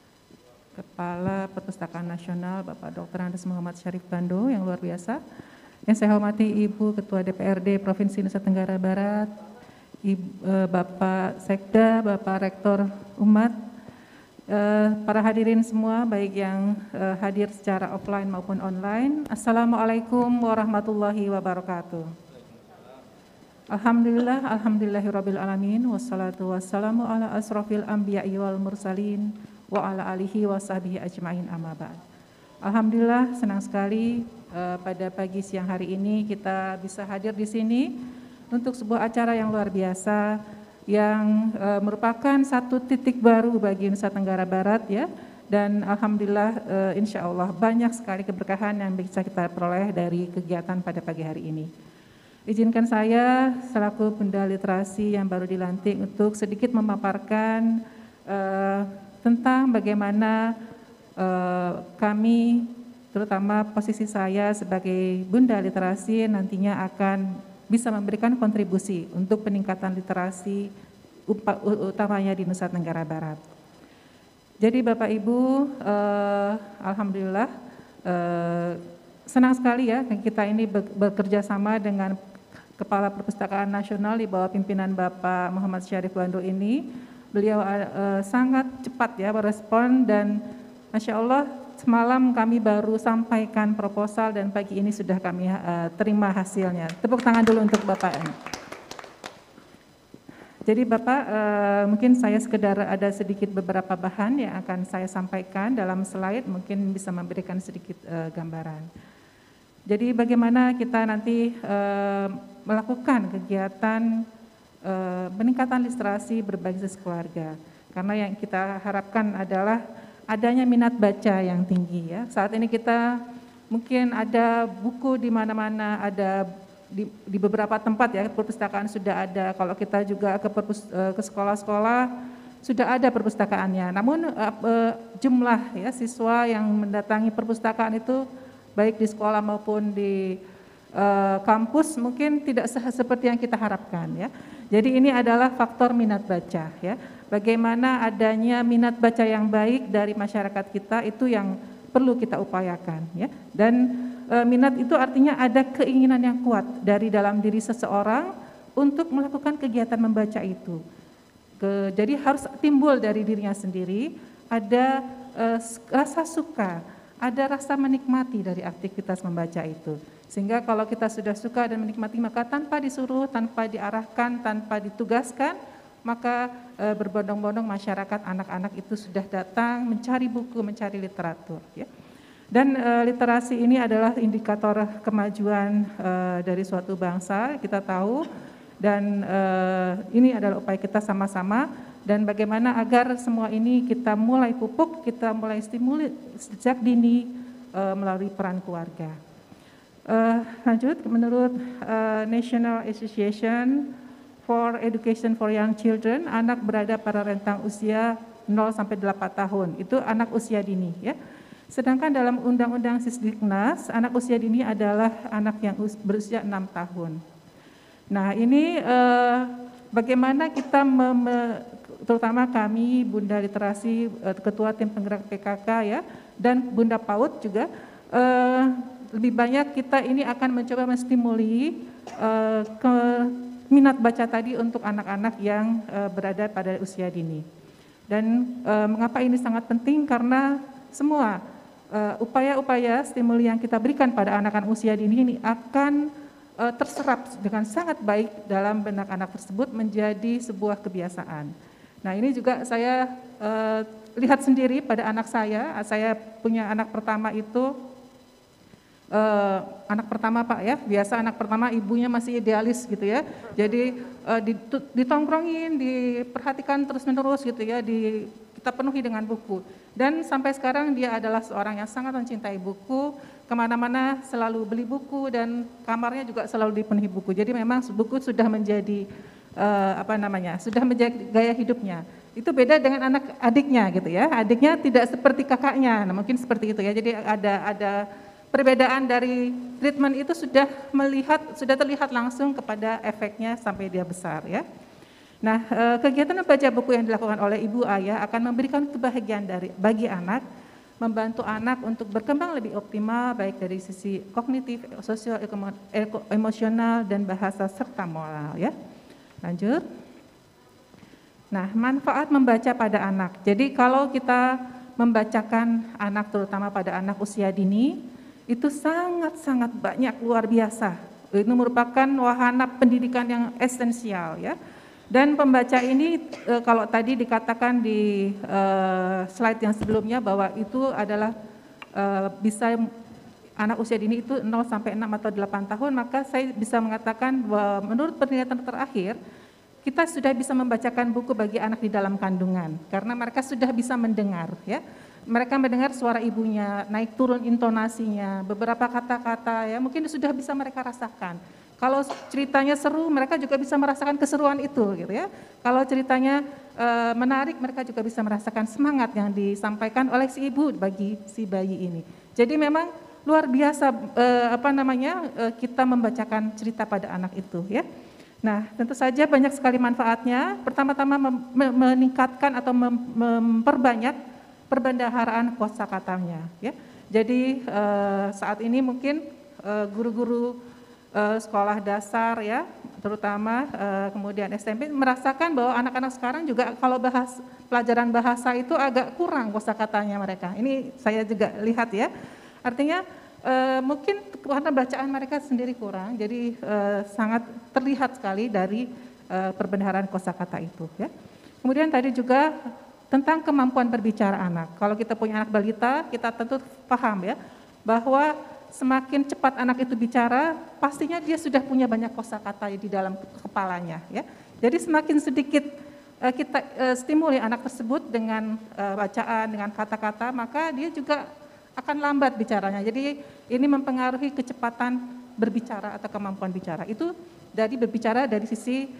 Kepala Perpustakaan Nasional, Bapak Doktor Andes Muhammad Syarif Bando yang luar biasa. Yang saya hormati Ibu Ketua D P R D Provinsi Nusa Tenggara Barat, Ibu, eh, Bapak Sekda, Bapak Rektor Umat, eh, para hadirin semua baik yang eh, hadir secara offline maupun online. Assalamualaikum warahmatullahi wabarakatuh. Alhamdulillah, alhamdulillahirabbil alamin, wassalatu wassalamu ala asrofil anbiya'i wal mursalin wa ala alihi wa sahbihi ajma'in amma ba'd. Alhamdulillah, senang sekali uh, pada pagi siang hari ini kita bisa hadir di sini untuk sebuah acara yang luar biasa, yang e, merupakan satu titik baru bagi Nusa Tenggara Barat ya. Dan alhamdulillah e, insya Allah banyak sekali keberkahan yang bisa kita peroleh dari kegiatan pada pagi hari ini. Izinkan saya selaku Bunda Literasi yang baru dilantik untuk sedikit memaparkan e, tentang bagaimana e, kami, terutama posisi saya sebagai Bunda Literasi nantinya akan bisa memberikan kontribusi untuk peningkatan literasi utamanya di Nusa Tenggara Barat. Jadi Bapak Ibu, eh, alhamdulillah eh, senang sekali ya kita ini bekerja sama dengan Kepala Perpustakaan Nasional di bawah pimpinan Bapak Muhammad Syarif Wando ini. Beliau eh, sangat cepat ya merespon dan Masya Allah semalam kami baru sampaikan proposal dan pagi ini sudah kami uh, terima hasilnya. Tepuk tangan dulu untuk Bapak. Jadi Bapak, uh, mungkin saya sekedar ada sedikit beberapa bahan yang akan saya sampaikan dalam slide, mungkin bisa memberikan sedikit uh, gambaran. Jadi bagaimana kita nanti uh, melakukan kegiatan uh, peningkatan literasi berbasis keluarga. Karena yang kita harapkan adalah adanya minat baca yang tinggi ya. Saat ini kita mungkin ada buku di mana-mana, ada di, di beberapa tempat ya perpustakaan sudah ada. Kalau kita juga ke perpus, ke sekolah-sekolah sudah ada perpustakaannya. Namun uh, jumlah ya siswa yang mendatangi perpustakaan itu baik di sekolah maupun di uh, kampus mungkin tidak seperti yang kita harapkan ya. Jadi ini adalah faktor minat baca ya. Bagaimana adanya minat baca yang baik dari masyarakat kita itu yang perlu kita upayakan ya. Dan e, minat itu artinya ada keinginan yang kuat dari dalam diri seseorang untuk melakukan kegiatan membaca itu. Ke, jadi harus timbul dari dirinya sendiri, ada e, rasa suka, ada rasa menikmati dari aktivitas membaca itu. Sehingga kalau kita sudah suka dan menikmati maka tanpa disuruh, tanpa diarahkan, tanpa ditugaskan, maka e, berbondong-bondong masyarakat anak-anak itu sudah datang mencari buku, mencari literatur ya. Dan e, literasi ini adalah indikator kemajuan e, dari suatu bangsa, kita tahu, dan e, ini adalah upaya kita sama-sama dan bagaimana agar semua ini kita mulai pupuk, kita mulai stimuli sejak dini e, melalui peran keluarga. E, lanjut, menurut e, National Association for Education for Young Children, anak berada pada rentang usia nol sampai delapan tahun, itu anak usia dini ya. Sedangkan dalam Undang-Undang Sisdiknas, anak usia dini adalah anak yang berusia enam tahun. Nah ini eh, bagaimana kita, mem, terutama kami Bunda Literasi, eh, Ketua Tim Penggerak P K K ya, dan Bunda PAUD juga, eh, lebih banyak kita ini akan mencoba menstimuli eh, ke minat baca tadi untuk anak-anak yang uh, berada pada usia dini. Dan uh, mengapa ini sangat penting? Karena semua upaya-upaya uh, stimuli yang kita berikan pada anak-anak usia dini ini akan uh, terserap dengan sangat baik dalam benak anak tersebut menjadi sebuah kebiasaan. Nah ini juga saya uh, lihat sendiri pada anak saya, saya punya anak pertama itu, Uh, anak pertama Pak ya, biasa anak pertama ibunya masih idealis gitu ya, jadi uh, ditongkrongin, diperhatikan terus menerus gitu ya, di, kita penuhi dengan buku. Dan sampai sekarang dia adalah seorang yang sangat mencintai buku, kemana-mana selalu beli buku dan kamarnya juga selalu dipenuhi buku. Jadi memang buku sudah menjadi uh, apa namanya, sudah menjadi gaya hidupnya. Itu beda dengan anak adiknya gitu ya, adiknya tidak seperti kakaknya, nah mungkin seperti itu ya. Jadi ada ada perbedaan dari treatment itu sudah melihat, sudah terlihat langsung kepada efeknya sampai dia besar ya. Nah, kegiatan membaca buku yang dilakukan oleh ibu ayah akan memberikan kebahagiaan dari bagi anak, membantu anak untuk berkembang lebih optimal baik dari sisi kognitif, sosial, emosional dan bahasa serta moral ya. Lanjut. Nah, manfaat membaca pada anak. Jadi kalau kita membacakan anak terutama pada anak usia dini itu sangat-sangat banyak, luar biasa. Itu merupakan wahana pendidikan yang esensial ya. Dan pembaca ini e, kalau tadi dikatakan di e, slide yang sebelumnya bahwa itu adalah e, bisa anak usia dini itu nol sampai enam atau delapan tahun, maka saya bisa mengatakan bahwa menurut penelitian terakhir, kita sudah bisa membacakan buku bagi anak di dalam kandungan, karena mereka sudah bisa mendengar, ya. Mereka mendengar suara ibunya, naik turun intonasinya, beberapa kata-kata, ya mungkin sudah bisa mereka rasakan. Kalau ceritanya seru, mereka juga bisa merasakan keseruan itu, gitu ya. Kalau ceritanya e, menarik, mereka juga bisa merasakan semangat yang disampaikan oleh si ibu bagi si bayi ini. Jadi memang luar biasa eh, apa namanya eh, kita membacakan cerita pada anak itu, ya. Nah, tentu saja banyak sekali manfaatnya. Pertama-tama mem meningkatkan atau mem memperbanyak perbendaharaan kosakatanya, ya. Jadi eh, saat ini mungkin guru-guru eh, eh, sekolah dasar, ya, terutama eh, kemudian S M P merasakan bahwa anak-anak sekarang juga kalau bahas pelajaran bahasa itu agak kurang kosakatanya mereka. Ini saya juga lihat, ya. Artinya e, mungkin karena bacaan mereka sendiri kurang, jadi e, sangat terlihat sekali dari e, perbendaharaan kosakata itu, ya. Kemudian tadi juga tentang kemampuan berbicara anak. Kalau kita punya anak balita, kita tentu paham, ya, bahwa semakin cepat anak itu bicara, pastinya dia sudah punya banyak kosakata di dalam kepalanya, ya. Jadi semakin sedikit e, kita e, stimuli anak tersebut dengan e, bacaan, dengan kata-kata, maka dia juga akan lambat bicaranya. Jadi ini mempengaruhi kecepatan berbicara atau kemampuan bicara. Itu dari berbicara dari sisi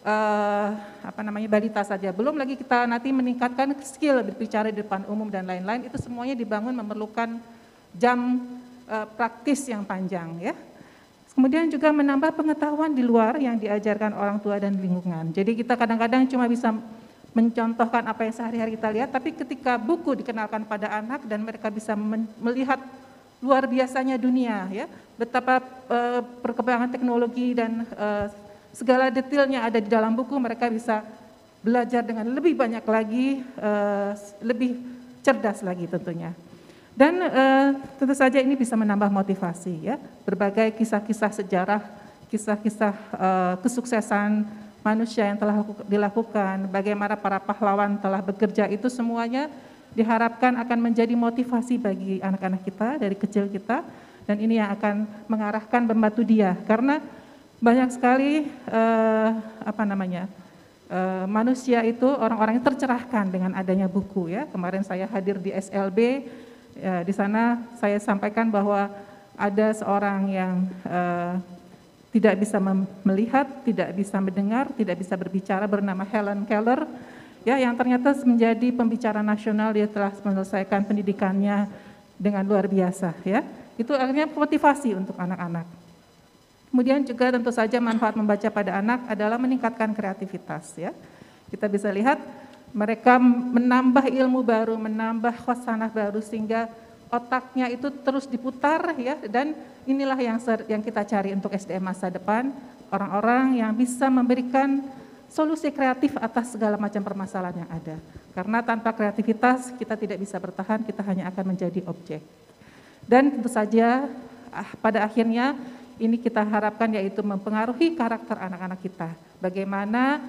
uh, apa namanya balita saja. Belum lagi kita nanti meningkatkan skill berbicara di depan umum dan lain-lain. Itu semuanya dibangun memerlukan jam uh, praktis yang panjang, ya. Kemudian juga menambah pengetahuan di luar yang diajarkan orang tua dan lingkungan. Jadi kita kadang-kadang cuma bisa mencontohkan apa yang sehari-hari kita lihat, tapi ketika buku dikenalkan pada anak dan mereka bisa melihat luar biasanya dunia, ya, betapa uh, perkembangan teknologi dan uh, segala detailnya ada di dalam buku, mereka bisa belajar dengan lebih banyak lagi, uh, lebih cerdas lagi tentunya. Dan uh, tentu saja ini bisa menambah motivasi, ya, berbagai kisah-kisah sejarah, kisah-kisah uh, kesuksesan manusia yang telah dilakukan, bagaimana para pahlawan telah bekerja, itu semuanya diharapkan akan menjadi motivasi bagi anak-anak kita dari kecil kita, dan ini yang akan mengarahkan membantu dia, karena banyak sekali eh, apa namanya eh, manusia itu orang-orang yang tercerahkan dengan adanya buku, ya. Kemarin saya hadir di S L B, ya, di sana saya sampaikan bahwa ada seorang yang eh, tidak bisa melihat, tidak bisa mendengar, tidak bisa berbicara, bernama Helen Keller, ya, yang ternyata menjadi pembicara nasional. Dia telah menyelesaikan pendidikannya dengan luar biasa, ya. Itu akhirnya motivasi untuk anak-anak. Kemudian juga tentu saja manfaat membaca pada anak adalah meningkatkan kreativitas, ya. Kita bisa lihat mereka menambah ilmu baru, menambah khasanah baru, sehingga otaknya itu terus diputar, ya, dan inilah yang yang kita cari untuk S D M masa depan, orang-orang yang bisa memberikan solusi kreatif atas segala macam permasalahan yang ada. Karena tanpa kreativitas kita tidak bisa bertahan, kita hanya akan menjadi objek. Dan tentu saja pada akhirnya ini kita harapkan yaitu mempengaruhi karakter anak-anak kita. Bagaimana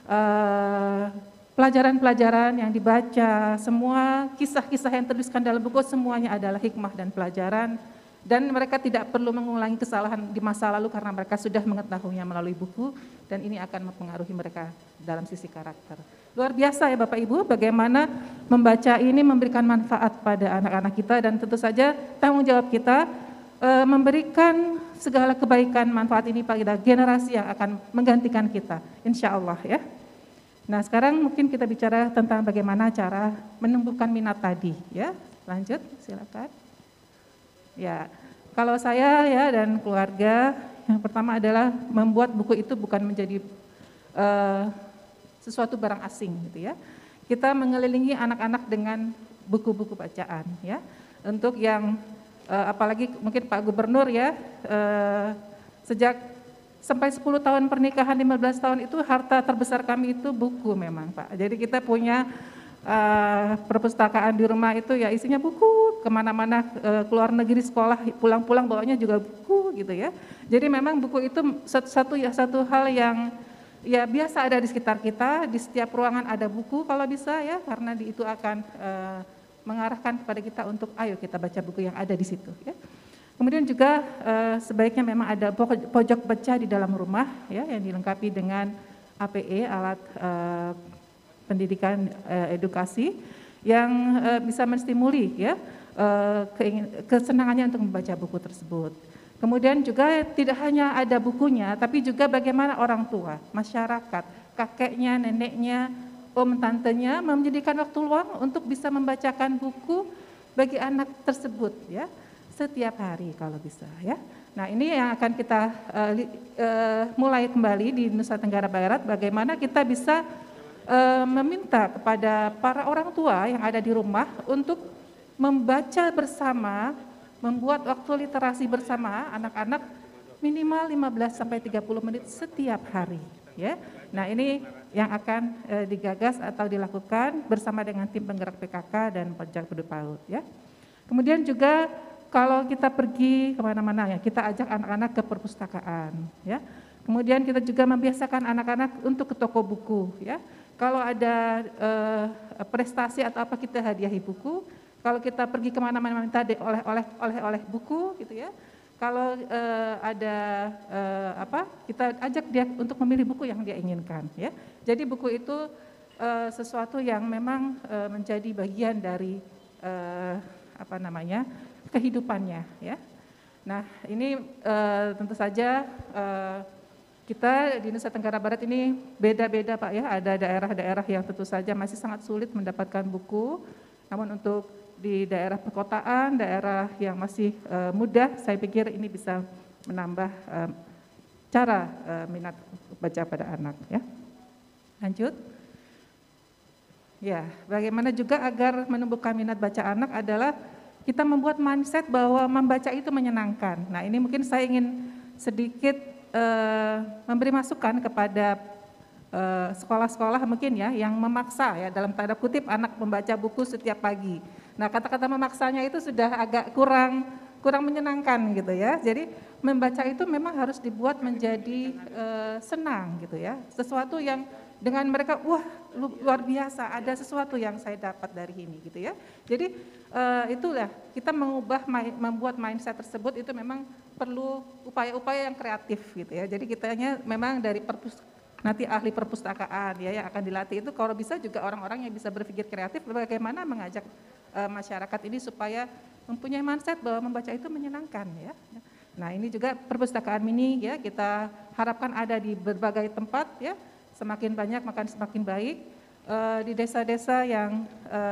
uh, pelajaran-pelajaran yang dibaca, semua kisah-kisah yang tertuliskan dalam buku semuanya adalah hikmah dan pelajaran, dan mereka tidak perlu mengulangi kesalahan di masa lalu karena mereka sudah mengetahuinya melalui buku, dan ini akan mempengaruhi mereka dalam sisi karakter. Luar biasa, ya Bapak Ibu, bagaimana membaca ini memberikan manfaat pada anak-anak kita, dan tentu saja tanggung jawab kita e, memberikan segala kebaikan manfaat ini pada generasi yang akan menggantikan kita, insya Allah, ya. Nah, sekarang mungkin kita bicara tentang bagaimana cara menumbuhkan minat tadi, ya. Lanjut, silakan. Ya, kalau saya, ya, dan keluarga, yang pertama adalah membuat buku itu bukan menjadi uh, sesuatu barang asing, gitu ya. Kita mengelilingi anak-anak dengan buku-buku bacaan, ya. Untuk yang uh, apalagi mungkin Pak Gubernur, ya, uh, sejak sampai sepuluh tahun pernikahan, lima belas tahun itu harta terbesar kami itu buku memang, Pak. Jadi kita punya uh, perpustakaan di rumah itu ya isinya buku, kemana-mana uh, keluar negeri sekolah, pulang-pulang bawanya juga buku gitu ya. Jadi memang buku itu satu-satu ya satu hal yang ya biasa ada di sekitar kita, di setiap ruangan ada buku kalau bisa ya, karena di, itu akan uh, mengarahkan kepada kita untuk ayo kita baca buku yang ada di situ ya. Kemudian juga uh, sebaiknya memang ada pojok baca di dalam rumah ya yang dilengkapi dengan A P E, alat uh, pendidikan uh, edukasi yang uh, bisa menstimuli ya uh, keingin, kesenangannya untuk membaca buku tersebut. Kemudian juga tidak hanya ada bukunya, tapi juga bagaimana orang tua, masyarakat, kakeknya, neneknya, om tantenya menjadikan waktu luang untuk bisa membacakan buku bagi anak tersebut ya. Setiap hari kalau bisa ya. Nah ini yang akan kita uh, uh, mulai kembali di Nusa Tenggara Barat, bagaimana kita bisa uh, meminta kepada para orang tua yang ada di rumah untuk membaca bersama, membuat waktu literasi bersama anak-anak minimal lima belas sampai tiga puluh menit setiap hari ya. Nah ini yang akan uh, digagas atau dilakukan bersama dengan tim penggerak P K K dan Pajak Penduduk PAUD ya. Kemudian juga kalau kita pergi kemana-mana ya, kita ajak anak-anak ke perpustakaan ya. Kemudian kita juga membiasakan anak-anak untuk ke toko buku ya. Kalau ada eh, prestasi atau apa kita hadiahi buku. Kalau kita pergi kemana-mana minta oleh-oleh oleh-oleh buku gitu ya. Kalau eh, ada eh, apa kita ajak dia untuk memilih buku yang dia inginkan ya. Jadi buku itu eh, sesuatu yang memang eh, menjadi bagian dari eh, apa namanya kehidupannya ya. Nah ini uh, tentu saja uh, kita di Nusa Tenggara Barat ini beda-beda Pak ya, ada daerah-daerah yang tentu saja masih sangat sulit mendapatkan buku, namun untuk di daerah perkotaan, daerah yang masih uh, mudah, saya pikir ini bisa menambah uh, cara uh, minat baca pada anak ya. Lanjut. Ya, bagaimana juga agar menumbuhkan minat baca anak adalah kita membuat mindset bahwa membaca itu menyenangkan. Nah ini mungkin saya ingin sedikit uh, memberi masukan kepada sekolah-sekolah uh, mungkin ya yang memaksa ya dalam tanda kutip anak membaca buku setiap pagi. Nah kata-kata memaksanya itu sudah agak kurang kurang menyenangkan gitu ya. Jadi membaca itu memang harus dibuat menjadi uh, senang gitu ya. Sesuatu yang dengan mereka, wah luar biasa, ada sesuatu yang saya dapat dari ini gitu ya. Jadi uh, itulah kita mengubah, membuat mindset tersebut itu memang perlu upaya-upaya yang kreatif gitu ya. Jadi kitanya memang dari perpus, nanti ahli perpustakaan ya yang akan dilatih itu kalau bisa juga orang-orang yang bisa berpikir kreatif bagaimana mengajak uh, masyarakat ini supaya mempunyai mindset bahwa membaca itu menyenangkan ya. Nah ini juga perpustakaan mini ya kita harapkan ada di berbagai tempat ya. Semakin banyak makan semakin baik uh, di desa-desa yang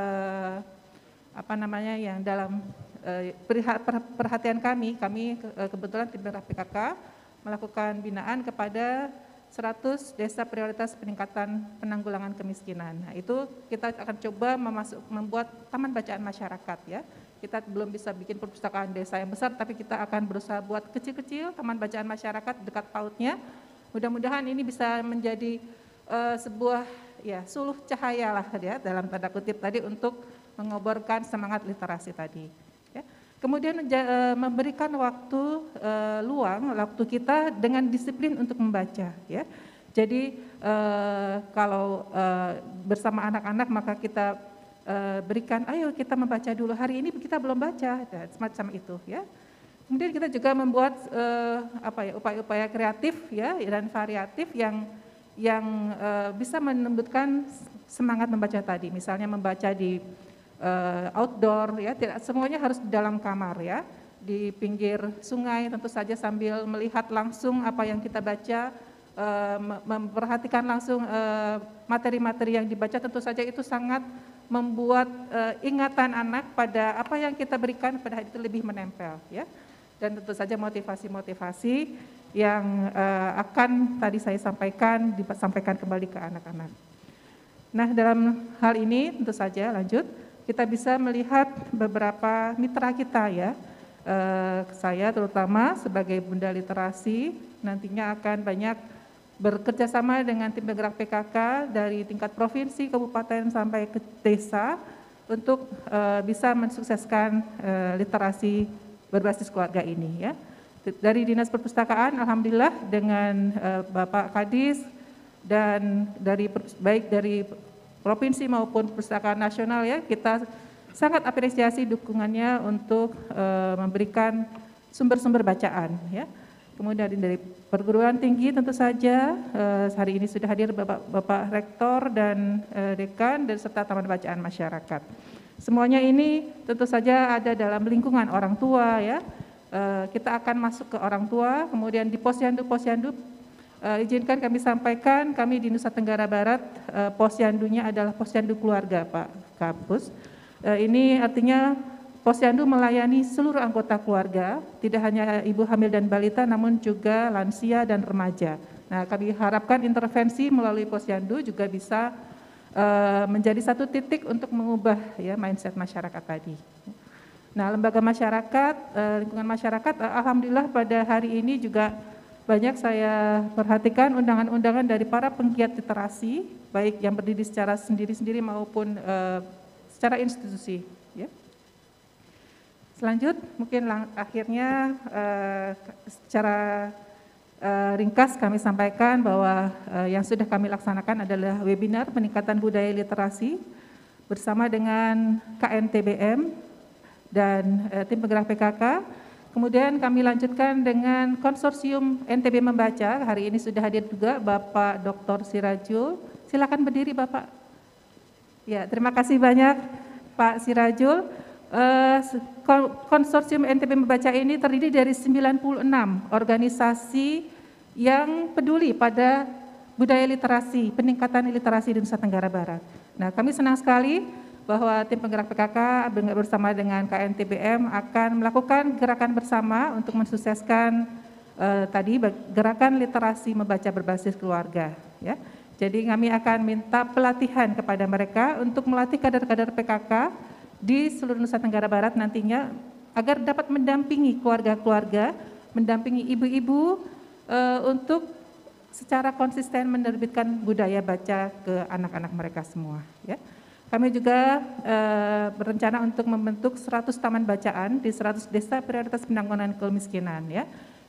uh, apa namanya yang dalam uh, perhatian kami, kami uh, kebetulan tim penggerak P K K melakukan binaan kepada seratus desa prioritas peningkatan penanggulangan kemiskinan. Nah, itu kita akan coba memasuk, membuat taman bacaan masyarakat ya. Kita belum bisa bikin perpustakaan desa yang besar, tapi kita akan berusaha buat kecil-kecil taman bacaan masyarakat dekat PAUD-nya. Mudah-mudahan ini bisa menjadi uh, sebuah ya suluh cahaya lah ya dalam tanda kutip tadi untuk mengoborkan semangat literasi tadi. Ya. Kemudian uh, memberikan waktu uh, luang, waktu kita dengan disiplin untuk membaca. Ya. Jadi uh, kalau uh, bersama anak-anak maka kita uh, berikan, ayo kita membaca dulu. Hari ini kita belum baca, ya, semacam itu. Ya. Kemudian kita juga membuat uh, apa ya upaya-upaya kreatif ya dan variatif yang yang uh, bisa menumbuhkan semangat membaca tadi. Misalnya membaca di uh, outdoor ya, tidak semuanya harus di dalam kamar ya, di pinggir sungai tentu saja sambil melihat langsung apa yang kita baca, uh, memperhatikan langsung materi-materi uh, yang dibaca tentu saja itu sangat membuat uh, ingatan anak pada apa yang kita berikan pada hari itu lebih menempel ya. Dan tentu saja motivasi-motivasi yang uh, akan tadi saya sampaikan, disampaikan kembali ke anak-anak. Nah dalam hal ini tentu saja lanjut, kita bisa melihat beberapa mitra kita ya. Uh, saya terutama sebagai Bunda Literasi nantinya akan banyak bekerja sama dengan tim penggerak P K K dari tingkat provinsi, kabupaten sampai ke desa untuk uh, bisa mensukseskan uh, literasi berbasis keluarga ini ya. Dari Dinas Perpustakaan alhamdulillah dengan uh, Bapak Kadis dan dari baik dari provinsi maupun Perpustakaan Nasional ya, kita sangat apresiasi dukungannya untuk uh, memberikan sumber-sumber bacaan ya. Kemudian dari perguruan tinggi tentu saja eh, hari ini sudah hadir Bapak, Bapak Rektor dan eh, Dekan dan serta Taman Bacaan Masyarakat. Semuanya ini tentu saja ada dalam lingkungan orang tua ya. Eh, kita akan masuk ke orang tua, kemudian di posyandu-posyandu eh, izinkan kami sampaikan kami di Nusa Tenggara Barat eh, posyandunya adalah posyandu keluarga Pak Kapus. Eh, ini artinya posyandu melayani seluruh anggota keluarga, tidak hanya ibu hamil dan balita, namun juga lansia dan remaja. Nah, kami harapkan intervensi melalui posyandu juga bisa uh, menjadi satu titik untuk mengubah ya mindset masyarakat tadi. Nah, lembaga masyarakat, uh, lingkungan masyarakat, uh, alhamdulillah pada hari ini juga banyak saya perhatikan undangan-undangan dari para penggiat literasi, baik yang berdiri secara sendiri-sendiri maupun uh, secara institusi. Ya. Selanjut, mungkin lang- akhirnya uh, secara uh, ringkas kami sampaikan bahwa uh, yang sudah kami laksanakan adalah webinar peningkatan budaya literasi bersama dengan K N T B M dan uh, tim penggerak P K K. Kemudian kami lanjutkan dengan konsorsium N T B Membaca. Hari ini sudah hadir juga Bapak Doktor Sirajul. Silakan berdiri Bapak. Ya, terima kasih banyak Pak Sirajul. Uh, konsorsium N T B Membaca ini terdiri dari sembilan puluh enam organisasi yang peduli pada budaya literasi, peningkatan literasi di Nusa Tenggara Barat. Nah, kami senang sekali bahwa tim penggerak P K K bersama dengan K N T B M akan melakukan gerakan bersama untuk mensukseskan uh, tadi gerakan literasi membaca berbasis keluarga. Ya. Jadi kami akan minta pelatihan kepada mereka untuk melatih kader-kader P K K di seluruh Nusa Tenggara Barat nantinya agar dapat mendampingi keluarga-keluarga, mendampingi ibu-ibu e, untuk secara konsisten menerbitkan budaya baca ke anak-anak mereka semua. Ya. Kami juga e, berencana untuk membentuk seratus taman bacaan di seratus desa prioritas penanggulangan kemiskinan. Ya.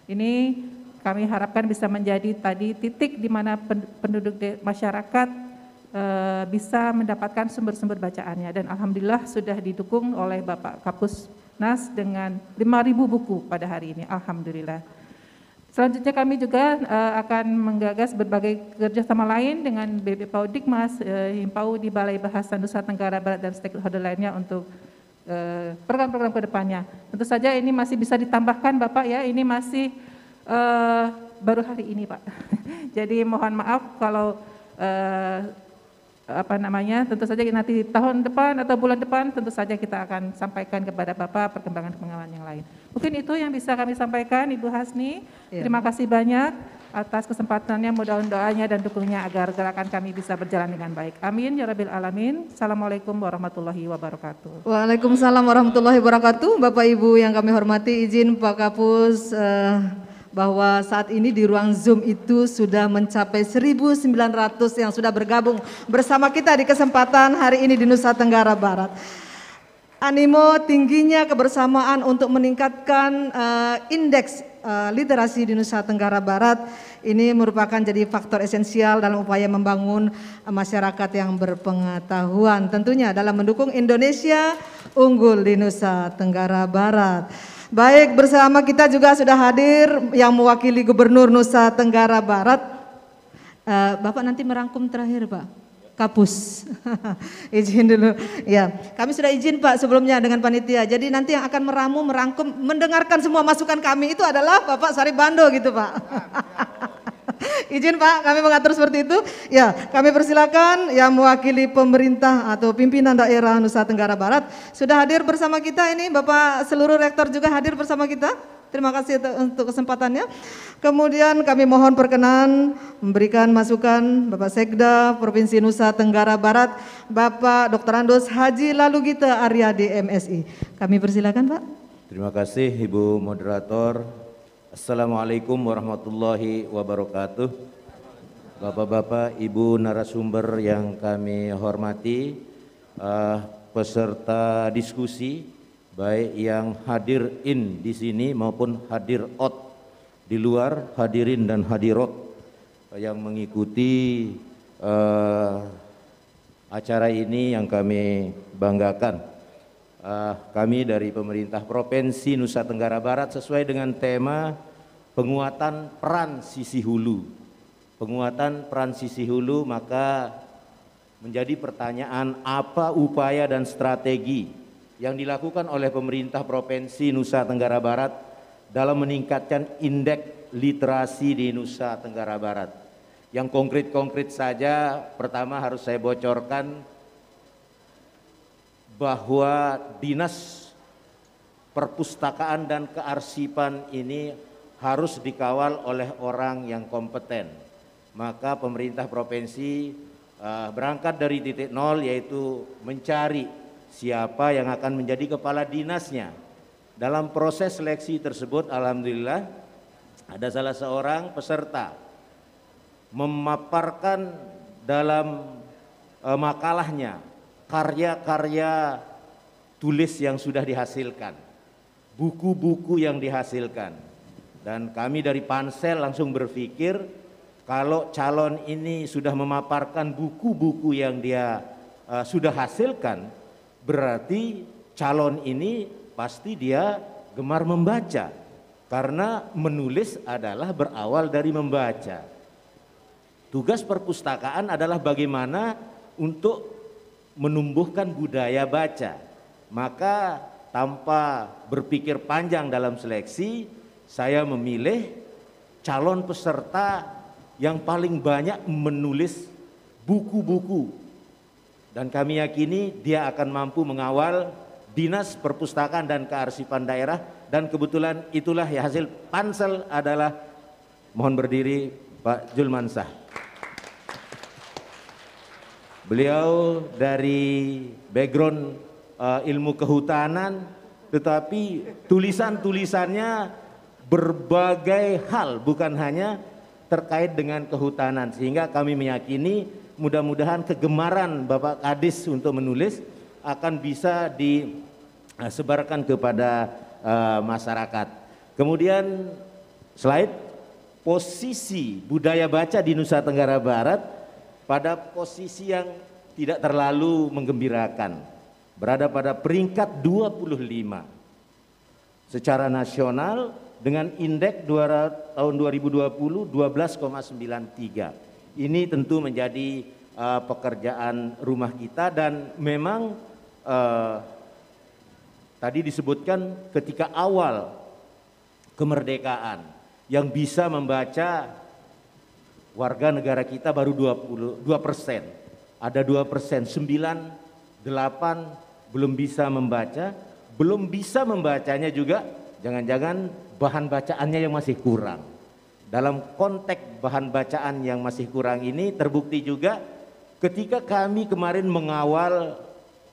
Ini kami harapkan bisa menjadi tadi titik di mana penduduk masyarakat Uh, bisa mendapatkan sumber-sumber bacaannya dan alhamdulillah sudah didukung oleh Bapak Kapusnas dengan lima ribu buku pada hari ini, alhamdulillah. Selanjutnya kami juga uh, akan menggagas berbagai kerjasama lain dengan B P Paudikmas, uh, Himpau di Balai Bahasa Nusa Tenggara Barat dan stakeholder lainnya untuk uh, program-program ke depannya. Tentu saja ini masih bisa ditambahkan Bapak ya, ini masih uh, baru hari ini Pak. Jadi mohon maaf kalau uh, apa namanya, tentu saja nanti tahun depan atau bulan depan tentu saja kita akan sampaikan kepada Bapak perkembangan-perkembangan yang lain. Mungkin itu yang bisa kami sampaikan Ibu Hasni. Ya. Terima kasih banyak atas kesempatannya, mudah-mudahan doanya dan dukungnya agar gerakan kami bisa berjalan dengan baik. Amin ya Rabbil Alamin. Assalamualaikum warahmatullahi wabarakatuh. Waalaikumsalam warahmatullahi wabarakatuh. Bapak Ibu yang kami hormati, izin Pak Kapus uh, bahwa saat ini di ruang Zoom itu sudah mencapai seribu sembilan ratus yang sudah bergabung bersama kita di kesempatan hari ini di Nusa Tenggara Barat. Animo tingginya kebersamaan untuk meningkatkan uh, indeks uh, literasi di Nusa Tenggara Barat ini merupakan jadi faktor esensial dalam upaya membangun uh, masyarakat yang berpengetahuan tentunya dalam mendukung Indonesia unggul di Nusa Tenggara Barat. Baik, bersama kita juga sudah hadir yang mewakili Gubernur Nusa Tenggara Barat. Uh, Bapak nanti merangkum terakhir Pak, Kapus. Izin dulu. Ya, kami sudah izin Pak sebelumnya dengan panitia. Jadi nanti yang akan meramu, merangkum, mendengarkan semua masukan kami itu adalah Bapak Saribando gitu Pak. Izin Pak, kami mengatur seperti itu. Ya, kami persilakan yang mewakili pemerintah atau pimpinan daerah Nusa Tenggara Barat. Sudah hadir bersama kita ini, Bapak seluruh rektor juga hadir bersama kita. Terima kasih untuk kesempatannya. Kemudian kami mohon perkenan memberikan masukan Bapak Sekda Provinsi Nusa Tenggara Barat, Bapak Doktor Andos Haji Lalugita Aryadi M Si. Kami persilakan Pak. Terima kasih Ibu Moderator. Assalamualaikum warahmatullahi wabarakatuh. Bapak-bapak, ibu narasumber yang kami hormati, uh, peserta diskusi, baik yang hadir in di sini maupun hadir out di luar, hadirin dan hadirat yang mengikuti uh, acara ini yang kami banggakan. uh, kami dari pemerintah Provinsi Nusa Tenggara Barat sesuai dengan tema penguatan peran sisi hulu. Penguatan peran sisi hulu, maka menjadi pertanyaan apa upaya dan strategi yang dilakukan oleh pemerintah Provinsi Nusa Tenggara Barat dalam meningkatkan indeks literasi di Nusa Tenggara Barat. Yang konkret-konkret saja, pertama harus saya bocorkan bahwa Dinas Perpustakaan dan Kearsipan ini harus dikawal oleh orang yang kompeten. Maka pemerintah provinsi uh, berangkat dari titik nol, yaitu mencari siapa yang akan menjadi kepala dinasnya. Dalam proses seleksi tersebut, alhamdulillah ada salah seorang peserta memaparkan dalam uh, makalahnya karya-karya tulis yang sudah dihasilkan, buku-buku yang dihasilkan. Dan kami dari Pansel langsung berpikir, kalau calon ini sudah memaparkan buku-buku yang dia uh, sudah hasilkan, berarti calon ini pasti dia gemar membaca, karena menulis adalah berawal dari membaca. Tugas perpustakaan adalah bagaimana untuk menumbuhkan budaya baca. Maka tanpa berpikir panjang dalam seleksi, saya memilih calon peserta yang paling banyak menulis buku-buku, dan kami yakini dia akan mampu mengawal Dinas Perpustakaan dan Kearsipan Daerah. Dan kebetulan itulah ya hasil Pansel adalah, mohon berdiri Pak Julmansah. Beliau dari background uh, ilmu kehutanan, tetapi tulisan-tulisannya berbagai hal, bukan hanya terkait dengan kehutanan, sehingga kami meyakini mudah-mudahan kegemaran Bapak Kadis untuk menulis akan bisa disebarkan kepada uh, masyarakat. Kemudian slide, posisi budaya baca di Nusa Tenggara Barat pada posisi yang tidak terlalu menggembirakan, berada pada peringkat dua puluh lima secara nasional dengan indeks tahun dua ribu dua puluh dua belas koma sembilan tiga. Ini tentu menjadi uh, pekerjaan rumah kita, dan memang uh, tadi disebutkan ketika awal kemerdekaan yang bisa membaca warga negara kita baru dua puluh dua persen. Ada dua persen, sembilan, delapan belum bisa membaca, belum bisa membacanya juga jangan-jangan bahan bacaannya yang masih kurang. Dalam konteks bahan bacaan yang masih kurang ini terbukti juga ketika kami kemarin mengawal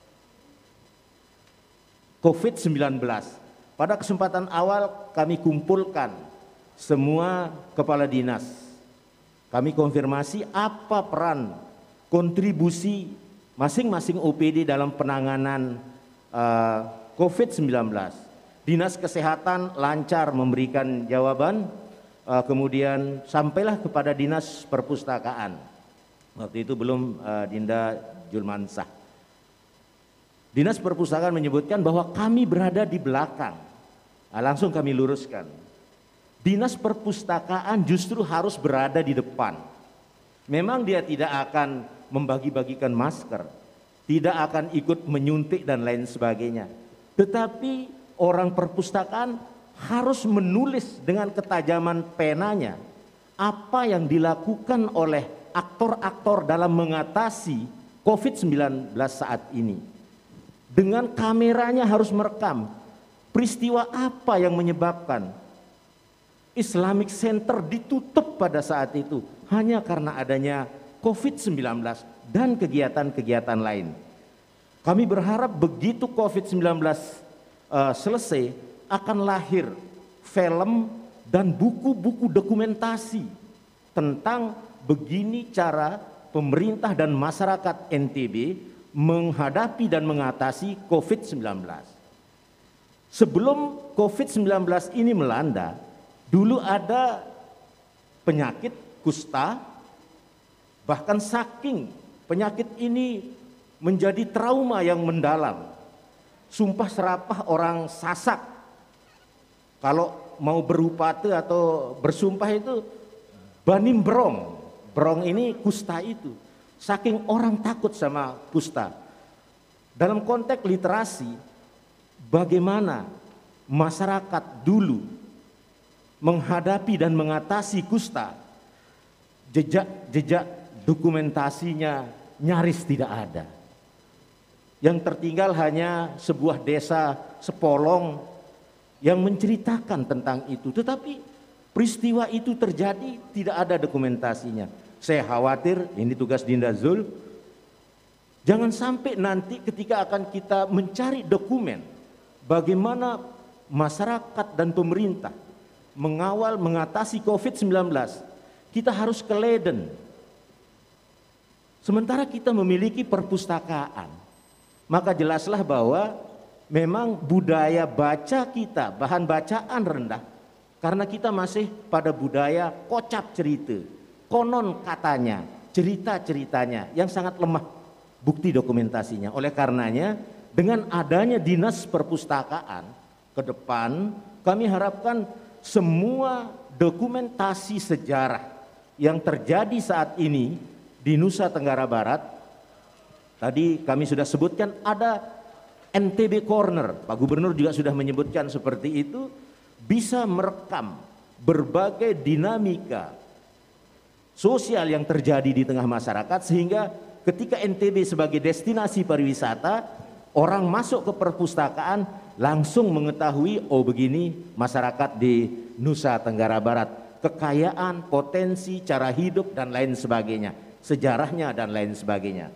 covid sembilan belas. Pada kesempatan awal kami kumpulkan semua kepala dinas. Kami konfirmasi apa peran, kontribusi masing-masing O P D dalam penanganan uh, covid sembilan belas. Dinas Kesehatan lancar memberikan jawaban, uh, kemudian sampailah kepada Dinas Perpustakaan. Waktu itu belum uh, Dinda Julmansah. Dinas Perpustakaan menyebutkan bahwa kami berada di belakang. Nah, langsung kami luruskan. Dinas Perpustakaan justru harus berada di depan. Memang dia tidak akan membagi-bagikan masker, tidak akan ikut menyuntik dan lain sebagainya. Tetapi orang perpustakaan harus menulis dengan ketajaman penanya apa yang dilakukan oleh aktor-aktor dalam mengatasi covid sembilan belas saat ini. Dengan kameranya harus merekam peristiwa apa yang menyebabkan Islamic Center ditutup pada saat itu hanya karena adanya covid sembilan belas dan kegiatan-kegiatan lain. Kami berharap begitu covid sembilan belas uh, selesai akan lahir film dan buku-buku dokumentasi tentang begini cara pemerintah dan masyarakat N T B menghadapi dan mengatasi covid sembilan belas. Sebelum covid sembilan belas ini melanda, dulu ada penyakit kusta, bahkan saking penyakit ini menjadi trauma yang mendalam. sumpah serapah orang Sasak. Kalau mau berupate atau bersumpah itu banim brong. Brong ini kusta itu. Saking orang takut sama kusta. Dalam konteks literasi, bagaimana masyarakat dulu menghadapi dan mengatasi kusta, jejak-jejak dokumentasinya nyaris tidak ada. Yang tertinggal hanya sebuah desa sepolong yang menceritakan tentang itu. Tetapi peristiwa itu terjadi tidak ada dokumentasinya. Saya khawatir, ini tugas Dinda Zul, jangan sampai nanti ketika akan kita mencari dokumen bagaimana masyarakat dan pemerintah mengawal mengatasi covid sembilan belas, kita harus ke Leiden. Sementara kita memiliki perpustakaan, maka jelaslah bahwa memang budaya baca kita, bahan bacaan rendah, karena kita masih pada budaya kocap cerita, konon katanya, cerita-ceritanya yang sangat lemah bukti dokumentasinya. Oleh karenanya dengan adanya dinas perpustakaan ke depan, kami harapkan semua dokumentasi sejarah yang terjadi saat ini di Nusa Tenggara Barat, tadi kami sudah sebutkan ada N T B Corner, Pak Gubernur juga sudah menyebutkan seperti itu, bisa merekam berbagai dinamika sosial yang terjadi di tengah masyarakat, sehingga ketika N T B sebagai destinasi pariwisata, orang masuk ke perpustakaan langsung mengetahui, oh begini masyarakat di Nusa Tenggara Barat, kekayaan, potensi, cara hidup dan lain sebagainya, sejarahnya dan lain sebagainya.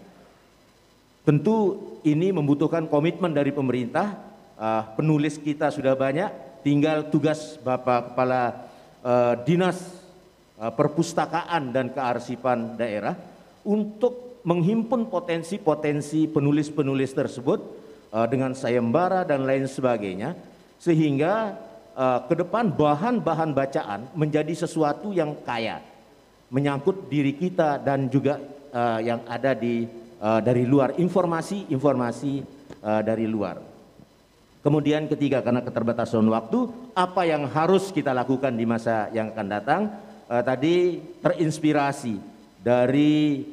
Tentu ini membutuhkan komitmen dari pemerintah, uh, penulis kita sudah banyak, tinggal tugas Bapak Kepala uh, Dinas uh, Perpustakaan dan Kearsipan Daerah untuk menghimpun potensi-potensi penulis-penulis tersebut uh, dengan sayembara dan lain sebagainya, sehingga uh, ke depan bahan-bahan bacaan menjadi sesuatu yang kaya, menyangkut diri kita dan juga uh, yang ada di Uh, dari luar, informasi-informasi uh, dari luar. Kemudian ketiga, karena keterbatasan waktu, apa yang harus kita lakukan di masa yang akan datang? Uh, tadi terinspirasi dari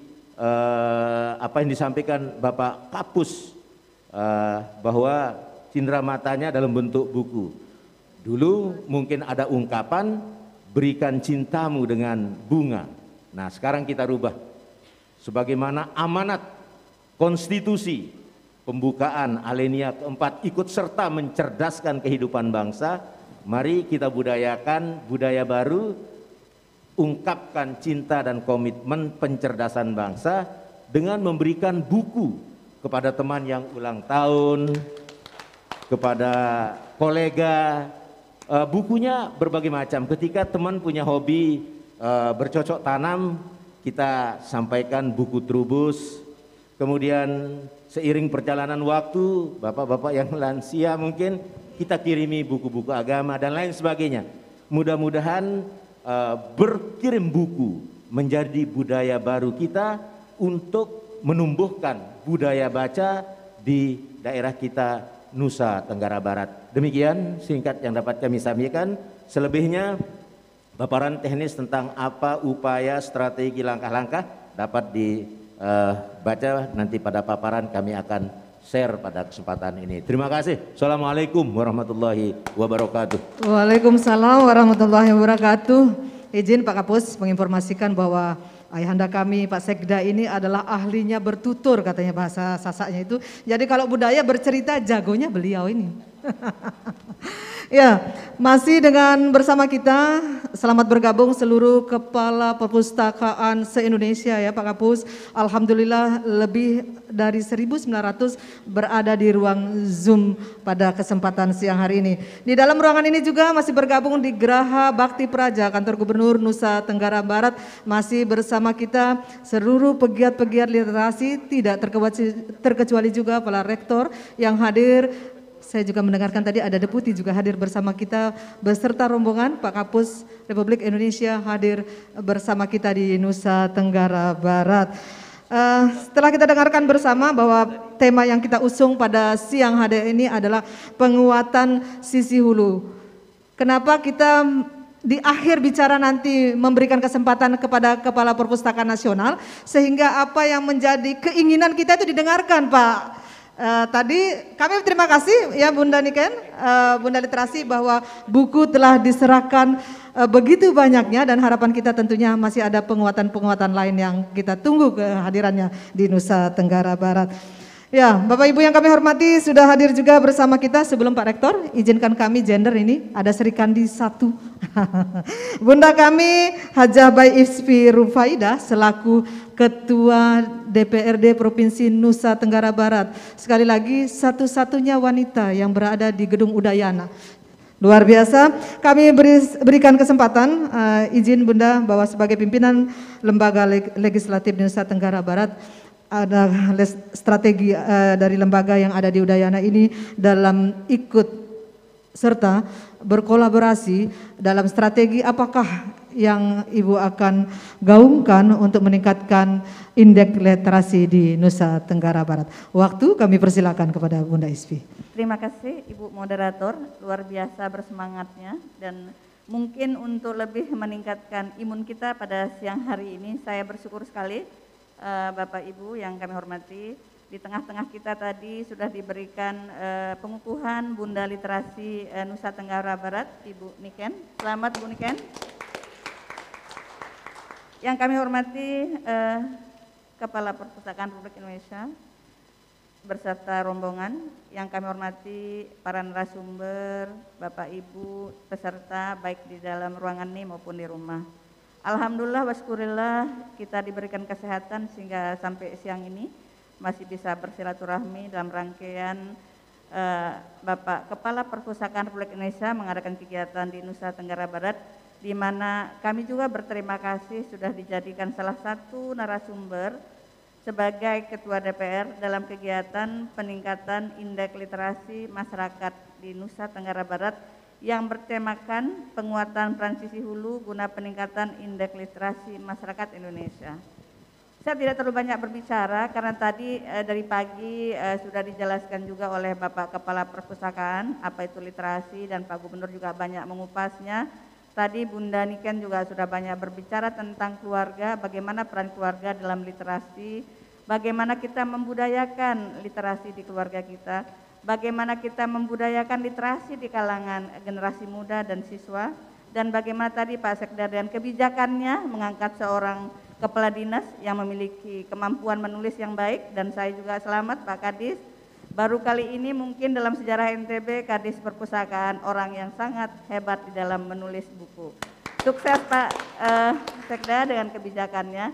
uh, apa yang disampaikan Bapak Kapus, uh, bahwa cindera matanya dalam bentuk buku. Dulu mungkin ada ungkapan, berikan cintamu dengan bunga. Nah sekarang kita rubah, sebagaimana amanat konstitusi pembukaan Alenia keempat ikut serta mencerdaskan kehidupan bangsa, mari kita budayakan budaya baru, ungkapkan cinta dan komitmen pencerdasan bangsa dengan memberikan buku kepada teman yang ulang tahun, kepada kolega. Uh, bukunya berbagai macam. Ketika teman punya hobi uh, bercocok tanam, kita sampaikan buku Trubus. Kemudian seiring perjalanan waktu, bapak-bapak yang lansia mungkin kita kirimi buku-buku agama dan lain sebagainya. Mudah-mudahan uh, berkirim buku menjadi budaya baru kita untuk menumbuhkan budaya baca di daerah kita Nusa Tenggara Barat. Demikian singkat yang dapat kami sampaikan. Selebihnya paparan teknis tentang apa upaya strategi langkah-langkah dapat di Uh, baca nanti pada paparan kami akan share pada kesempatan ini. Terima kasih. Assalamualaikum warahmatullahi wabarakatuh. Waalaikumsalam warahmatullahi wabarakatuh. Izin Pak Kapus menginformasikan bahwa ayahanda kami Pak Sekda ini adalah ahlinya bertutur, katanya bahasa Sasaknya itu. Jadi kalau budaya bercerita jagonya beliau ini. Ya, masih dengan bersama kita, selamat bergabung seluruh kepala perpustakaan se-Indonesia ya Pak Kapus. Alhamdulillah lebih dari seribu sembilan ratus berada di ruang Zoom pada kesempatan siang hari ini. Di dalam ruangan ini juga masih bergabung di Geraha Bakti Praja, Kantor Gubernur Nusa Tenggara Barat. Masih bersama kita seluruh pegiat-pegiat literasi, tidak terkecuali juga para rektor yang hadir. Saya juga mendengarkan tadi ada deputi juga hadir bersama kita beserta rombongan. Pak Kapus Republik Indonesia hadir bersama kita di Nusa Tenggara Barat. Uh, setelah kita dengarkan bersama bahwa tema yang kita usung pada siang hari ini adalah penguatan sisi hulu. Kenapa kita di akhir bicara nanti memberikan kesempatan kepada Kepala Perpustakaan Nasional sehingga apa yang menjadi keinginan kita itu didengarkan, Pak. Uh, tadi kami terima kasih ya Bunda Niken, uh, Bunda Literasi, bahwa buku telah diserahkan uh, begitu banyaknya dan harapan kita tentunya masih ada penguatan-penguatan lain yang kita tunggu kehadirannya di Nusa Tenggara Barat. Ya, Bapak Ibu yang kami hormati sudah hadir juga bersama kita. Sebelum Pak Rektor, izinkan kami gender ini, ada Sri Kandi satu. Bunda kami Hajah Bayi Isfi Rufaidah selaku Ketua D P R D Provinsi Nusa Tenggara Barat. Sekali lagi satu-satunya wanita yang berada di Gedung Udayana. Luar biasa, kami beri, berikan kesempatan, uh, izin Bunda bahwa sebagai pimpinan Lembaga Legislatif di Nusa Tenggara Barat, ada strategi uh, dari lembaga yang ada di Udayana ini dalam ikut serta berkolaborasi dalam strategi apakah yang Ibu akan gaungkan untuk meningkatkan indeks literasi di Nusa Tenggara Barat. Waktu kami persilakan kepada Bunda Isfi. Terima kasih Ibu Moderator, luar biasa bersemangatnya, dan mungkin untuk lebih meningkatkan imun kita pada siang hari ini, saya bersyukur sekali uh, Bapak Ibu yang kami hormati. Di tengah-tengah kita tadi sudah diberikan uh, pengukuhan Bunda Literasi uh, Nusa Tenggara Barat, Ibu Niken. Selamat Bu Niken. Yang kami hormati uh, Kepala Perpustakaan Republik Indonesia beserta rombongan, yang kami hormati para narasumber, Bapak Ibu, peserta baik di dalam ruangan ini maupun di rumah. Alhamdulillah wasyukurillah kita diberikan kesehatan sehingga sampai siang ini masih bisa bersilaturahmi dalam rangkaian uh, Bapak Kepala Perpustakaan Republik Indonesia mengadakan kegiatan di Nusa Tenggara Barat, di mana kami juga berterima kasih sudah dijadikan salah satu narasumber sebagai Ketua D P R dalam kegiatan peningkatan indeks literasi masyarakat di Nusa Tenggara Barat yang bertemakan penguatan transisi hulu guna peningkatan indeks literasi masyarakat Indonesia. Saya tidak terlalu banyak berbicara karena tadi eh, dari pagi eh, sudah dijelaskan juga oleh Bapak Kepala Perpustakaan apa itu literasi, dan Pak Gubernur juga banyak mengupasnya. Tadi Bunda Niken juga sudah banyak berbicara tentang keluarga, bagaimana peran keluarga dalam literasi, bagaimana kita membudayakan literasi di keluarga kita, bagaimana kita membudayakan literasi di kalangan generasi muda dan siswa, dan bagaimana tadi Pak Sekda dan kebijakannya mengangkat seorang Kepala Dinas yang memiliki kemampuan menulis yang baik, dan saya juga selamat Pak Kadis. Baru kali ini mungkin dalam sejarah N T B Kadis Perpustakaan orang yang sangat hebat di dalam menulis buku. Sukses Pak eh, Sekda dengan kebijakannya.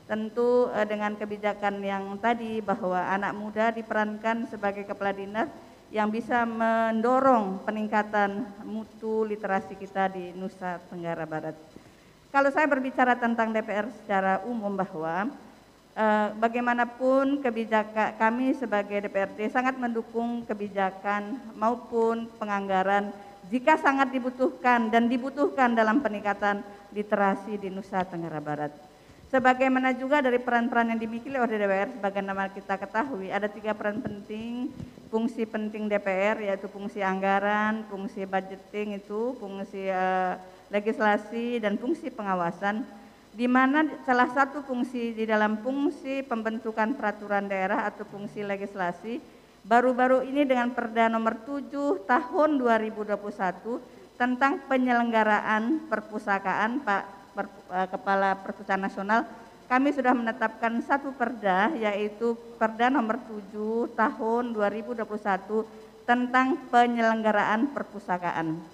Tentu eh, dengan kebijakan yang tadi bahwa anak muda diperankan sebagai Kepala Dinas yang bisa mendorong peningkatan mutu literasi kita di Nusa Tenggara Barat. Kalau saya berbicara tentang D P R secara umum bahwa eh, bagaimanapun kebijakan kami sebagai D P R D sangat mendukung kebijakan maupun penganggaran jika sangat dibutuhkan dan dibutuhkan dalam peningkatan literasi di Nusa Tenggara Barat. Sebagaimana juga dari peran-peran yang dimiliki oleh D P R, sebagaimana kita ketahui ada tiga peran penting, fungsi penting D P R yaitu fungsi anggaran, fungsi budgeting itu, fungsi eh, legislasi, dan fungsi pengawasan, di mana salah satu fungsi di dalam fungsi pembentukan peraturan daerah atau fungsi legislasi baru-baru ini dengan Perda nomor tujuh tahun dua ribu dua puluh satu tentang penyelenggaraan perpustakaan, Pak per, uh, Kepala Perpustakaan Nasional, kami sudah menetapkan satu perda yaitu Perda nomor tujuh tahun dua ribu dua puluh satu tentang penyelenggaraan perpustakaan.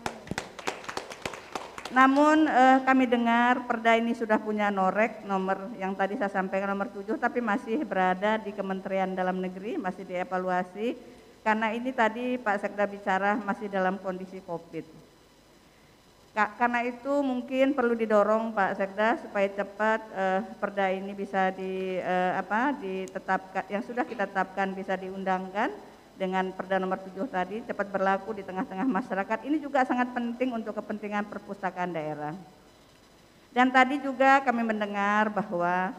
Namun eh, kami dengar perda ini sudah punya norek nomor yang tadi saya sampaikan nomor tujuh, tapi masih berada di Kementerian Dalam Negeri, masih dievaluasi karena ini tadi Pak Sekda bicara masih dalam kondisi Covid. Karena itu mungkin perlu didorong Pak Sekda supaya cepat eh, perda ini bisa di eh, apa ditetapkan, yang sudah kita tetapkan bisa diundangkan dengan Perda nomor tujuh tadi cepat berlaku di tengah-tengah masyarakat. Ini juga sangat penting untuk kepentingan perpustakaan daerah. Dan tadi juga kami mendengar bahwa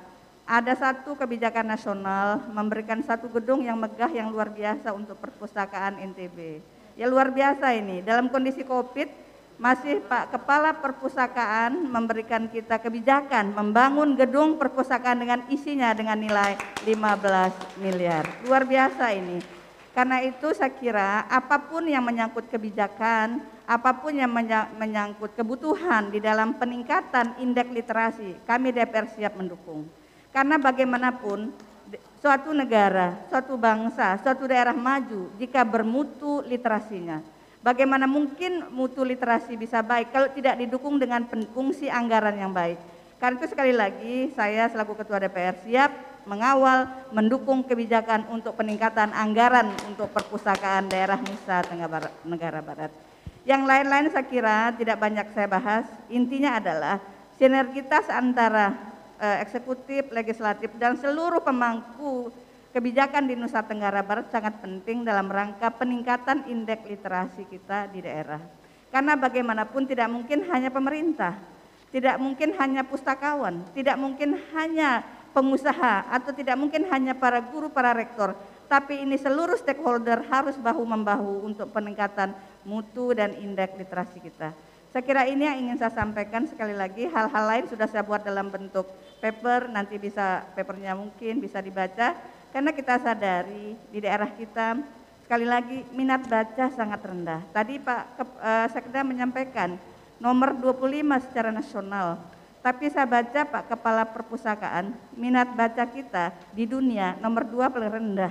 ada satu kebijakan nasional memberikan satu gedung yang megah yang luar biasa untuk perpustakaan N T B. Ya luar biasa ini, dalam kondisi Covid masih Pak Kepala Perpustakaan memberikan kita kebijakan membangun gedung perpustakaan dengan isinya dengan nilai lima belas miliar. Luar biasa ini. Karena itu saya kira apapun yang menyangkut kebijakan, apapun yang menyangkut kebutuhan di dalam peningkatan indeks literasi, kami D P R siap mendukung. Karena bagaimanapun suatu negara, suatu bangsa, suatu daerah maju jika bermutu literasinya. Bagaimana mungkin mutu literasi bisa baik kalau tidak didukung dengan fungsi anggaran yang baik. Karena itu sekali lagi saya selaku Ketua D P R siap mengawal, mendukung kebijakan untuk peningkatan anggaran untuk perpustakaan daerah Nusa Tenggara Barat. Yang lain-lain saya kira tidak banyak saya bahas, intinya adalah sinergitas antara eksekutif, legislatif, dan seluruh pemangku kebijakan di Nusa Tenggara Barat sangat penting dalam rangka peningkatan indeks literasi kita di daerah. Karena bagaimanapun tidak mungkin hanya pemerintah, tidak mungkin hanya pustakawan, tidak mungkin hanya pengusaha, atau tidak mungkin hanya para guru, para rektor, tapi ini seluruh stakeholder harus bahu-membahu untuk peningkatan mutu dan indeks literasi kita. Saya kira ini yang ingin saya sampaikan. Sekali lagi hal-hal lain sudah saya buat dalam bentuk paper, nanti bisa papernya mungkin bisa dibaca, karena kita sadari di daerah kita sekali lagi minat baca sangat rendah. Tadi Pak uh, Sekda menyampaikan nomor dua puluh lima secara nasional, tapi saya baca Pak Kepala Perpustakaan minat baca kita di dunia nomor dua paling rendah.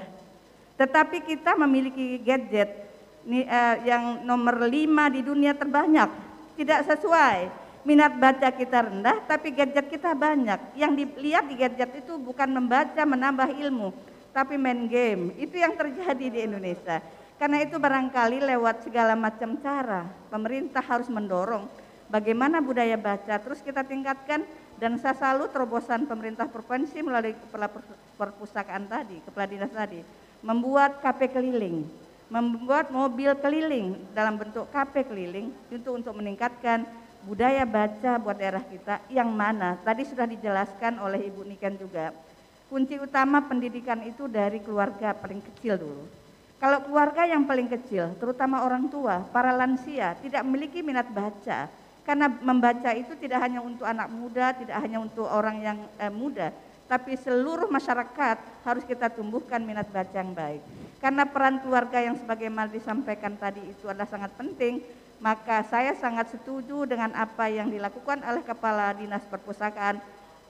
Tetapi kita memiliki gadget nih, uh, yang nomor lima di dunia terbanyak. Tidak sesuai, minat baca kita rendah tapi gadget kita banyak. Yang dilihat di gadget itu bukan membaca menambah ilmu, tapi main game. Itu yang terjadi di Indonesia. Karena itu barangkali lewat segala macam cara pemerintah harus mendorong bagaimana budaya baca terus kita tingkatkan. Dan saya selalu terobosan pemerintah provinsi melalui kepala perpustakaan tadi, kepala dinas tadi, membuat K P keliling, membuat mobil keliling dalam bentuk K P keliling untuk untuk meningkatkan budaya baca buat daerah kita. Yang mana tadi sudah dijelaskan oleh Ibu Niken juga, kunci utama pendidikan itu dari keluarga paling kecil dulu. Kalau keluarga yang paling kecil, terutama orang tua, para lansia tidak memiliki minat baca, karena membaca itu tidak hanya untuk anak muda, tidak hanya untuk orang yang eh, muda, tapi seluruh masyarakat harus kita tumbuhkan minat baca yang baik. Karena peran keluarga yang sebagaimana disampaikan tadi itu adalah sangat penting, maka saya sangat setuju dengan apa yang dilakukan oleh Kepala Dinas Perpustakaan,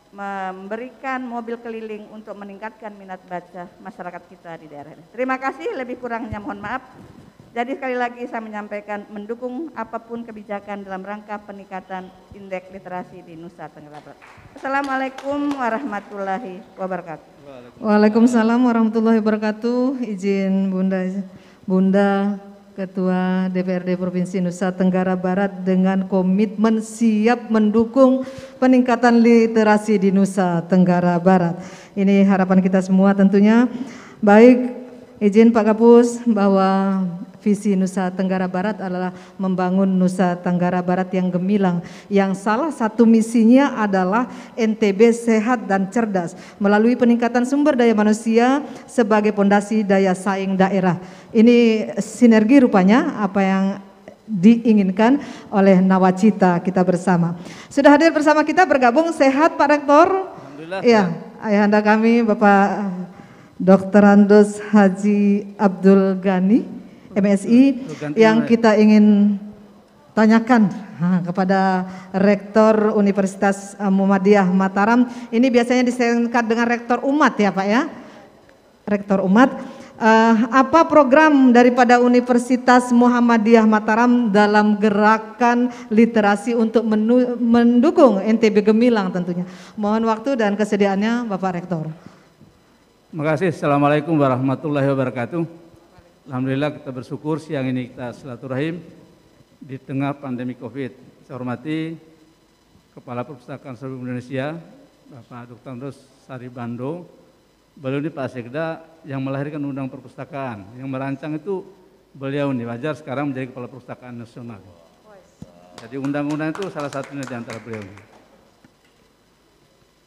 memberikan mobil keliling untuk meningkatkan minat baca masyarakat kita di daerah ini. Terima kasih, lebih kurangnya mohon maaf. Jadi sekali lagi saya menyampaikan mendukung apapun kebijakan dalam rangka peningkatan indeks literasi di Nusa Tenggara Barat. Assalamualaikum warahmatullahi wabarakatuh. Waalaikumsalam warahmatullahi wabarakatuh. Izin Bunda, Bunda Ketua D P R D Provinsi Nusa Tenggara Barat dengan komitmen siap mendukung peningkatan literasi di Nusa Tenggara Barat. Ini harapan kita semua tentunya. Baik, izin Pak Kapus bahwa visi Nusa Tenggara Barat adalah membangun Nusa Tenggara Barat yang gemilang, yang salah satu misinya adalah N T B sehat dan cerdas melalui peningkatan sumber daya manusia sebagai pondasi daya saing daerah. Ini sinergi rupanya apa yang diinginkan oleh nawacita kita bersama. Sudah hadir bersama kita bergabung sehat Pak Rektor. Alhamdulillah. Iya, ayahanda kami Bapak Doktor Andos Haji Abdul Ghani M Si yang kita ingin tanyakan ha, kepada Rektor Universitas Muhammadiyah Mataram. Ini biasanya disingkat dengan Rektor Umat ya Pak ya, Rektor Umat. Uh, apa program daripada Universitas Muhammadiyah Mataram dalam gerakan literasi untuk menu, mendukung N T B Gemilang tentunya? Mohon waktu dan kesediaannya Bapak Rektor. Terima kasih. Assalamualaikum warahmatullahi wabarakatuh. Alhamdulillah kita bersyukur siang ini kita silaturahim di tengah pandemi Covid. Saya hormati Kepala Perpustakaan Seluruh Indonesia, Bapak Doktor Andos Saribando. Beliau ini Pak Sekda yang melahirkan Undang Perpustakaan, yang merancang itu beliau nih, wajar sekarang menjadi Kepala Perpustakaan Nasional. Jadi undang-undang itu salah satunya di antara beliau.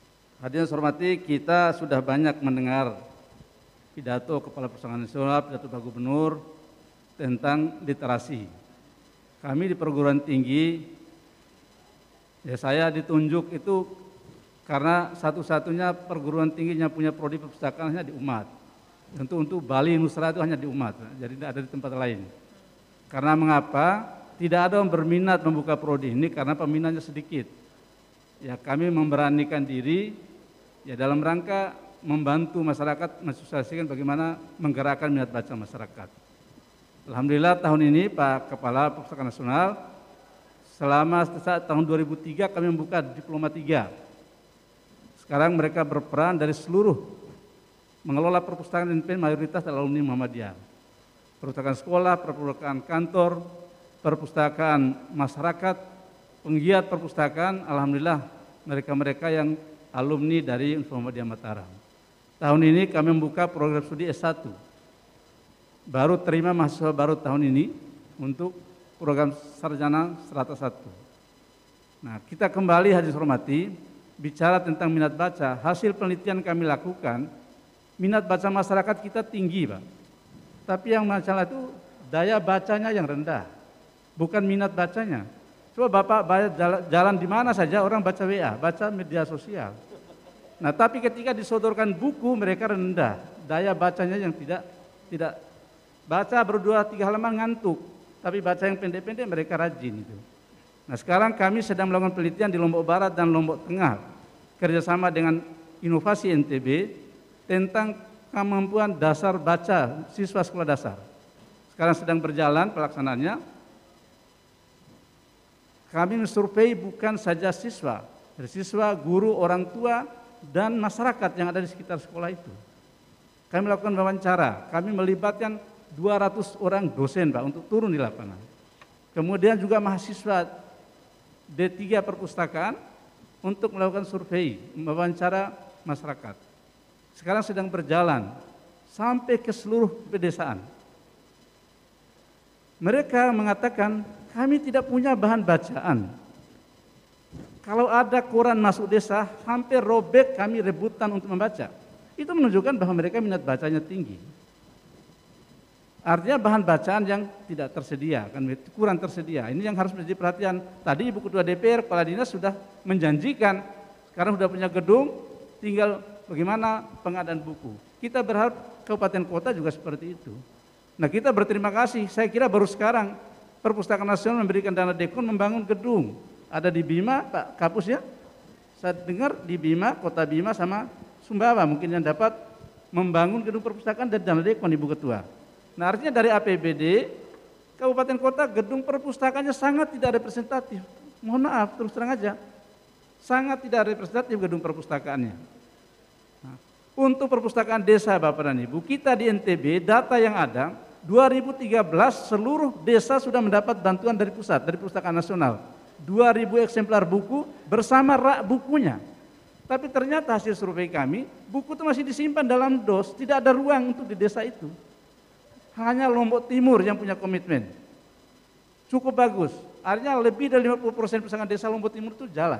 Hadirin saya hormati, kita sudah banyak mendengar pidato Kepala Perpustakaan Nasional, pidato Pak Gubernur tentang literasi. Kami di perguruan tinggi, ya saya ditunjuk itu karena satu-satunya perguruan tinggi yang punya prodi perpustakaan hanya di Umat. Tentu untuk Bali Nusra itu hanya di Umat, jadi tidak ada di tempat lain. Karena mengapa? Tidak ada yang berminat membuka prodi ini karena peminatnya sedikit. Ya kami memberanikan diri ya dalam rangka membantu masyarakat mensosialisasikan bagaimana menggerakkan minat baca masyarakat. Alhamdulillah tahun ini Pak Kepala Perpustakaan Nasional selama saat tahun dua ribu tiga kami membuka Diploma tiga. Sekarang mereka berperan dari seluruh mengelola perpustakaan N P mayoritas alumni Muhammadiyah. Perpustakaan sekolah, perpustakaan kantor, perpustakaan masyarakat, penggiat perpustakaan, alhamdulillah mereka-mereka yang alumni dari Muhammadiyah Mataram. Tahun ini kami membuka program studi S satu. Baru terima mahasiswa baru tahun ini untuk program sarjana strata satu. Nah, kita kembali hadirin hormati, bicara tentang minat baca, hasil penelitian kami lakukan, minat baca masyarakat kita tinggi, Pak. Tapi yang masalah itu daya bacanya yang rendah, bukan minat bacanya. Coba Bapak jalan di mana saja orang baca W A, baca media sosial. Nah, tapi ketika disodorkan buku mereka rendah, daya bacanya yang tidak tidak baca berdua tiga halaman ngantuk, tapi baca yang pendek-pendek mereka rajin itu. Nah, sekarang kami sedang melakukan penelitian di Lombok Barat dan Lombok Tengah kerjasama dengan Inovasi N T B tentang kemampuan dasar baca siswa sekolah dasar. Sekarang sedang berjalan pelaksanaannya. Kami mensurvei bukan saja siswa, dari siswa, guru, orang tua, dan masyarakat yang ada di sekitar sekolah itu. Kami melakukan wawancara, kami melibatkan dua ratus orang dosen Pak untuk turun di lapangan. Kemudian juga mahasiswa D tiga perpustakaan untuk melakukan survei, wawancara masyarakat. Sekarang sedang berjalan sampai ke seluruh pedesaan. Mereka mengatakan kami tidak punya bahan bacaan. Kalau ada koran masuk desa, hampir robek kami rebutan untuk membaca. Itu menunjukkan bahwa mereka minat bacanya tinggi. Artinya bahan bacaan yang tidak tersedia, kan kurang tersedia. Ini yang harus menjadi perhatian. Tadi Ibu Ketua D P R, Kepala Dinas sudah menjanjikan, sekarang sudah punya gedung, tinggal bagaimana pengadaan buku. Kita berharap kabupaten kota juga seperti itu. Nah, kita berterima kasih, saya kira baru sekarang Perpustakaan Nasional memberikan dana dekon membangun gedung. Ada di Bima, Pak Kapus ya. Saya dengar di Bima, Kota Bima sama Sumbawa mungkin yang dapat membangun gedung perpustakaan dan dana dekon Ibu Ketua. Nah, artinya dari A P B D, kabupaten kota gedung perpustakaannya sangat tidak representatif. Mohon maaf, terus terang aja. Sangat tidak representatif gedung perpustakaannya. Nah, untuk perpustakaan desa Bapak dan Ibu, kita di N T B, data yang ada, dua ribu tiga belas seluruh desa sudah mendapat bantuan dari pusat, dari Perpustakaan Nasional. dua ribu eksemplar buku bersama rak bukunya. Tapi ternyata hasil survei kami, buku itu masih disimpan dalam dos, tidak ada ruang untuk di desa itu. Hanya Lombok Timur yang punya komitmen. Cukup bagus. Artinya lebih dari lima puluh persen perpustakaan desa Lombok Timur itu jalan.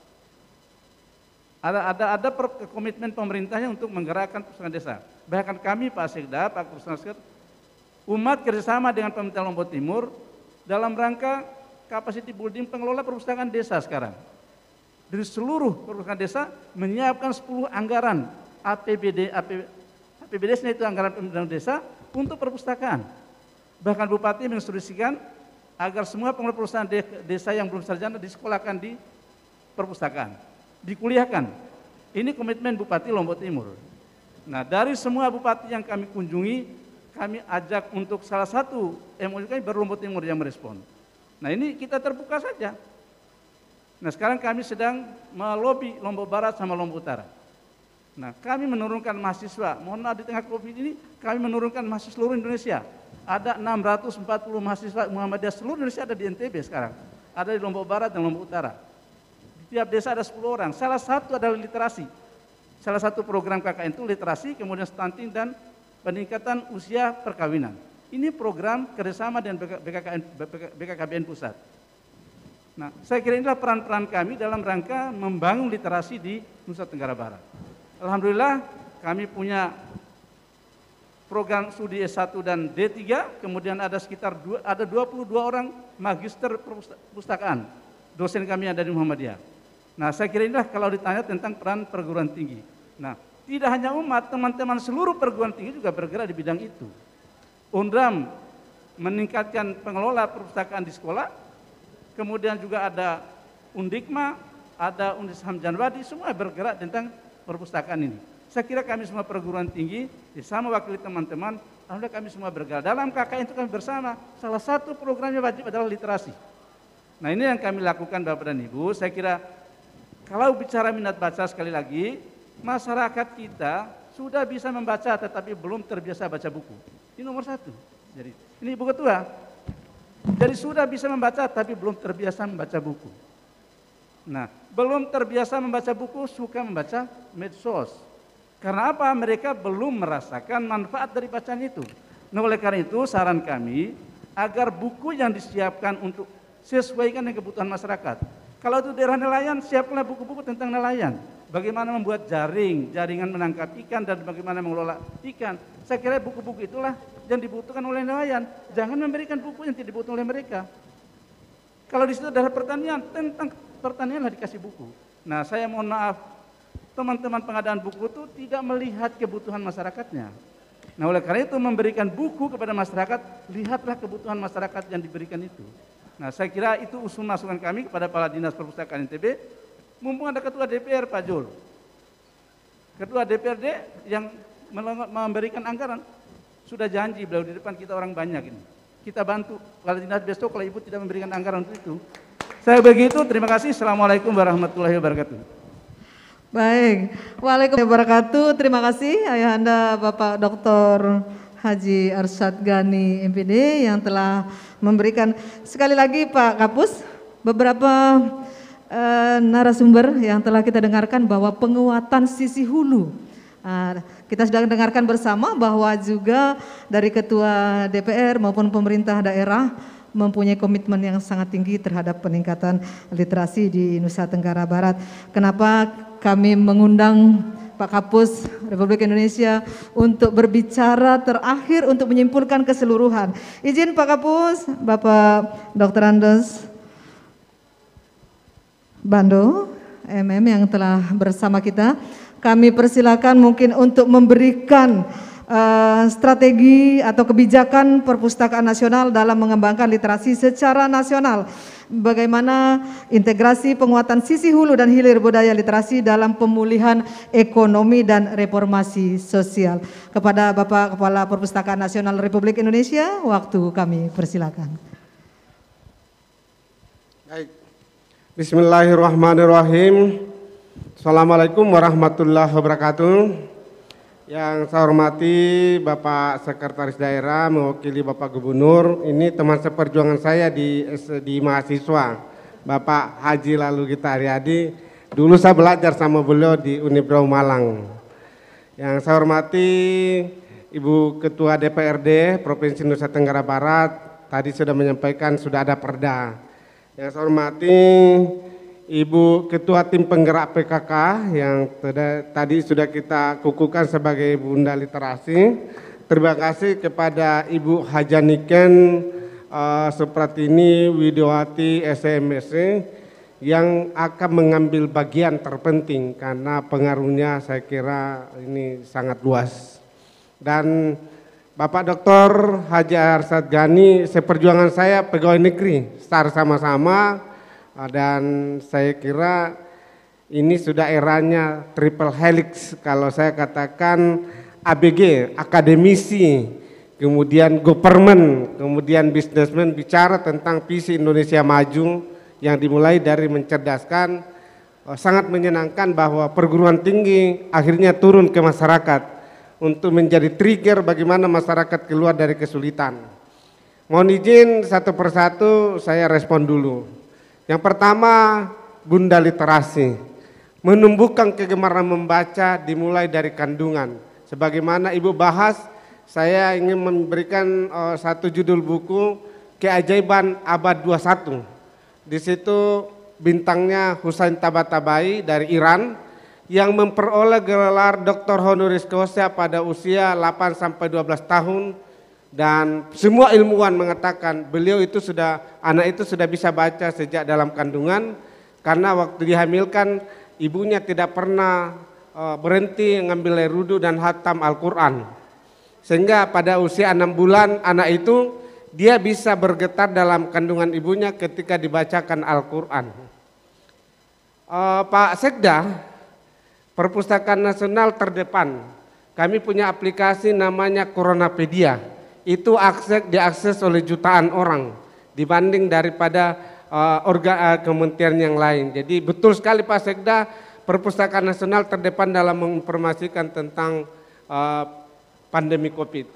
Ada ada ada per, komitmen pemerintahnya untuk menggerakkan perpustakaan desa. Bahkan kami Pak Sekda, Pak Perpustakaan Umat kerjasama dengan pemerintah Lombok Timur dalam rangka capacity building pengelola perpustakaan desa sekarang. Dari seluruh perpustakaan desa menyiapkan sepuluh anggaran A P B D, A P B D-nya itu anggaran pembangunan desa untuk perpustakaan. Bahkan Bupati menginstruksikan agar semua pengelola perpustakaan desa yang belum sarjana disekolahkan di perpustakaan, dikuliahkan. Ini komitmen Bupati Lombok Timur. Nah, dari semua bupati yang kami kunjungi, kami ajak untuk salah satu M O U kami baru Lombok Timur yang merespon. Nah, ini kita terbuka saja. Nah, sekarang kami sedang melobi Lombok Barat sama Lombok Utara. Nah, kami menurunkan mahasiswa. Mohon maaf di tengah Covid ini kami menurunkan mahasiswa seluruh Indonesia. Ada enam ratus empat puluh mahasiswa Muhammadiyah seluruh Indonesia ada di N T B sekarang. Ada di Lombok Barat dan Lombok Utara. Di tiap desa ada sepuluh orang. Salah satu adalah literasi. Salah satu program K K N itu literasi, kemudian stunting dan peningkatan usia perkawinan. Ini program kerjasama dengan B K K B N pusat. Nah, saya kira inilah peran-peran kami dalam rangka membangun literasi di Nusa Tenggara Barat. Alhamdulillah kami punya program studi S satu dan D tiga, kemudian ada sekitar dua, ada dua puluh dua orang magister perpustakaan. Dosen kami ada di Muhammadiyah. Nah, saya kira inilah kalau ditanya tentang peran perguruan tinggi. Nah, tidak hanya umat, teman-teman seluruh perguruan tinggi juga bergerak di bidang itu. Undram meningkatkan pengelola perpustakaan di sekolah, kemudian juga ada Undikma, ada Unisam Janwadi, semua bergerak tentang perpustakaan ini. Saya kira kami semua perguruan tinggi, sama wakili teman-teman, alhamdulillah kami semua bergerak. Dalam K K N itu kami bersama, salah satu programnya wajib adalah literasi. Nah, ini yang kami lakukan Bapak dan Ibu. Saya kira kalau bicara minat baca sekali lagi, masyarakat kita sudah bisa membaca tetapi belum terbiasa baca buku. Ini nomor satu. Jadi ini Ibu Ketua. Jadi sudah bisa membaca tapi belum terbiasa membaca buku. Nah, belum terbiasa membaca buku, suka membaca medsos. Karena apa? Mereka belum merasakan manfaat dari bacaan itu. Nah, oleh karena itu saran kami agar buku yang disiapkan untuk sesuaikan dengan kebutuhan masyarakat. Kalau itu daerah nelayan, siapkanlah buku-buku tentang nelayan. Bagaimana membuat jaring, jaringan menangkap ikan dan bagaimana mengelola ikan. Saya kira buku-buku itulah yang dibutuhkan oleh nelayan. Jangan memberikan buku yang tidak dibutuhkan oleh mereka. Kalau di situ daerah pertanian, tentang pertanian lah dikasih buku. Nah, saya mohon maaf, teman-teman pengadaan buku itu tidak melihat kebutuhan masyarakatnya. Nah, oleh karena itu memberikan buku kepada masyarakat, lihatlah kebutuhan masyarakat yang diberikan itu. Nah, saya kira itu usul masukan kami kepada Kepala Dinas Perpustakaan N T B. Mumpung ada Ketua D P R Pak Jul, Ketua D P R D yang memberikan anggaran, sudah janji beliau di depan kita orang banyak ini. Kita bantu Kepala Dinas besok kalau Ibu tidak memberikan anggaran untuk itu. Saya begitu, terima kasih. Assalamualaikum warahmatullahi wabarakatuh. Baik, waalaikumsalam warahmatullahi wabarakatuh. Terima kasih Ayahanda Bapak Doktor Haji Arsyad Ghani M Pd yang telah memberikan sekali lagi Pak Kapus beberapa uh, narasumber yang telah kita dengarkan bahwa penguatan sisi hulu. Uh, kita sudah dengarkan bersama bahwa juga dari Ketua D P R maupun pemerintah daerah mempunyai komitmen yang sangat tinggi terhadap peningkatan literasi di Nusa Tenggara Barat. Kenapa kami mengundang Pak Kapus Republik Indonesia untuk berbicara terakhir untuk menyimpulkan keseluruhan. Izin Pak Kapus, Bapak Doktor Andes Bando, M M yang telah bersama kita, kami persilakan mungkin untuk memberikan uh, strategi atau kebijakan perpustakaan nasional dalam mengembangkan literasi secara nasional. Bagaimana integrasi penguatan sisi hulu dan hilir budaya literasi dalam pemulihan ekonomi dan reformasi sosial. Kepada Bapak Kepala Perpustakaan Nasional Republik Indonesia, waktu kami persilakan. Baik. Bismillahirrahmanirrahim. Assalamualaikum warahmatullahi wabarakatuh. Yang saya hormati Bapak Sekretaris Daerah mewakili Bapak Gubernur, ini teman seperjuangan saya di di mahasiswa, Bapak Haji Lalu Gita Aryadi. Dulu saya belajar sama beliau di Universitas Malang. Yang saya hormati Ibu Ketua D P R D Provinsi Nusa Tenggara Barat, tadi sudah menyampaikan sudah ada perda. Yang saya hormati Ibu Ketua Tim Penggerak P K K yang tadi sudah kita kukuhkan sebagai Bunda Literasi. Terima kasih kepada Ibu Hajaniken uh, Supratini Widiawati S M S yang akan mengambil bagian terpenting karena pengaruhnya saya kira ini sangat luas. Dan Bapak Doktor Haji Arsyad Ghani, seperjuangan saya pegawai negeri, star sama-sama. Dan saya kira ini sudah eranya triple helix, kalau saya katakan A B G, akademisi, kemudian government, kemudian businessman, bicara tentang visi Indonesia maju yang dimulai dari mencerdaskan. Sangat menyenangkan bahwa perguruan tinggi akhirnya turun ke masyarakat untuk menjadi trigger bagaimana masyarakat keluar dari kesulitan. Mohon izin satu persatu saya respon dulu. Yang pertama, Bunda Literasi, menumbuhkan kegemaran membaca dimulai dari kandungan. Sebagaimana Ibu bahas, saya ingin memberikan uh, satu judul buku, Keajaiban Abad dua puluh satu. Di situ bintangnya Husain Tabatabai dari Iran yang memperoleh gelar doktor honoris causa pada usia delapan sampai dua belas tahun, dan semua ilmuwan mengatakan beliau itu sudah anak itu sudah bisa baca sejak dalam kandungan, karena waktu dihamilkan ibunya tidak pernah uh, berhenti mengambil air wudu dan hatam Al-Quran. Sehingga pada usia enam bulan anak itu dia bisa bergetar dalam kandungan ibunya ketika dibacakan Al-Quran. Uh, Pak Sekda, Perpustakaan Nasional terdepan, kami punya aplikasi namanya Coronapedia. Itu akses diakses oleh jutaan orang dibanding daripada uh, organ uh, kementerian yang lain. Jadi betul sekali Pak Sekda, Perpustakaan Nasional terdepan dalam menginformasikan tentang uh, pandemi Covid.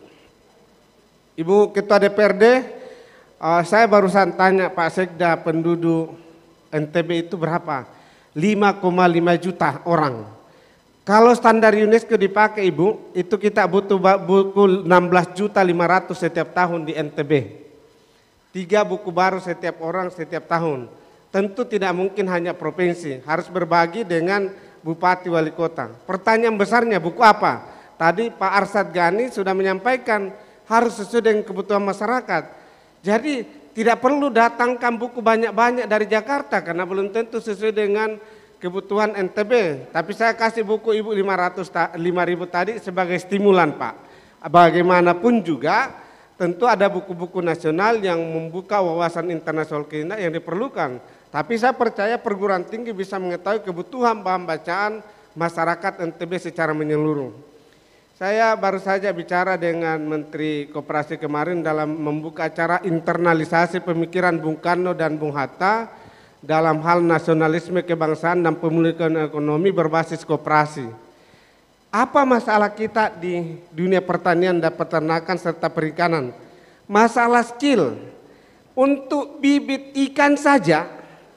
Ibu Ketua D P R D, uh, saya barusan tanya Pak Sekda, penduduk N T B itu berapa? lima koma lima juta orang. Kalau standar UNESCO dipakai Ibu, itu kita butuh buku enam belas juta lima ratus setiap tahun di N T B. Tiga buku baru setiap orang setiap tahun. Tentu tidak mungkin hanya provinsi, harus berbagi dengan bupati wali kota. Pertanyaan besarnya buku apa? Tadi Pak Arsyad Ghani sudah menyampaikan harus sesuai dengan kebutuhan masyarakat. Jadi tidak perlu datangkan buku banyak-banyak dari Jakarta karena belum tentu sesuai dengan kebutuhan N T B. Tapi saya kasih buku Ibu lima ribu tadi sebagai stimulan Pak. Bagaimanapun juga tentu ada buku-buku nasional yang membuka wawasan internasional kita yang diperlukan. Tapi saya percaya perguruan tinggi bisa mengetahui kebutuhan bahan bacaan masyarakat N T B secara menyeluruh. Saya baru saja bicara dengan Menteri Koperasi kemarin dalam membuka acara internalisasi pemikiran Bung Karno dan Bung Hatta dalam hal nasionalisme kebangsaan dan pemulihan ekonomi berbasis koperasi. Apa masalah kita di dunia pertanian dan peternakan serta perikanan? Masalah skill. Untuk bibit ikan saja,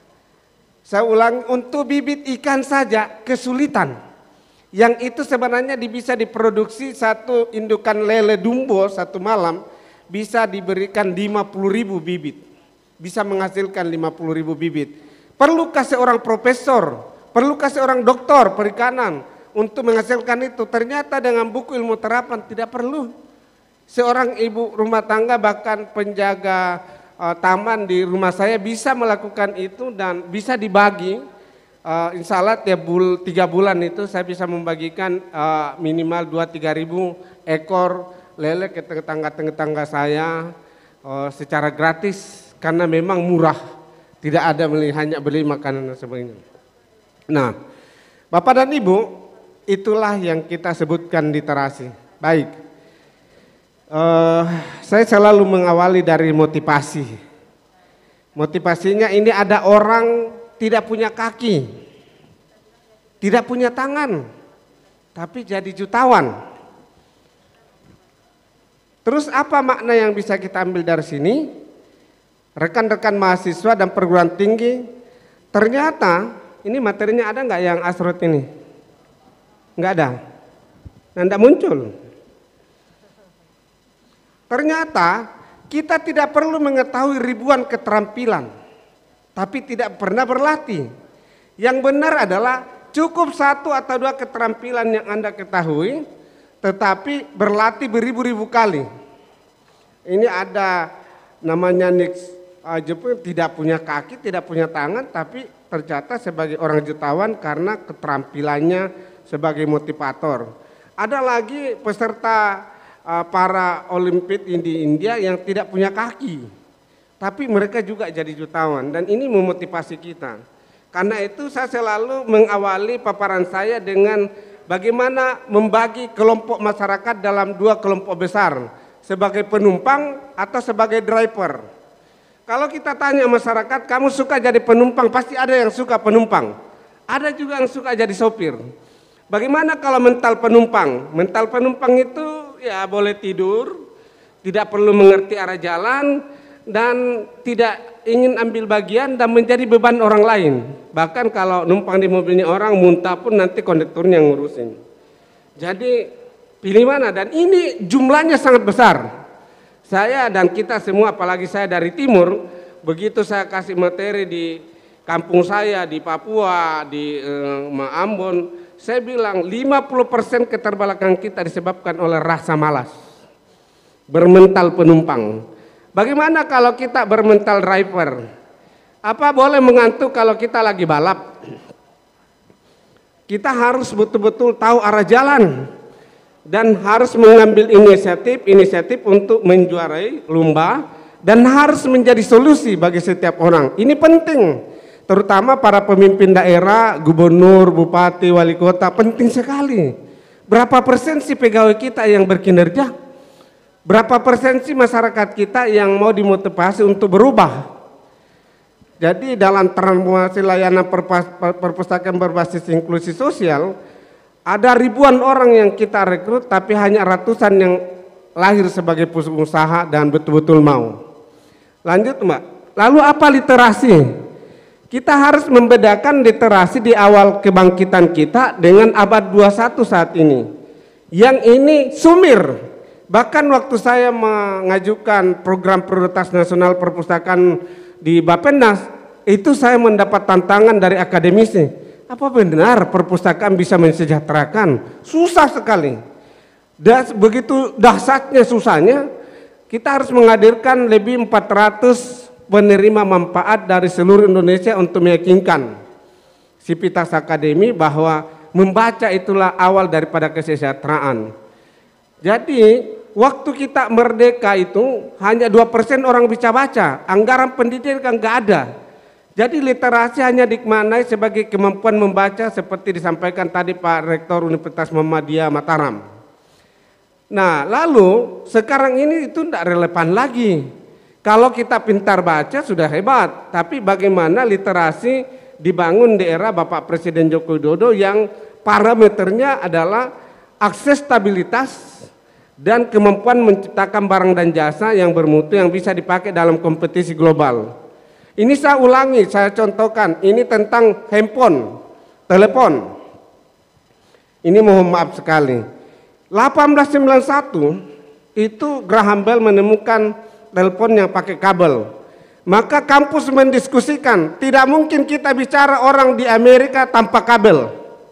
saya ulang, untuk bibit ikan saja kesulitan. Yang itu sebenarnya bisa diproduksi satu indukan lele dumbo satu malam bisa diberikan lima puluh ribu bibit. Bisa menghasilkan lima puluh ribu bibit. Perlukah seorang profesor, perlukah seorang doktor perikanan untuk menghasilkan itu? Ternyata dengan buku ilmu terapan tidak perlu. Seorang ibu rumah tangga bahkan penjaga uh, taman di rumah saya bisa melakukan itu dan bisa dibagi. Uh, insya Allah tiap bul, tiga bulan itu saya bisa membagikan uh, minimal dua tiga ribu ekor lele ke tetangga-tetangga saya uh, secara gratis karena memang murah, tidak ada beli, hanya beli makanan dan sebagainya. Nah, Bapak dan Ibu, itulah yang kita sebutkan literasi. Baik, uh, saya selalu mengawali dari motivasi. Motivasinya ini ada orang tidak punya kaki, tidak punya tangan, tapi jadi jutawan. Terus apa makna yang bisa kita ambil dari sini? Rekan-rekan mahasiswa dan perguruan tinggi, ternyata ini materinya ada nggak yang asrot ini? Nggak ada, nah, nggak muncul. Ternyata kita tidak perlu mengetahui ribuan keterampilan tapi tidak pernah berlatih. Yang benar adalah cukup satu atau dua keterampilan yang Anda ketahui, tetapi berlatih beribu-ribu kali. Ini ada namanya Nick Jepun, tidak punya kaki, tidak punya tangan, tapi tercatat sebagai orang jutawan karena keterampilannya sebagai motivator. Ada lagi peserta uh, para Olimpik di India yang tidak punya kaki, tapi mereka juga jadi jutawan dan ini memotivasi kita. Karena itu saya selalu mengawali paparan saya dengan bagaimana membagi kelompok masyarakat dalam dua kelompok besar, sebagai penumpang atau sebagai driver. Kalau kita tanya masyarakat, kamu suka jadi penumpang, pasti ada yang suka penumpang. Ada juga yang suka jadi sopir. Bagaimana kalau mental penumpang? Mental penumpang itu ya boleh tidur, tidak perlu mengerti arah jalan, dan tidak ingin ambil bagian dan menjadi beban orang lain. Bahkan kalau numpang di mobilnya orang muntah pun nanti kondekturnya yang ngurusin. Jadi pilih mana? Dan ini jumlahnya sangat besar. Saya dan kita semua, apalagi saya dari timur, begitu saya kasih materi di kampung saya, di Papua, di eh, Ambon, saya bilang lima puluh persen keterbelakangan kita disebabkan oleh rasa malas, bermental penumpang. Bagaimana kalau kita bermental driver? Apa boleh mengantuk kalau kita lagi balap? Kita harus betul-betul tahu arah jalan dan harus mengambil inisiatif-inisiatif untuk menjuarai lomba dan harus menjadi solusi bagi setiap orang. Ini penting, terutama para pemimpin daerah, gubernur, bupati, wali kota, penting sekali. Berapa persen sih pegawai kita yang berkinerja? Berapa persen sih masyarakat kita yang mau dimotivasi untuk berubah? Jadi dalam transformasi layanan perpustakaan berbasis inklusi sosial, ada ribuan orang yang kita rekrut, tapi hanya ratusan yang lahir sebagai pengusaha dan betul-betul mau. Lanjut Mbak, lalu apa literasi? Kita harus membedakan literasi di awal kebangkitan kita dengan abad dua puluh satu saat ini. Yang ini sumir. Bahkan waktu saya mengajukan program prioritas nasional perpustakaan di Bappenas, itu saya mendapat tantangan dari akademisi. Apa benar perpustakaan bisa mensejahterakan? Susah sekali. Dan begitu dahsyatnya susahnya, kita harus menghadirkan lebih empat ratus penerima manfaat dari seluruh Indonesia untuk meyakinkan Sivitas Akademi bahwa membaca itulah awal daripada kesejahteraan. Jadi waktu kita merdeka itu hanya dua persen orang bisa baca, anggaran pendidikan nggak ada. Jadi literasi hanya dimaknai sebagai kemampuan membaca seperti disampaikan tadi Pak Rektor Universitas Muhammadiyah Mataram. Nah lalu sekarang ini itu tidak relevan lagi. Kalau kita pintar baca sudah hebat, tapi bagaimana literasi dibangun di era Bapak Presiden Joko Widodo yang parameternya adalah aksesibilitas dan kemampuan menciptakan barang dan jasa yang bermutu yang bisa dipakai dalam kompetisi global. Ini saya ulangi, saya contohkan, ini tentang handphone, telepon. Ini mohon maaf sekali. delapan belas sembilan puluh satu itu Graham Bell menemukan telepon yang pakai kabel. Maka kampus mendiskusikan, tidak mungkin kita bicara orang di Amerika tanpa kabel.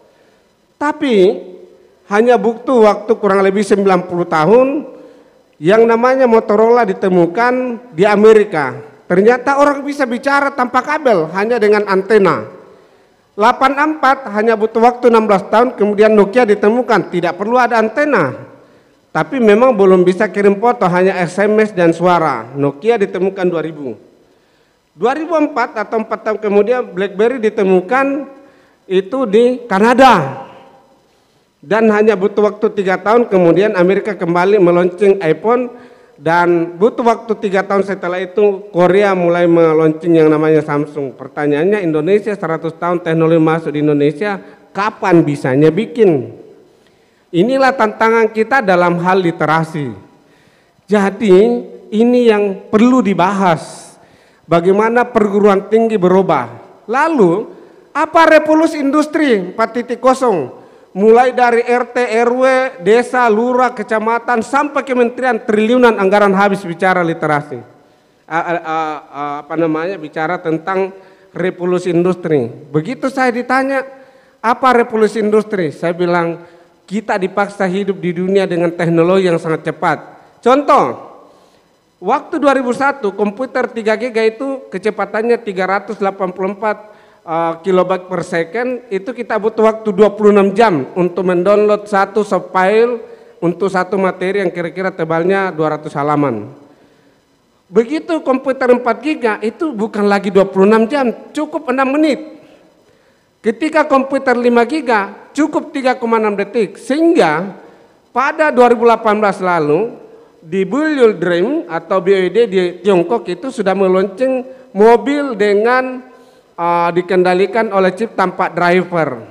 Tapi hanya butuh waktu kurang lebih sembilan puluh tahun yang namanya Motorola ditemukan di Amerika. Ternyata orang bisa bicara tanpa kabel, hanya dengan antena. delapan puluh empat hanya butuh waktu enam belas tahun, kemudian Nokia ditemukan, tidak perlu ada antena. Tapi memang belum bisa kirim foto, hanya S M S dan suara. Nokia ditemukan dua ribu. dua ribu empat atau empat tahun kemudian BlackBerry ditemukan itu di Kanada. Dan hanya butuh waktu tiga tahun kemudian Amerika kembali meluncing iPhone. Dan butuh waktu tiga tahun setelah itu Korea mulai meluncing yang namanya Samsung. Pertanyaannya Indonesia seratus tahun teknologi masuk di Indonesia, kapan bisanya bikin? Inilah tantangan kita dalam hal literasi. Jadi ini yang perlu dibahas. Bagaimana perguruan tinggi berubah. Lalu apa revolusi industri empat titik nol? Mulai dari R T, R W, desa, lurah, kecamatan, sampai kementerian triliunan anggaran habis bicara literasi. A, a, a, a, apa namanya, bicara tentang revolusi industri. Begitu saya ditanya, apa revolusi industri? Saya bilang, kita dipaksa hidup di dunia dengan teknologi yang sangat cepat. Contoh, waktu dua ribu satu komputer tiga giga itu kecepatannya tiga ratus delapan puluh empat Uh, kilobyte per second, itu kita butuh waktu dua puluh enam jam untuk mendownload satu subfile untuk satu materi yang kira-kira tebalnya dua ratus halaman. Begitu komputer empat giga itu bukan lagi dua puluh enam jam, cukup enam menit. Ketika komputer lima giga cukup tiga koma enam detik. Sehingga pada dua ribu delapan belas lalu di Build Dream atau B Y D di Tiongkok itu sudah meluncing mobil dengan Uh, dikendalikan oleh chip tanpa driver.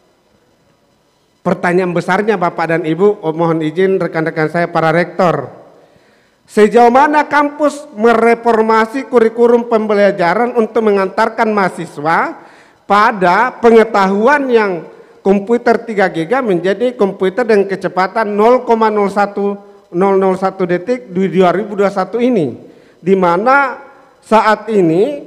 Pertanyaan besarnya Bapak dan Ibu, oh, mohon izin rekan-rekan saya para rektor. Sejauh mana kampus mereformasi kurikulum pembelajaran untuk mengantarkan mahasiswa pada pengetahuan yang komputer tiga giga menjadi komputer dengan kecepatan nol koma nol satu nol nol satu detik di dua ribu dua puluh satu ini, di mana saat ini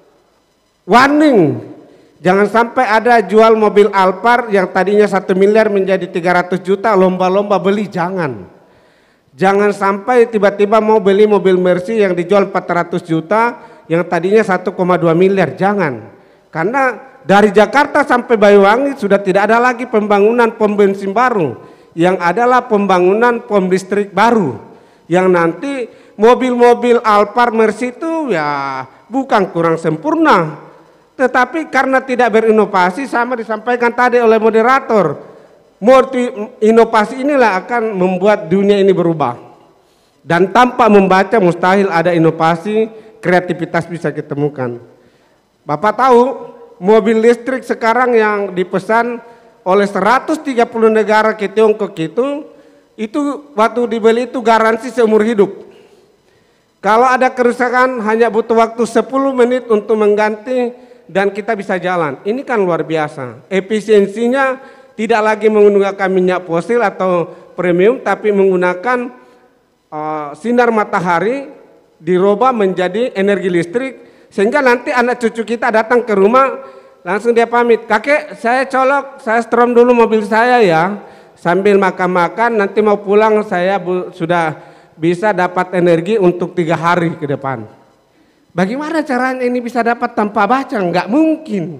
warning, jangan sampai ada jual mobil Alphard yang tadinya satu miliar menjadi tiga ratus juta, lomba-lomba beli, jangan. Jangan sampai tiba-tiba mau beli mobil Mercy yang dijual empat ratus juta yang tadinya satu koma dua miliar, jangan. Karena dari Jakarta sampai Banyuwangi sudah tidak ada lagi pembangunan pom bensin baru, yang adalah pembangunan pom listrik baru, yang nanti mobil-mobil Alphard Mercy itu ya bukan kurang sempurna, tetapi karena tidak berinovasi, sama disampaikan tadi oleh moderator, multi inovasi inilah akan membuat dunia ini berubah. Dan tanpa membaca mustahil ada inovasi, kreativitas bisa ditemukan. Bapak tahu mobil listrik sekarang yang dipesan oleh seratus tiga puluh negara ke Tiongkok itu, itu waktu dibeli itu garansi seumur hidup. Kalau ada kerusakan hanya butuh waktu sepuluh menit untuk mengganti dan kita bisa jalan. Ini kan luar biasa. Efisiensinya tidak lagi menggunakan minyak fosil atau premium, tapi menggunakan uh, sinar matahari dirubah menjadi energi listrik, sehingga nanti anak cucu kita datang ke rumah langsung dia pamit, kakek saya colok, saya strom dulu mobil saya ya, sambil makan-makan nanti mau pulang saya bu, sudah bisa dapat energi untuk tiga hari ke depan. Bagaimana caranya ini bisa dapat tanpa baca? Enggak mungkin.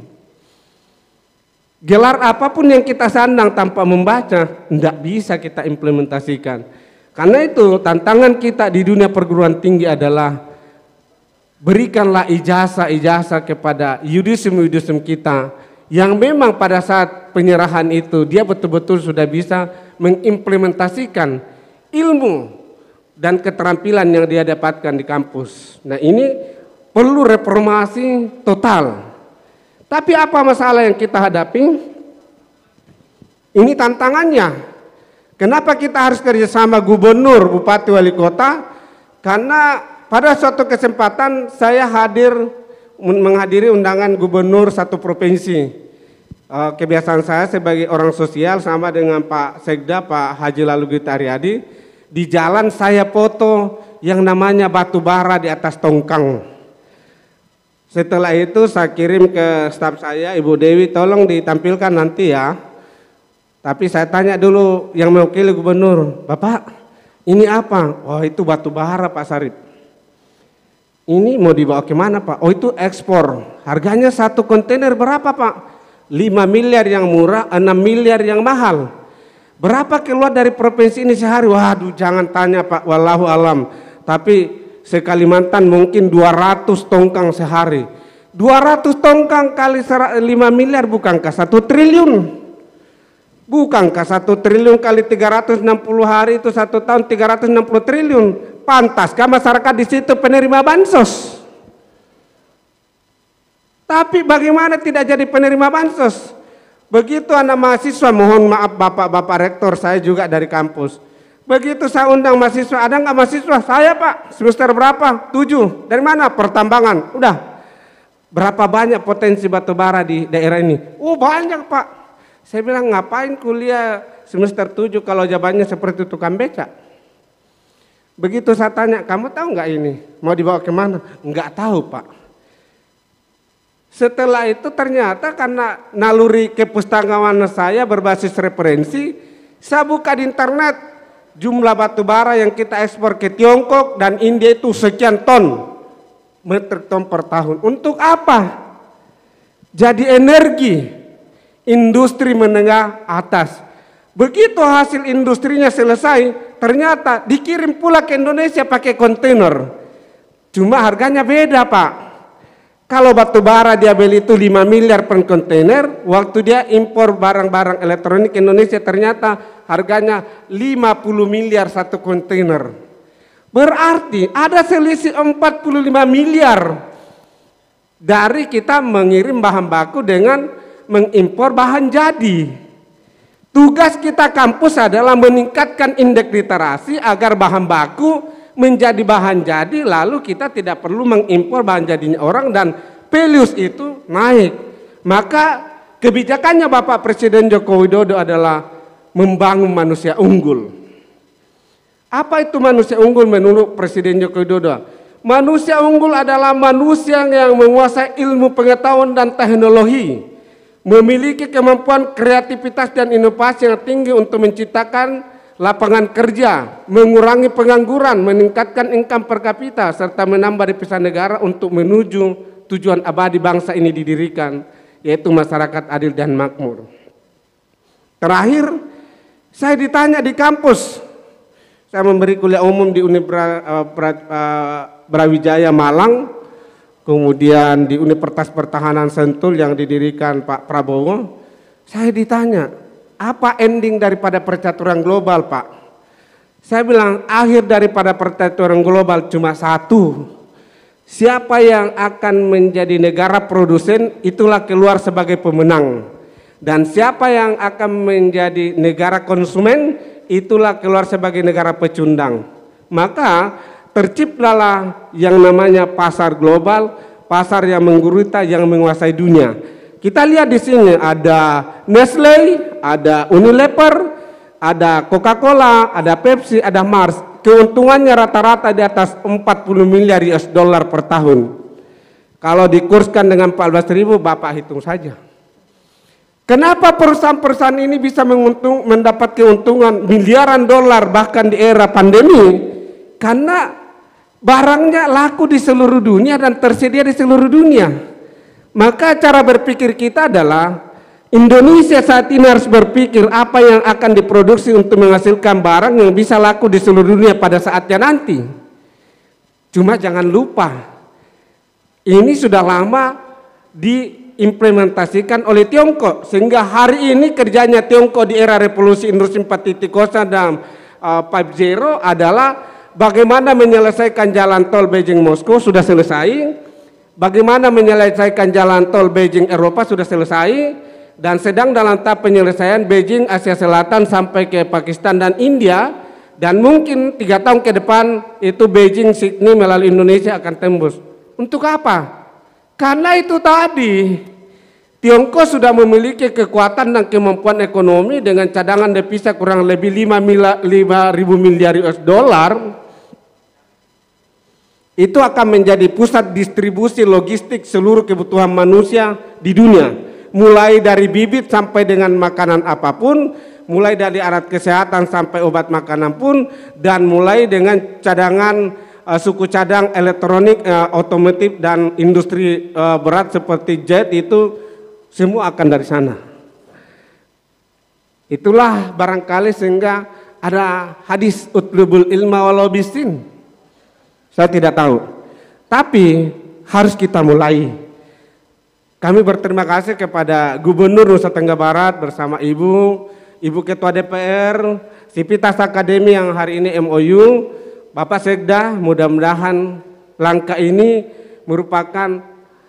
Gelar apapun yang kita sandang tanpa membaca, tidak bisa kita implementasikan. Karena itu tantangan kita di dunia perguruan tinggi adalah berikanlah ijazah-ijazah kepada yudism-yudism kita yang memang pada saat penyerahan itu dia betul-betul sudah bisa mengimplementasikan ilmu dan keterampilan yang dia dapatkan di kampus. Nah ini perlu reformasi total. Tapi apa masalah yang kita hadapi? Ini tantangannya. Kenapa kita harus kerjasama gubernur, bupati, wali kota? Karena pada suatu kesempatan saya hadir menghadiri undangan gubernur satu provinsi. Kebiasaan saya sebagai orang sosial sama dengan Pak Sekda, Pak Haji Lalugita Aryadi, di jalan saya foto yang namanya batu bara di atas tongkang. Setelah itu saya kirim ke staf saya, Ibu Dewi tolong ditampilkan nanti ya. Tapi saya tanya dulu yang mewakili gubernur, Bapak ini apa? Oh itu batu bara Pak Sarip. Ini mau dibawa ke mana Pak? Oh itu ekspor. Harganya satu kontainer berapa Pak? lima miliar yang murah, enam miliar yang mahal. Berapa keluar dari provinsi ini sehari? Waduh jangan tanya Pak, wallahu alam. Tapi se-Kalimantan mungkin dua ratus tongkang sehari. dua ratus tongkang kali lima miliar bukankah satu triliun? Bukankah satu triliun kali tiga ratus enam puluh hari itu satu tahun tiga ratus enam puluh triliun? Pantaskah masyarakat di situ penerima bansos? Tapi bagaimana tidak jadi penerima bansos? Begitu anak mahasiswa, mohon maaf bapak-bapak rektor, saya juga dari kampus. Begitu saya undang mahasiswa, ada nggak mahasiswa? Saya Pak, semester berapa? Tujuh. Dari mana? Pertambangan. Udah. Berapa banyak potensi batu bara di daerah ini? Oh banyak Pak. Saya bilang ngapain kuliah semester tujuh kalau jawabannya seperti tukang becak? Begitu saya tanya, kamu tahu nggak ini? Mau dibawa kemana? Nggak tahu Pak. Setelah itu ternyata karena naluri kepustakaan saya berbasis referensi, saya buka di internet, jumlah batu bara yang kita ekspor ke Tiongkok dan India itu sekian ton, metrik ton per tahun. Untuk apa? Jadi energi industri menengah atas. Begitu hasil industrinya selesai, ternyata dikirim pula ke Indonesia pakai kontainer. Cuma harganya beda Pak. Kalau batu bara dia beli itu lima miliar per kontainer, waktu dia impor barang-barang elektronik ke Indonesia ternyata harganya lima puluh miliar satu kontainer. Berarti ada selisih empat puluh lima miliar dari kita mengirim bahan baku dengan mengimpor bahan jadi. Tugas kita kampus adalah meningkatkan indeks literasi agar bahan baku menjadi bahan jadi, lalu kita tidak perlu mengimpor bahan jadinya orang dan values itu naik. Maka kebijakannya Bapak Presiden Joko Widodo adalah membangun manusia unggul. Apa itu manusia unggul menurut Presiden Joko Widodo? Manusia unggul adalah manusia yang menguasai ilmu pengetahuan dan teknologi, memiliki kemampuan kreativitas dan inovasi yang tinggi untuk menciptakan lapangan kerja, mengurangi pengangguran, meningkatkan income per kapita, serta menambah devisa negara untuk menuju tujuan abadi bangsa ini didirikan, yaitu masyarakat adil dan makmur. Terakhir, saya ditanya di kampus, saya memberi kuliah umum di Universitas uh, uh, Brawijaya Malang, kemudian di Universitas Pertahanan Sentul yang didirikan Pak Prabowo. Saya ditanya, apa ending daripada percaturan global, Pak? Saya bilang, akhir daripada percaturan global cuma satu. Siapa yang akan menjadi negara produsen, itulah keluar sebagai pemenang. Dan siapa yang akan menjadi negara konsumen, itulah keluar sebagai negara pecundang. Maka terciptalah yang namanya pasar global, pasar yang menggurita, yang menguasai dunia. Kita lihat di sini ada Nestle, ada Unilever, ada Coca-Cola, ada Pepsi, ada Mars. Keuntungannya rata-rata di atas empat puluh miliar U S dollar per tahun. Kalau dikurskan dengan empat belas ribu, Bapak hitung saja. Kenapa perusahaan-perusahaan ini bisa menguntung, mendapat keuntungan miliaran dolar bahkan di era pandemi? Karena barangnya laku di seluruh dunia dan tersedia di seluruh dunia. Maka cara berpikir kita adalah Indonesia saat ini harus berpikir apa yang akan diproduksi untuk menghasilkan barang yang bisa laku di seluruh dunia pada saatnya nanti. Cuma jangan lupa, ini sudah lama diimplementasikan oleh Tiongkok, sehingga hari ini kerjanya Tiongkok di era revolusi industri empat titik nol dan uh, lima titik nol adalah bagaimana menyelesaikan jalan tol Beijing Moskow sudah selesai, bagaimana menyelesaikan jalan tol Beijing Eropa sudah selesai, dan sedang dalam tahap penyelesaian Beijing Asia Selatan sampai ke Pakistan dan India, dan mungkin tiga tahun ke depan itu Beijing Sydney melalui Indonesia akan tembus. Untuk apa? Karena itu tadi Tiongkok sudah memiliki kekuatan dan kemampuan ekonomi dengan cadangan devisa kurang lebih lima ribu miliar U S dollar. Itu akan menjadi pusat distribusi logistik seluruh kebutuhan manusia di dunia. Mulai dari bibit sampai dengan makanan apapun, mulai dari alat kesehatan sampai obat makanan pun, dan mulai dengan cadangan uh, suku cadang elektronik, uh, otomotif dan industri uh, berat seperti jet, itu semua akan dari sana. Itulah barangkali sehingga ada hadis utlubul ilma walau bisin. Saya tidak tahu, tapi harus kita mulai. Kami berterima kasih kepada Gubernur Nusa Tenggara Barat bersama Ibu, Ibu Ketua D P R, Sivitas Akademi yang hari ini M O U, Bapak Sekda. Mudah-mudahan langkah ini merupakan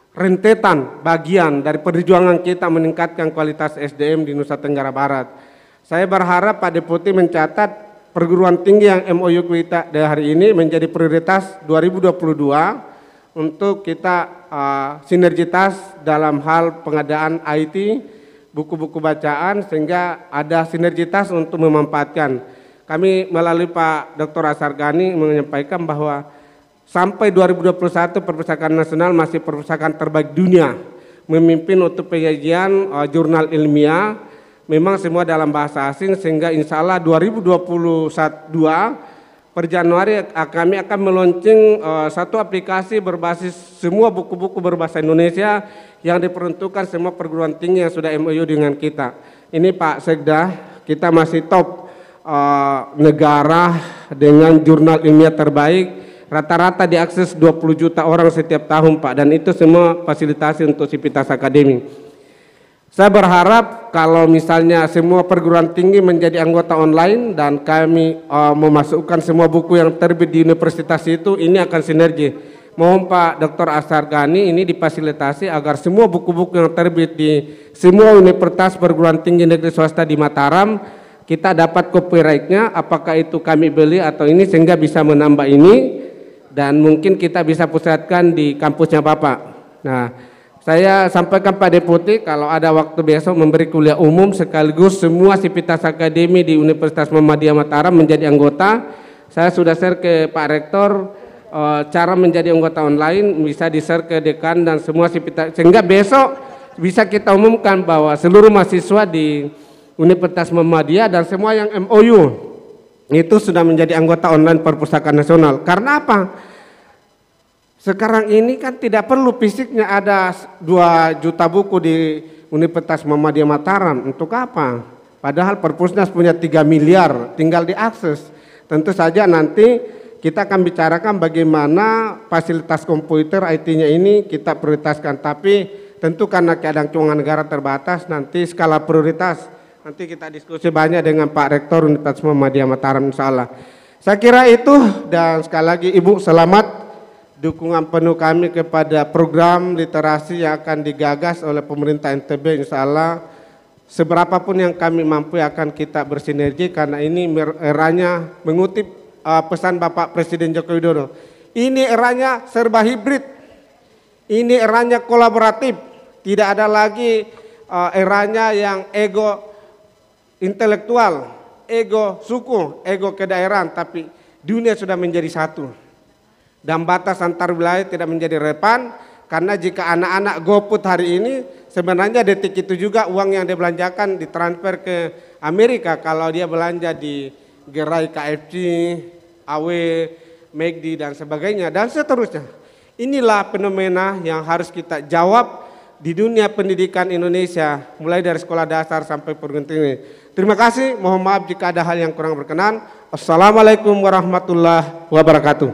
rentetan bagian dari perjuangan kita meningkatkan kualitas S D M di Nusa Tenggara Barat. Saya berharap Pak Deputi mencatat perguruan tinggi yang M O U kita dari hari ini menjadi prioritas dua ribu dua puluh dua untuk kita uh, sinergitas dalam hal pengadaan I T, buku-buku bacaan, sehingga ada sinergitas untuk memanfaatkan. Kami melalui Pak Doktor Asargani menyampaikan bahwa sampai dua ribu dua puluh satu Perpustakaan Nasional masih perpustakaan terbaik dunia, memimpin untuk penyajian uh, jurnal ilmiah, memang semua dalam bahasa asing, sehingga insya Allah dua ribu dua puluh dua per Januari kami akan meluncing uh, satu aplikasi berbasis semua buku-buku berbahasa Indonesia yang diperuntukkan semua perguruan tinggi yang sudah M O U dengan kita. Ini Pak Sekda, kita masih top uh, negara dengan jurnal ilmiah terbaik. Rata-rata diakses dua puluh juta orang setiap tahun, Pak, dan itu semua fasilitasi untuk Sivitas Akademi. Saya berharap kalau misalnya semua perguruan tinggi menjadi anggota online dan kami uh, memasukkan semua buku yang terbit di universitas itu, ini akan sinergi. Mohon Pak Doktor Asargani ini difasilitasi agar semua buku-buku yang terbit di semua universitas perguruan tinggi negeri swasta di Mataram, kita dapat copyright-nya, apakah itu kami beli atau ini, sehingga bisa menambah ini, dan mungkin kita bisa pusatkan di kampusnya Bapak. Nah, saya sampaikan Pak Deputi kalau ada waktu besok memberi kuliah umum sekaligus semua Sivitas Akademi di Universitas Muhammadiyah Mataram menjadi anggota. Saya sudah share ke Pak Rektor uh, cara menjadi anggota online bisa di-share ke dekan dan semua sipita, sehingga besok bisa kita umumkan bahwa seluruh mahasiswa di Universitas Muhammadiyah dan semua yang M O U itu sudah menjadi anggota online Perpustakaan Nasional. Karena apa? Sekarang ini kan tidak perlu fisiknya ada dua juta buku di Universitas Muhammadiyah Mataram. Untuk apa? Padahal Perpusnas punya tiga miliar, tinggal diakses. Tentu saja nanti kita akan bicarakan bagaimana fasilitas komputer I T-nya ini kita prioritaskan. Tapi tentu karena keadaan keuangan negara terbatas, nanti skala prioritas nanti kita diskusi banyak dengan Pak Rektor Universitas Muhammadiyah Mataram, insya Allah. Saya kira itu, dan sekali lagi Ibu selamat, dukungan penuh kami kepada program literasi yang akan digagas oleh pemerintah N T B, insya Allah seberapapun yang kami mampu akan kita bersinergi, karena ini eranya mengutip uh, pesan Bapak Presiden Joko Widodo. Ini eranya serba hibrid, ini eranya kolaboratif, tidak ada lagi uh, eranya yang ego intelektual, ego suku, ego kedaerahan, tapi dunia sudah menjadi satu. Dan batas antar wilayah tidak menjadi relevan, karena jika anak-anak GoFood hari ini, sebenarnya detik itu juga uang yang dia belanjakan ditransfer ke Amerika kalau dia belanja di gerai K F C, A W, McD dan sebagainya dan seterusnya. Inilah fenomena yang harus kita jawab di dunia pendidikan Indonesia, mulai dari sekolah dasar sampai perguruan tinggi. Terima kasih, mohon maaf jika ada hal yang kurang berkenan. Assalamualaikum warahmatullahi wabarakatuh.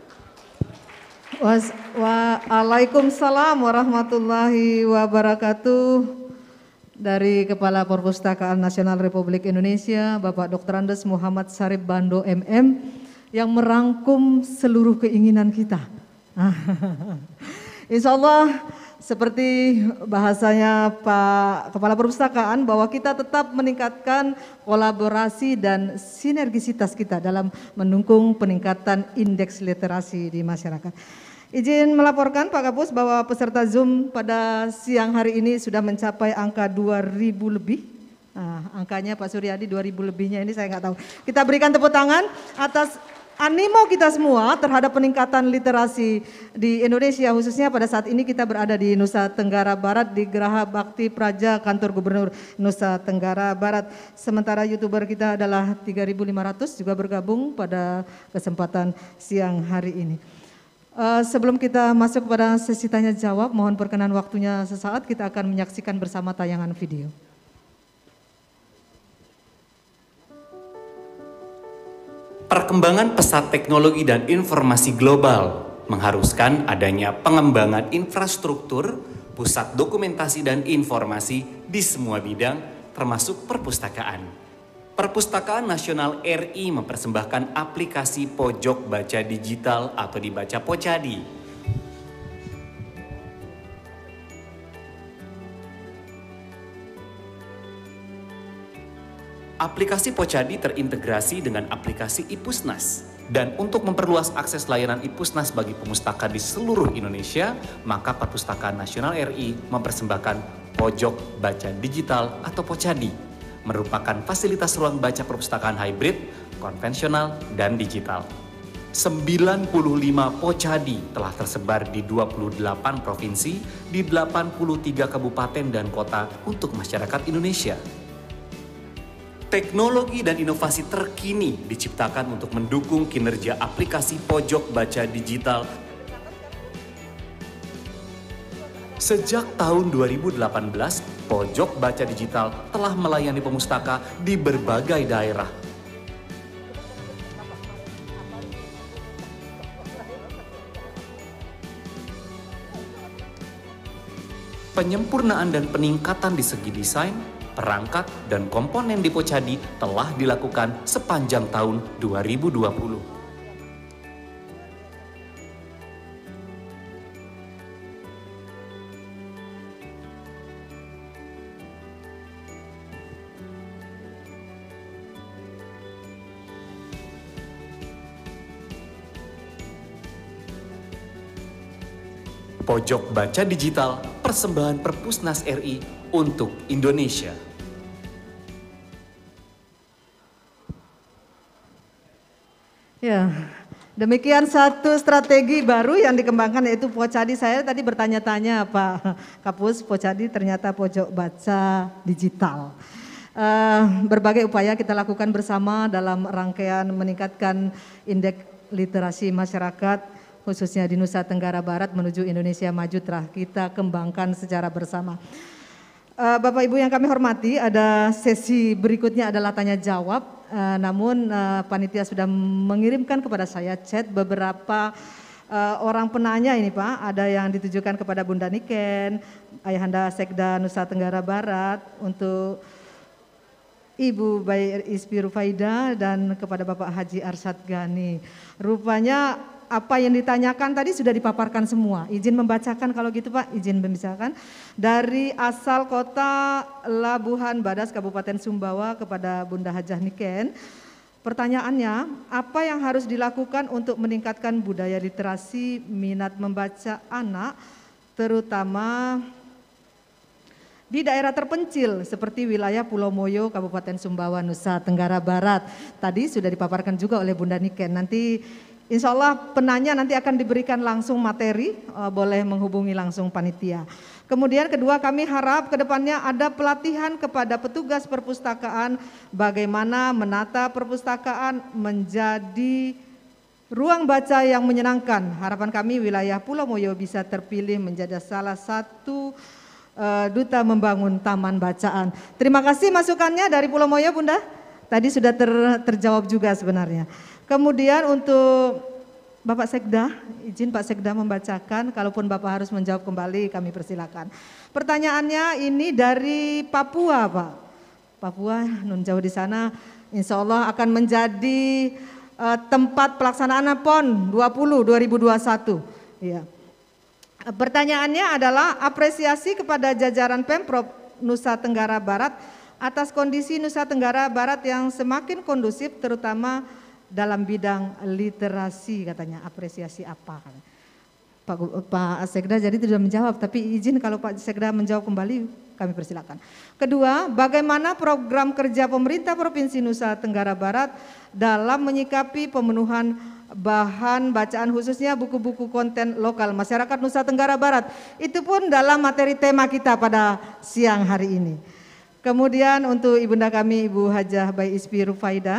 Waalaikumsalam warahmatullahi wabarakatuh. Dari Kepala Perpustakaan Nasional Republik Indonesia, Bapak Doktor Andes Muhammad Sarip Bando M M, yang merangkum seluruh keinginan kita. Insya Allah seperti bahasanya Pak Kepala Perpustakaan, bahwa kita tetap meningkatkan kolaborasi dan sinergisitas kita dalam mendukung peningkatan indeks literasi di masyarakat. Izin melaporkan Pak Kapus bahwa peserta Zoom pada siang hari ini sudah mencapai angka dua ribu lebih. Nah, angkanya Pak Suryadi dua ribu lebihnya ini saya nggak tahu. Kita berikan tepuk tangan atas animo kita semua terhadap peningkatan literasi di Indonesia, khususnya pada saat ini kita berada di Nusa Tenggara Barat di Geraha Bakti Praja Kantor Gubernur Nusa Tenggara Barat. Sementara YouTuber kita adalah tiga ribu lima ratus juga bergabung pada kesempatan siang hari ini. Uh, sebelum kita masuk pada sesi tanya jawab, mohon perkenan waktunya sesaat, kita akan menyaksikan bersama tayangan video. Perkembangan pesat teknologi dan informasi global mengharuskan adanya pengembangan infrastruktur, pusat dokumentasi dan informasi di semua bidang, termasuk perpustakaan. Perpustakaan Nasional R I mempersembahkan aplikasi Pojok Baca Digital atau dibaca Pocadi. Aplikasi Pocadi terintegrasi dengan aplikasi Ipusnas. Dan untuk memperluas akses layanan Ipusnas bagi pemustaka di seluruh Indonesia, maka Perpustakaan Nasional R I mempersembahkan Pojok Baca Digital atau Pocadi, merupakan fasilitas ruang baca perpustakaan hybrid, konvensional, dan digital. sembilan puluh lima Pocadi telah tersebar di dua puluh delapan provinsi, di delapan puluh tiga kabupaten dan kota untuk masyarakat Indonesia. Teknologi dan inovasi terkini diciptakan untuk mendukung kinerja aplikasi Pojok Baca Digital. Sejak tahun dua ribu delapan belas, Pojok Baca Digital telah melayani pemustaka di berbagai daerah. Penyempurnaan dan peningkatan di segi desain, perangkat, dan komponen di Pocadi telah dilakukan sepanjang tahun dua ribu dua puluh. Pojok Baca Digital, persembahan Perpusnas R I untuk Indonesia. Ya, Demikian satu strategi baru yang dikembangkan yaitu Pocadi. Saya tadi bertanya-tanya Pak Kapus, Pocadi ternyata pojok baca digital. Uh, berbagai upaya kita lakukan bersama dalam rangkaian meningkatkan indeks literasi masyarakat khususnya di Nusa Tenggara Barat menuju Indonesia Maju telah kita kembangkan secara bersama. Uh, Bapak Ibu yang kami hormati, ada sesi berikutnya adalah tanya jawab. Uh, namun uh, panitia sudah mengirimkan kepada saya chat beberapa uh, orang penanya ini Pak. Ada yang ditujukan kepada Bunda Niken, Ayahanda Sekda Nusa Tenggara Barat, untuk Ibu Bayi Ispi Rufaida dan kepada Bapak Haji Arsyad Ghani. Rupanya apa yang ditanyakan tadi sudah dipaparkan semua. Izin membacakan kalau gitu Pak, izin membacakan. Dari asal kota Labuhan Badas, Kabupaten Sumbawa kepada Bunda Hajah Niken. Pertanyaannya, apa yang harus dilakukan untuk meningkatkan budaya literasi minat membaca anak, terutama di daerah terpencil seperti wilayah Pulau Moyo, Kabupaten Sumbawa, Nusa Tenggara Barat. Tadi sudah dipaparkan juga oleh Bunda Niken. Nanti insya Allah penanya nanti akan diberikan langsung materi, uh, boleh menghubungi langsung panitia. Kemudian kedua, kami harap ke depannya ada pelatihan kepada petugas perpustakaan bagaimana menata perpustakaan menjadi ruang baca yang menyenangkan. Harapan kami wilayah Pulau Moyo bisa terpilih menjadi salah satu uh, duta membangun taman bacaan. Terima kasih masukannya dari Pulau Moyo Bunda. Tadi sudah ter, terjawab juga sebenarnya. Kemudian untuk Bapak Sekda, izin Pak Sekda membacakan, kalaupun Bapak harus menjawab kembali kami persilakan. Pertanyaannya ini dari Papua Pak. Papua, nun jauh di sana, insya Allah akan menjadi uh, tempat pelaksanaan PON dua puluh dua ribu dua puluh satu. Ya. Pertanyaannya adalah apresiasi kepada jajaran Pemprov Nusa Tenggara Barat atas kondisi Nusa Tenggara Barat yang semakin kondusif terutama dalam bidang literasi, katanya apresiasi apa? Pak, Pak Sekda jadi tidak menjawab, tapi izin kalau Pak Sekda menjawab kembali kami persilakan. Kedua, bagaimana program kerja pemerintah Provinsi Nusa Tenggara Barat dalam menyikapi pemenuhan bahan bacaan khususnya buku-buku konten lokal masyarakat Nusa Tenggara Barat. Itu pun dalam materi tema kita pada siang hari ini. Kemudian untuk ibunda kami Ibu Hajah Bayi Ispi Rufaida.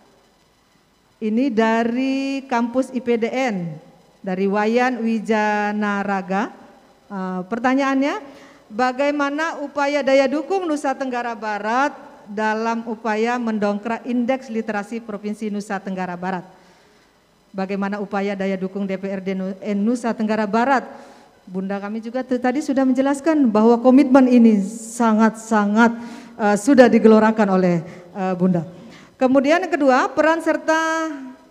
Ini dari kampus I P D N, dari Wayan Wijanaraga. Uh, pertanyaannya, bagaimana upaya daya dukung Nusa Tenggara Barat dalam upaya mendongkrak indeks literasi Provinsi Nusa Tenggara Barat? Bagaimana upaya daya dukung D P R D Nusa Tenggara Barat? Bunda kami juga tadi sudah menjelaskan bahwa komitmen ini sangat-sangat uh, sudah digelorakan oleh uh, Bunda. Kemudian yang kedua, peran serta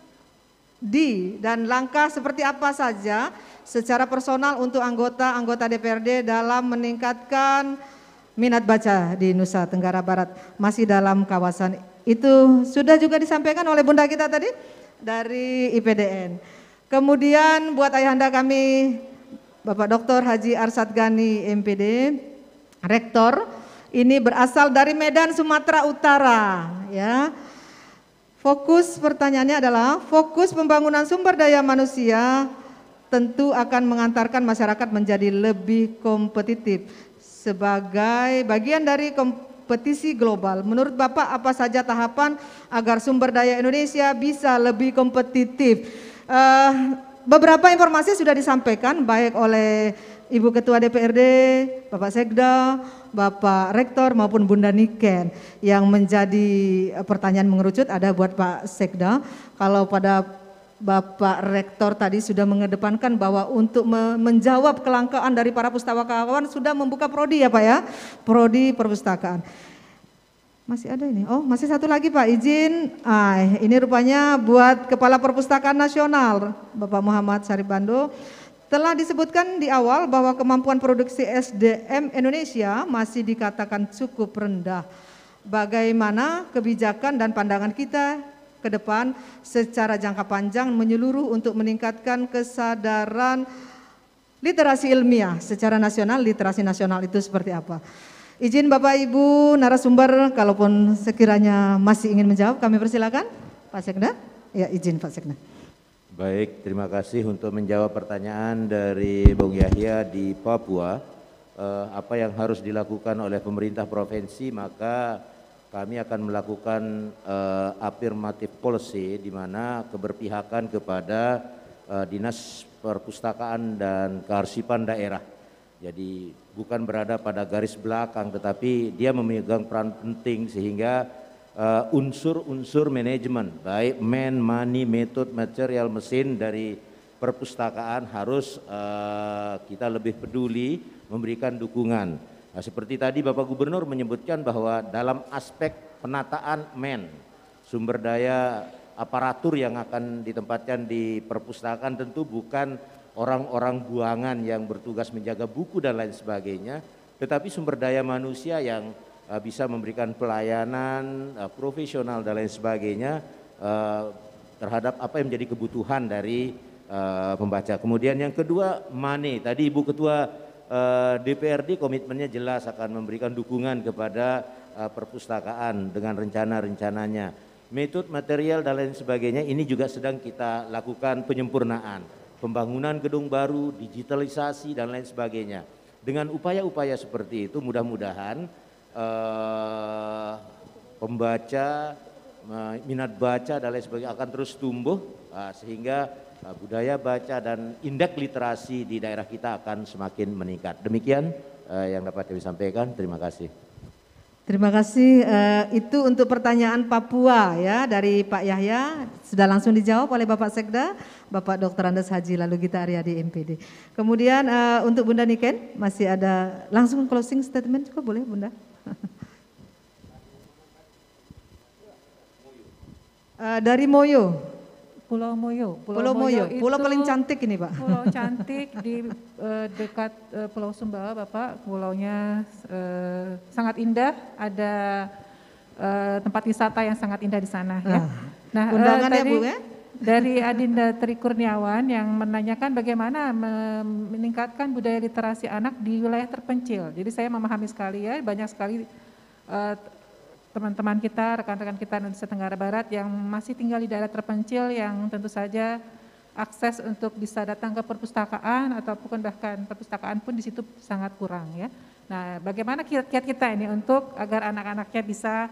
di dan langkah seperti apa saja secara personal untuk anggota-anggota D P R D dalam meningkatkan minat baca di Nusa Tenggara Barat masih dalam kawasan itu sudah juga disampaikan oleh Bunda kita tadi dari I P D N. Kemudian buat ayahanda kami Bapak Doktor Haji Arsyad Ghani M P D, Rektor, ini berasal dari Medan, Sumatera Utara, ya. Fokus pertanyaannya adalah fokus pembangunan sumber daya manusia tentu akan mengantarkan masyarakat menjadi lebih kompetitif sebagai bagian dari kompetisi global. Menurut Bapak apa saja tahapan agar sumber daya Indonesia bisa lebih kompetitif? Uh, beberapa informasi sudah disampaikan baik oleh Ibu Ketua D P R D, Bapak Sekda, Bapak Rektor maupun Bunda Niken. Yang menjadi pertanyaan mengerucut ada buat Pak Sekda. Kalau pada Bapak Rektor tadi sudah mengedepankan bahwa untuk menjawab kelangkaan dari para pustakawan sudah membuka prodi ya Pak ya, prodi perpustakaan. Masih ada ini, oh masih satu lagi Pak, izin. Ah, ini rupanya buat Kepala Perpustakaan Nasional, Bapak Muhammad Syarif Bando. Telah disebutkan di awal bahwa kemampuan produksi S D M Indonesia masih dikatakan cukup rendah. Bagaimana kebijakan dan pandangan kita ke depan secara jangka panjang menyeluruh untuk meningkatkan kesadaran literasi ilmiah secara nasional, literasi nasional itu seperti apa? Izin Bapak Ibu narasumber, kalaupun sekiranya masih ingin menjawab, kami persilakan. Pak Sekda, ya izin Pak Sekda. Baik, terima kasih untuk menjawab pertanyaan dari Bung Yahya di Papua. Eh, apa yang harus dilakukan oleh pemerintah provinsi, maka kami akan melakukan eh, affirmative policy di mana keberpihakan kepada eh, Dinas Perpustakaan dan Kearsipan daerah. Jadi bukan berada pada garis belakang, tetapi dia memegang peran penting sehingga unsur-unsur uh, manajemen, baik man, money, method, material, mesin dari perpustakaan harus uh, kita lebih peduli memberikan dukungan. Nah, seperti tadi Bapak Gubernur menyebutkan bahwa dalam aspek penataan man, sumber daya aparatur yang akan ditempatkan di perpustakaan tentu bukan orang-orang buangan yang bertugas menjaga buku dan lain sebagainya, tetapi sumber daya manusia yang uh, bisa memberikan pelayanan uh, profesional dan lain sebagainya uh, terhadap apa yang menjadi kebutuhan dari uh, pembaca. Kemudian yang kedua, money. Tadi Ibu Ketua uh, D P R D komitmennya jelas akan memberikan dukungan kepada uh, perpustakaan dengan rencana-rencananya. Metode, material dan lain sebagainya ini juga sedang kita lakukan penyempurnaan. Pembangunan gedung baru, digitalisasi dan lain sebagainya. Dengan upaya-upaya seperti itu mudah-mudahan eh, pembaca, minat baca dan lain sebagainya akan terus tumbuh eh, sehingga eh, budaya baca dan indeks literasi di daerah kita akan semakin meningkat. Demikian eh, yang dapat kami sampaikan. Terima kasih. Terima kasih. Uh, itu untuk pertanyaan Papua ya dari Pak Yahya, sudah langsung dijawab oleh Bapak Sekda, Bapak Doktor Andes Haji Lalu Gita Aryadi M P D. Kemudian uh, untuk Bunda Niken masih ada langsung closing statement juga boleh Bunda? uh, dari Moyo. Pulau Moyo. Pulau, Pulau Moyo, Moyo pulau paling cantik ini Pak. Pulau cantik di uh, dekat uh, Pulau Sumbawa Bapak, pulaunya uh, sangat indah, ada uh, tempat wisata yang sangat indah di sana. Ya. Nah, undangan uh, tadi, ya Bu ya? Dari Adinda Tri Kurniawan yang menanyakan bagaimana meningkatkan budaya literasi anak di wilayah terpencil. Jadi saya memahami sekali ya, banyak sekali uh, teman-teman kita, rekan-rekan kita Indonesia Tenggara Barat yang masih tinggal di daerah terpencil yang tentu saja akses untuk bisa datang ke perpustakaan ataupun bahkan perpustakaan pun di situ sangat kurang ya. Nah, bagaimana kiat-kiat kita ini untuk agar anak-anaknya bisa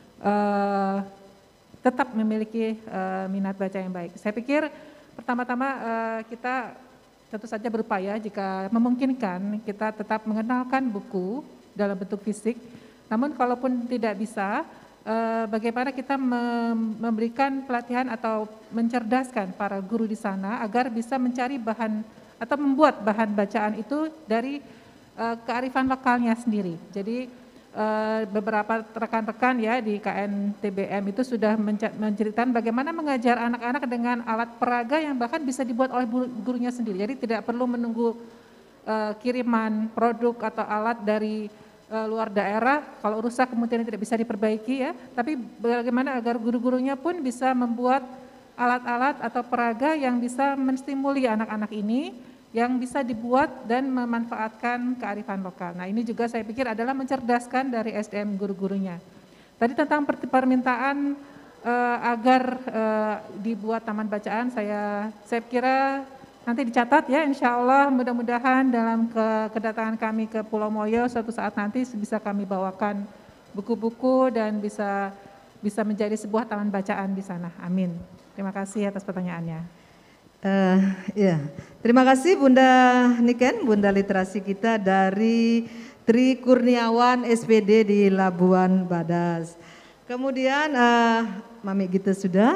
uh, tetap memiliki uh, minat baca yang baik. Saya pikir pertama-tama uh, kita tentu saja berupaya jika memungkinkan kita tetap mengenalkan buku dalam bentuk fisik. Namun kalaupun tidak bisa, eh, bagaimana kita memberikan pelatihan atau mencerdaskan para guru di sana agar bisa mencari bahan atau membuat bahan bacaan itu dari eh, kearifan lokalnya sendiri. Jadi eh, beberapa rekan-rekan ya di K N T B M itu sudah menceritakan bagaimana mengajar anak-anak dengan alat peraga yang bahkan bisa dibuat oleh gurunya sendiri. Jadi tidak perlu menunggu eh, kiriman produk atau alat dari luar daerah, kalau rusak kemudian tidak bisa diperbaiki ya, tapi bagaimana agar guru-gurunya pun bisa membuat alat-alat atau peraga yang bisa menstimuli anak-anak ini, yang bisa dibuat dan memanfaatkan kearifan lokal. Nah ini juga saya pikir adalah mencerdaskan dari S D M guru-gurunya. Tadi tentang permintaan eh, agar eh, dibuat taman bacaan, saya saya kira nanti dicatat ya, insya Allah mudah-mudahan dalam ke, kedatangan kami ke Pulau Moyo suatu saat nanti bisa kami bawakan buku-buku dan bisa bisa menjadi sebuah taman bacaan di sana. Amin. Terima kasih atas pertanyaannya. Uh, ya, terima kasih Bunda Niken, Bunda Literasi kita dari Tri Kurniawan S P D di Labuan Badas. Kemudian uh, Mami Gita sudah.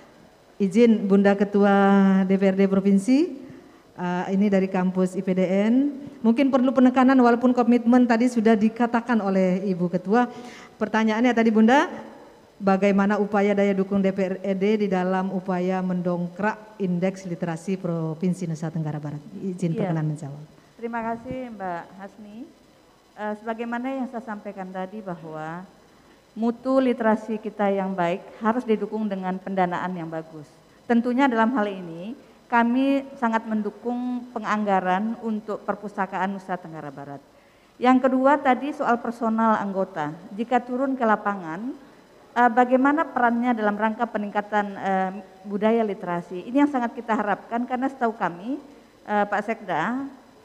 Izin Bunda Ketua D P R D Provinsi, uh, ini dari kampus I P D N. Mungkin perlu penekanan walaupun komitmen tadi sudah dikatakan oleh Ibu Ketua. Pertanyaannya tadi Bunda, bagaimana upaya daya dukung D P R D di dalam upaya mendongkrak indeks literasi Provinsi Nusa Tenggara Barat? Izin iya. perkenan menjawab. Terima kasih Mbak Hasni. Uh, sebagaimana yang saya sampaikan tadi bahwa mutu literasi kita yang baik harus didukung dengan pendanaan yang bagus. Tentunya dalam hal ini kami sangat mendukung penganggaran untuk perpustakaan Nusa Tenggara Barat. Yang kedua tadi soal personal anggota. Jika turun ke lapangan, uh, bagaimana perannya dalam rangka peningkatan uh, budaya literasi. Ini yang sangat kita harapkan karena setahu kami uh, Pak Sekda,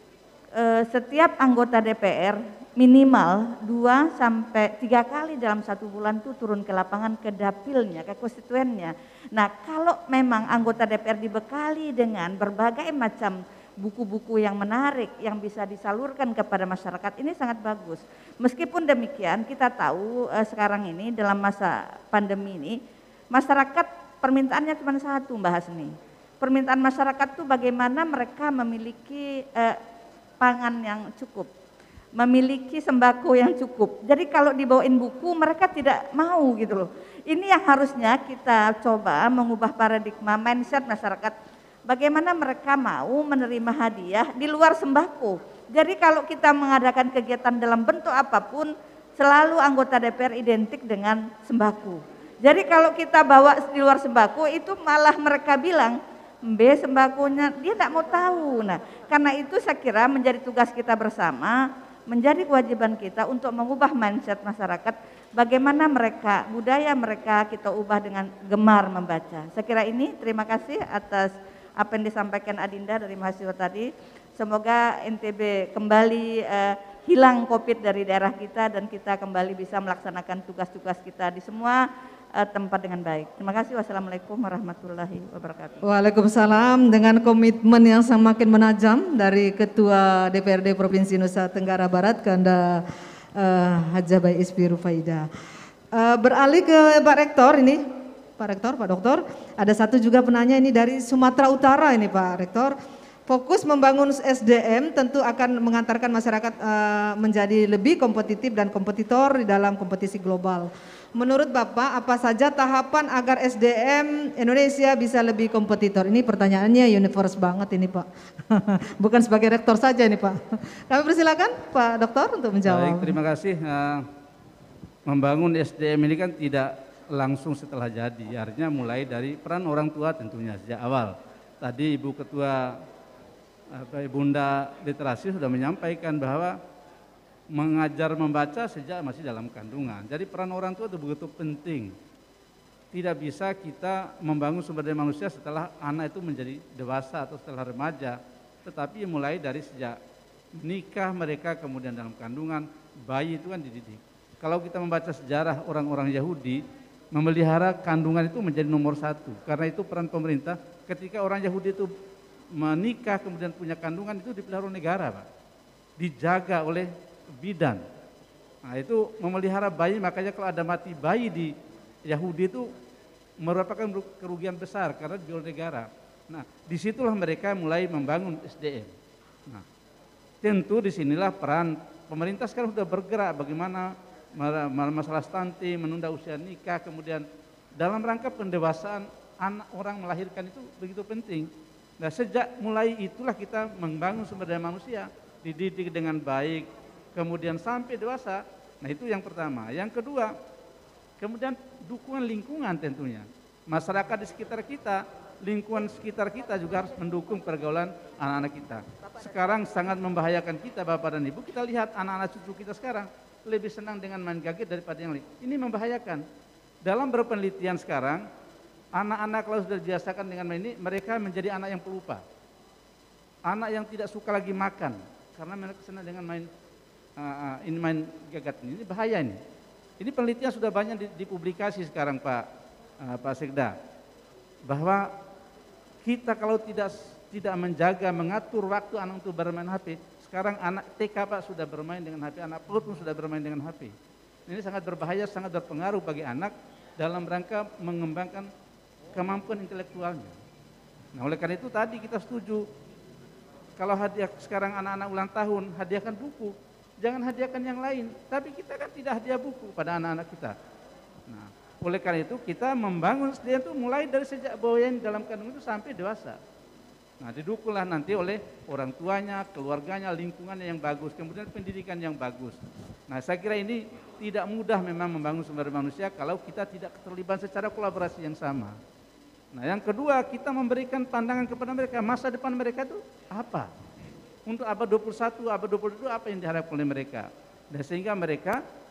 uh, setiap anggota D P R minimal dua sampai tiga kali dalam satu bulan tuh turun ke lapangan, ke dapilnya, ke konstituennya. Nah, kalau memang anggota D P R dibekali dengan berbagai macam buku-buku yang menarik yang bisa disalurkan kepada masyarakat, ini sangat bagus. Meskipun demikian, kita tahu eh, sekarang ini dalam masa pandemi ini masyarakat permintaannya cuma satu, Mbak Hasni. Permintaan masyarakat tuh bagaimana mereka memiliki eh, pangan yang cukup, memiliki sembako yang cukup. Jadi kalau dibawain buku mereka tidak mau gitu loh. Ini yang harusnya kita coba mengubah paradigma mindset masyarakat. Bagaimana mereka mau menerima hadiah di luar sembako. Jadi kalau kita mengadakan kegiatan dalam bentuk apapun, selalu anggota D P R identik dengan sembako. Jadi kalau kita bawa di luar sembako itu malah mereka bilang, B sembakonya, dia tidak mau tahu. Nah, karena itu saya kira menjadi tugas kita bersama, menjadi kewajiban kita untuk mengubah mindset masyarakat, bagaimana mereka, budaya mereka kita ubah dengan gemar membaca. Saya kira ini, terima kasih atas apa yang disampaikan Adinda dari mahasiswa tadi. Semoga N T B kembali eh, hilang COVID dari daerah kita dan kita kembali bisa melaksanakan tugas-tugas kita di semua eh, tempat dengan baik. Terima kasih. Wassalamualaikum warahmatullahi wabarakatuh. Waalaikumsalam. Dengan komitmen yang semakin menajam dari Ketua D P R D Provinsi Nusa Tenggara Barat, Keanda uh, Hajabai Isfi Rufaida. Uh, beralih ke Pak Rektor ini. Pak Rektor, Pak Doktor, ada satu juga penanya ini dari Sumatera Utara ini Pak Rektor. Fokus membangun S D M tentu akan mengantarkan masyarakat uh, menjadi lebih kompetitif dan kompetitor di dalam kompetisi global. Menurut Bapak, apa saja tahapan agar S D M Indonesia bisa lebih kompetitor? Ini pertanyaannya universe banget ini Pak. Bukan sebagai rektor saja ini Pak. Kami persilakan Pak Doktor untuk menjawab. Baik, terima kasih. Uh, membangun S D M ini kan tidak langsung setelah jadi, artinya mulai dari peran orang tua tentunya sejak awal. Tadi Ibu Ketua apa, Bunda Literasi sudah menyampaikan bahwa mengajar membaca sejak masih dalam kandungan. Jadi peran orang tua itu begitu penting. Tidak bisa kita membangun sumber daya manusia setelah anak itu menjadi dewasa atau setelah remaja, tetapi mulai dari sejak nikah mereka, kemudian dalam kandungan, bayi itu kan dididik. Kalau kita membaca sejarah orang-orang Yahudi, memelihara kandungan itu menjadi nomor satu. Karena itu peran pemerintah ketika orang Yahudi itu menikah kemudian punya kandungan itu dipelihara negara Pak. Dijaga oleh bidan. Nah itu memelihara bayi, makanya kalau ada mati bayi di Yahudi itu merupakan kerugian besar karena dijual negara. Nah disitulah mereka mulai membangun S D M. Nah tentu disinilah peran pemerintah sekarang sudah bergerak bagaimana masalah stunting, menunda usia nikah, kemudian dalam rangka pendewasaan anak orang melahirkan itu begitu penting. Nah sejak mulai itulah kita membangun sumber daya manusia, dididik dengan baik, kemudian sampai dewasa. Nah itu yang pertama. Yang kedua, kemudian dukungan lingkungan tentunya. Masyarakat di sekitar kita, lingkungan sekitar kita juga harus mendukung pergaulan anak-anak kita. Sekarang sangat membahayakan kita Bapak dan Ibu, kita lihat anak-anak cucu kita sekarang lebih senang dengan main gadget daripada yang lain. Ini membahayakan. Dalam berpenelitian sekarang, anak-anak kalau sudah dibiasakan dengan main ini, mereka menjadi anak yang pelupa. Anak yang tidak suka lagi makan, karena mereka senang dengan main uh, ini main gadget ini. Ini bahaya ini. Ini penelitian sudah banyak dipublikasi sekarang Pak uh, Pak Sekda, bahwa kita kalau tidak tidak menjaga, mengatur waktu anak untuk bermain H P. Sekarang anak T K Pak sudah bermain dengan H P, anak PAUD pun sudah bermain dengan H P. Ini sangat berbahaya, sangat berpengaruh bagi anak dalam rangka mengembangkan kemampuan intelektualnya. Nah oleh karena itu tadi kita setuju, kalau hadiah sekarang anak-anak ulang tahun, hadiahkan buku. Jangan hadiahkan yang lain, tapi kita kan tidak hadiah buku pada anak-anak kita. Nah oleh karena itu kita membangun S D M itu mulai dari sejak bayi dalam kandungan itu sampai dewasa. Nah didukunglah nanti oleh orang tuanya, keluarganya, lingkungannya yang bagus, kemudian pendidikan yang bagus. Nah saya kira ini tidak mudah memang membangun sumber manusia kalau kita tidak terlibat secara kolaborasi yang sama. Nah yang kedua, kita memberikan pandangan kepada mereka, masa depan mereka itu apa? Untuk abad dua puluh satu, abad dua puluh dua apa yang diharapkan oleh mereka? Dan sehingga mereka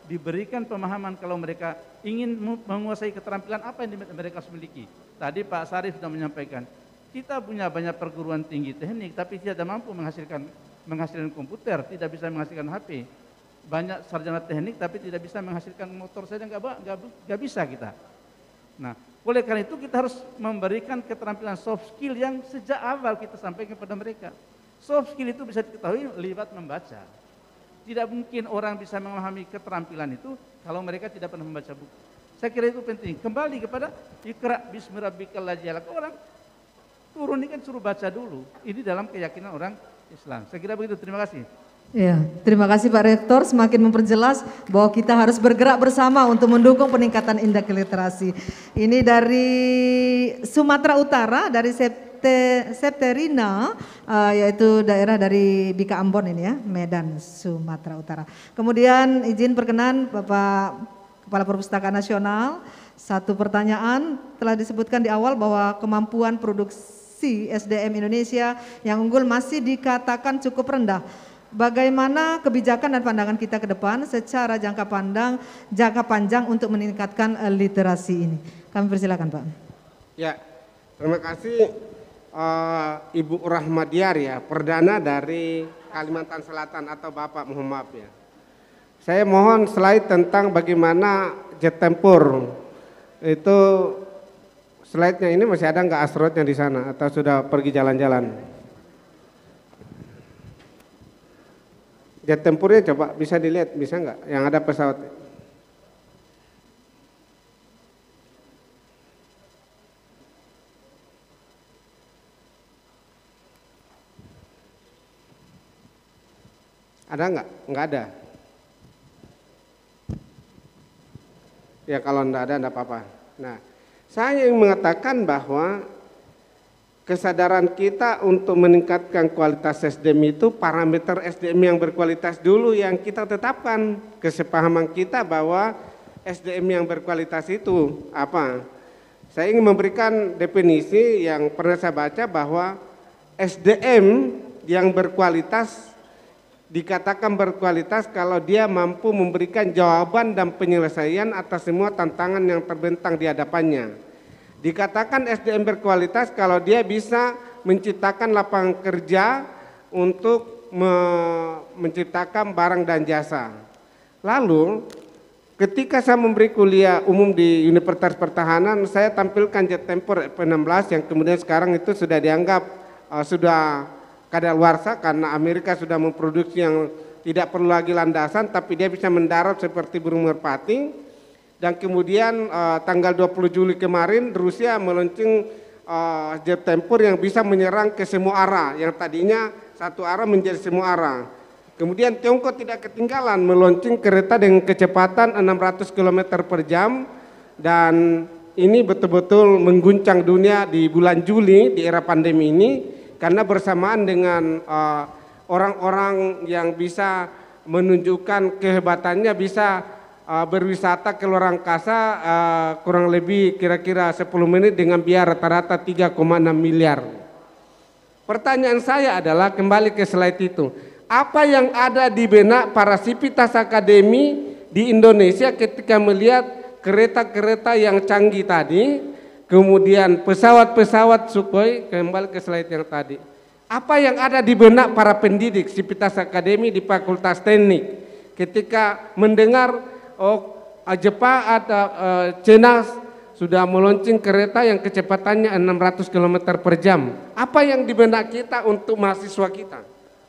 diberikan pemahaman kalau mereka ingin menguasai keterampilan apa yang mereka miliki. Tadi Pak Sarif sudah menyampaikan, kita punya banyak perguruan tinggi teknik tapi tidak mampu menghasilkan menghasilkan komputer, tidak bisa menghasilkan H P. Banyak sarjana teknik tapi tidak bisa menghasilkan motor saja, nggak nggak bisa kita. Nah, oleh karena itu kita harus memberikan keterampilan soft skill yang sejak awal kita sampaikan kepada mereka. Soft skill itu bisa diketahui lewat membaca. Tidak mungkin orang bisa memahami keterampilan itu kalau mereka tidak pernah membaca buku. Saya kira itu penting. Kembali kepada Iqra bismi rabbikal ladzi khalaq. Orang turun ini kan suruh baca dulu. Ini dalam keyakinan orang Islam. Saya kira begitu. Terima kasih. Ya, terima kasih Pak Rektor semakin memperjelas bahwa kita harus bergerak bersama untuk mendukung peningkatan indeks literasi. Ini dari Sumatera Utara, dari Septe, Septerina, uh, yaitu daerah dari Bika Ambon ini ya, Medan, Sumatera Utara. Kemudian izin perkenan Bapak Kepala Perpustakaan Nasional, satu pertanyaan telah disebutkan di awal bahwa kemampuan produksi S D M Indonesia yang unggul masih dikatakan cukup rendah. Bagaimana kebijakan dan pandangan kita ke depan secara jangka pandang, jangka panjang untuk meningkatkan uh, literasi ini? Kami persilakan Pak. Ya, terima kasih uh, Ibu Rahmadiar ya, perdana dari Kalimantan Selatan atau Bapak mohon maaf ya. Saya mohon slide tentang bagaimana jet tempur itu, slide-nya ini masih ada nggak asteroidnya di sana atau sudah pergi jalan-jalan? Jet tempurnya coba bisa dilihat, bisa nggak? Yang ada pesawat. Ada nggak? Nggak ada. Ya kalau nggak ada, nggak apa-apa. Nah, saya ingin mengatakan bahwa kesadaran kita untuk meningkatkan kualitas S D M itu parameter S D M yang berkualitas dulu yang kita tetapkan. Kesepahaman kita bahwa S D M yang berkualitas itu apa? Saya ingin memberikan definisi yang pernah saya baca bahwa S D M yang berkualitas dikatakan berkualitas kalau dia mampu memberikan jawaban dan penyelesaian atas semua tantangan yang terbentang di hadapannya. Dikatakan S D M berkualitas kalau dia bisa menciptakan lapangan kerja untuk me menciptakan barang dan jasa. Lalu ketika saya memberi kuliah umum di Universitas Pertahanan, saya tampilkan jet tempur F enam belas yang kemudian sekarang itu sudah dianggap uh, sudah kadaluarsa karena Amerika sudah memproduksi yang tidak perlu lagi landasan tapi dia bisa mendarat seperti burung merpati. Dan kemudian uh, tanggal dua puluh Juli kemarin Rusia meluncing uh, jet tempur yang bisa menyerang ke semua arah, yang tadinya satu arah menjadi semua arah. Kemudian Tiongkok tidak ketinggalan meluncing kereta dengan kecepatan enam ratus kilometer per jam dan ini betul-betul mengguncang dunia di bulan Juli di era pandemi ini karena bersamaan dengan orang-orang uh, yang bisa menunjukkan kehebatannya bisa Uh, berwisata ke luar angkasa uh, kurang lebih kira-kira sepuluh menit dengan biaya rata-rata tiga koma enam miliar. Pertanyaan saya adalah kembali ke slide itu. Apa yang ada di benak para sivitas akademi di Indonesia ketika melihat kereta-kereta yang canggih tadi, kemudian pesawat-pesawat Sukhoi, kembali ke slide yang tadi. Apa yang ada di benak para pendidik sivitas akademi di Fakultas Teknik ketika mendengar oh Jepang atau uh, Cina sudah meluncing kereta yang kecepatannya enam ratus kilometer per jam. Apa yang di benak kita untuk mahasiswa kita?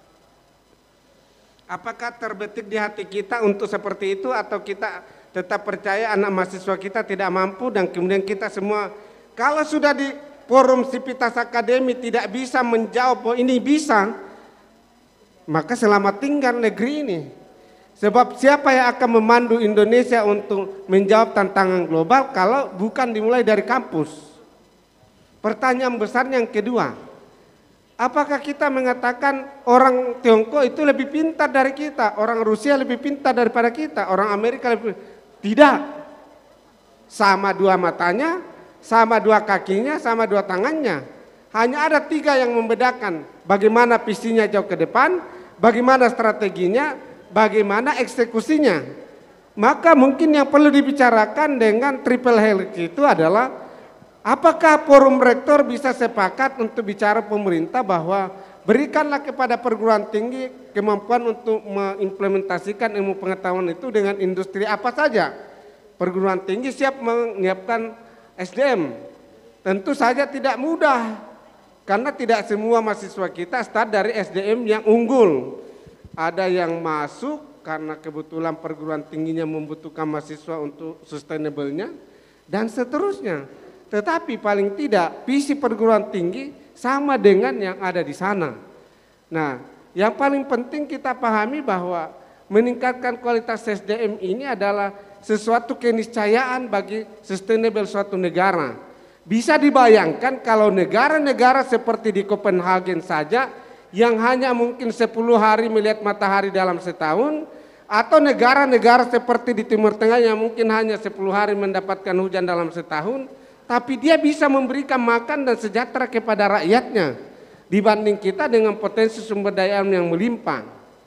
Apakah terbetik di hati kita untuk seperti itu atau kita tetap percaya anak mahasiswa kita tidak mampu dan kemudian kita semua kalau sudah di forum sivitas akademi tidak bisa menjawab bahwa ini bisa, maka selamat tinggal negeri ini. Sebab siapa yang akan memandu Indonesia untuk menjawab tantangan global kalau bukan dimulai dari kampus? Pertanyaan besar yang kedua, apakah kita mengatakan orang Tiongkok itu lebih pintar dari kita, orang Rusia lebih pintar daripada kita, orang Amerika lebih... Tidak. Sama dua matanya, sama dua kakinya, sama dua tangannya. Hanya ada tiga yang membedakan bagaimana visinya jauh ke depan, bagaimana strateginya, bagaimana eksekusinya. Maka mungkin yang perlu dibicarakan dengan triple helix itu adalah apakah forum rektor bisa sepakat untuk bicara pemerintah bahwa berikanlah kepada perguruan tinggi kemampuan untuk mengimplementasikan ilmu pengetahuan itu dengan industri apa saja. Perguruan tinggi siap menyiapkan S D M. Tentu saja tidak mudah karena tidak semua mahasiswa kita start dari S D M yang unggul. Ada yang masuk karena kebetulan perguruan tingginya membutuhkan mahasiswa untuk sustainable-nya dan seterusnya. Tetapi paling tidak visi perguruan tinggi sama dengan yang ada di sana. Nah, yang paling penting kita pahami bahwa meningkatkan kualitas S D M ini adalah sesuatu keniscayaan bagi sustainable suatu negara. Bisa dibayangkan kalau negara-negara seperti di Copenhagen saja yang hanya mungkin sepuluh hari melihat matahari dalam setahun, atau negara-negara seperti di Timur Tengah yang mungkin hanya sepuluh hari mendapatkan hujan dalam setahun, tapi dia bisa memberikan makan dan sejahtera kepada rakyatnya dibanding kita dengan potensi sumber daya alam yang melimpah.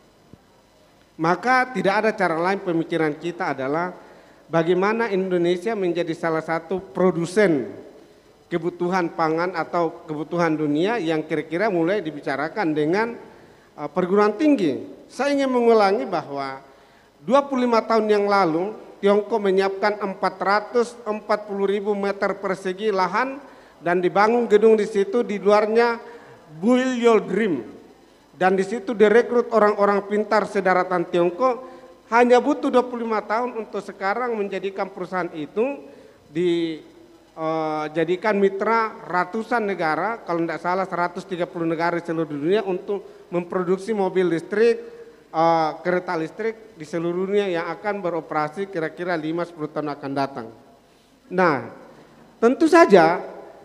Maka tidak ada cara lain, pemikiran kita adalah bagaimana Indonesia menjadi salah satu produsen kebutuhan pangan atau kebutuhan dunia yang kira-kira mulai dibicarakan dengan uh, perguruan tinggi. Saya ingin mengulangi bahwa dua puluh lima tahun yang lalu Tiongkok menyiapkan empat ratus empat puluh ribu meter persegi lahan dan dibangun gedung di situ, di luarnya Build Your Dream. Dan di situ direkrut orang-orang pintar sedaratan Tiongkok. Hanya butuh dua puluh lima tahun untuk sekarang menjadikan perusahaan itu di Uh, jadikan mitra ratusan negara, kalau tidak salah seratus tiga puluh negara di seluruh dunia untuk memproduksi mobil listrik, uh, kereta listrik di seluruh dunia yang akan beroperasi kira-kira lima sampai sepuluh tahun akan datang. Nah, tentu saja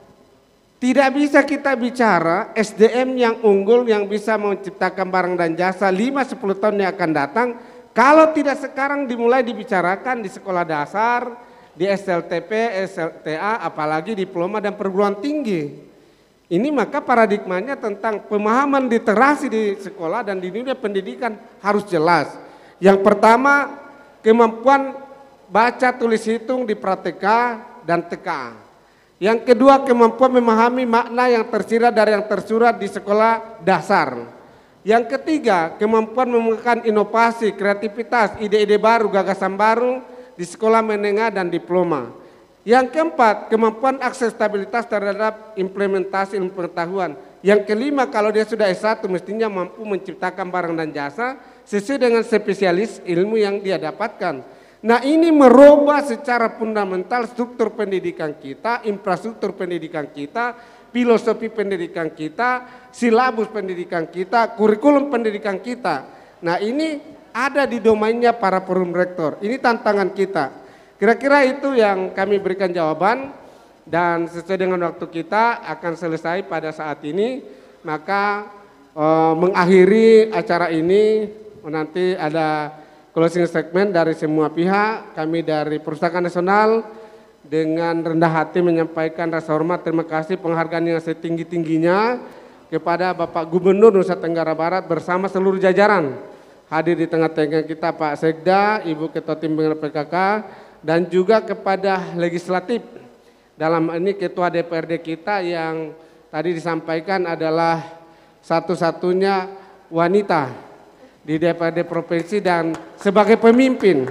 tidak bisa kita bicara S D M yang unggul yang bisa menciptakan barang dan jasa lima sampai sepuluh tahun yang akan datang kalau tidak sekarang dimulai dibicarakan di sekolah dasar, di S L T P, S L T A, apalagi diploma dan perguruan tinggi. Ini maka paradigmanya tentang pemahaman literasi di sekolah dan di dunia pendidikan harus jelas. Yang pertama, kemampuan baca tulis hitung di pra-T K dan T K A. Yang kedua, kemampuan memahami makna yang tersirat dari yang tersurat di sekolah dasar. Yang ketiga, kemampuan menemukan inovasi, kreativitas, ide-ide baru, gagasan baru di sekolah menengah dan diploma. Yang keempat, kemampuan aksesibilitas terhadap implementasi ilmu pengetahuan. Yang kelima, kalau dia sudah S satu mestinya mampu menciptakan barang dan jasa sesuai dengan spesialis ilmu yang dia dapatkan. Nah, ini merubah secara fundamental struktur pendidikan kita, infrastruktur pendidikan kita, filosofi pendidikan kita, silabus pendidikan kita, kurikulum pendidikan kita. Nah, ini ada di domainnya para forum rektor. Ini tantangan kita. Kira-kira itu yang kami berikan jawaban dan sesuai dengan waktu kita akan selesai pada saat ini. Maka eh, mengakhiri acara ini nanti ada closing statement dari semua pihak. Kami dari Perpustakaan Nasional dengan rendah hati menyampaikan rasa hormat, terima kasih, penghargaan yang setinggi-tingginya kepada Bapak Gubernur Nusa Tenggara Barat bersama seluruh jajaran. Hadir di tengah-tengah kita Pak Sekda, Ibu Ketua Tim Penggerak P K K, dan juga kepada legislatif. Dalam ini Ketua D P R D kita yang tadi disampaikan adalah satu-satunya wanita di D P R D Provinsi dan sebagai pemimpin.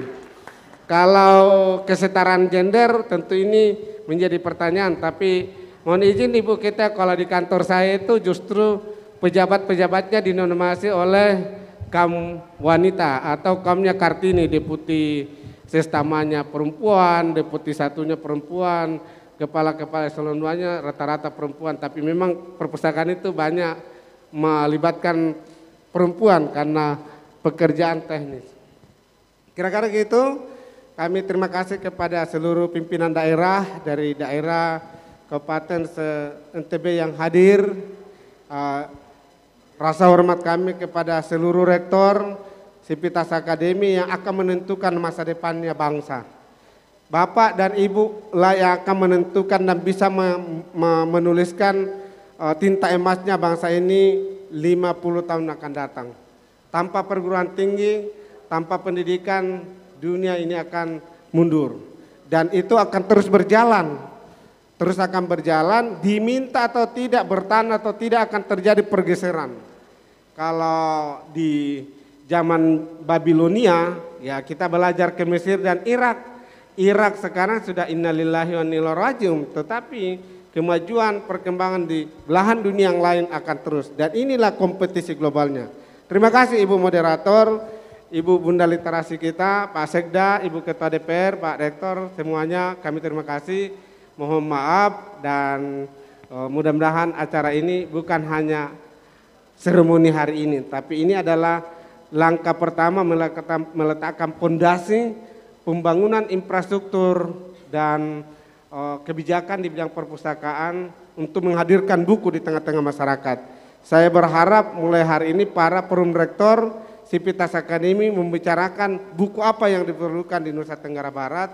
Kalau kesetaraan gender tentu ini menjadi pertanyaan, tapi mohon izin Ibu kita, kalau di kantor saya itu justru pejabat-pejabatnya dinominasi oleh kaum wanita atau kaumnya Kartini, deputi sestamanya perempuan, deputi satunya perempuan, kepala-kepala eselon-nya rata-rata perempuan, tapi memang perpustakaan itu banyak melibatkan perempuan karena pekerjaan teknis. Kira-kira gitu, kami terima kasih kepada seluruh pimpinan daerah dari daerah Kabupaten se-N T B yang hadir. Uh, Rasa hormat kami kepada seluruh rektor, Sivitas Akademi yang akan menentukan masa depannya bangsa. Bapak dan Ibu lah yang akan menentukan dan bisa menuliskan uh, tinta emasnya bangsa ini lima puluh tahun akan datang. Tanpa perguruan tinggi, tanpa pendidikan, dunia ini akan mundur. Dan itu akan terus berjalan. Terus akan berjalan, diminta atau tidak, bertahan atau tidak akan terjadi pergeseran. Kalau di zaman Babilonia, ya kita belajar ke Mesir dan Irak. Irak sekarang sudah innalillahi wa inna ilaihi raji'un, tetapi kemajuan perkembangan di belahan dunia yang lain akan terus. Dan inilah kompetisi globalnya. Terima kasih Ibu Moderator, Ibu Bunda Literasi kita, Pak Sekda, Ibu Ketua D P R, Pak Rektor, semuanya kami terima kasih. Mohon maaf dan uh, mudah-mudahan acara ini bukan hanya seremoni hari ini, tapi ini adalah langkah pertama meletakkan fondasi pembangunan infrastruktur dan uh, kebijakan di bidang perpustakaan untuk menghadirkan buku di tengah-tengah masyarakat. Saya berharap mulai hari ini para perum rektor Sivitas Akademi membicarakan buku apa yang diperlukan di Nusa Tenggara Barat,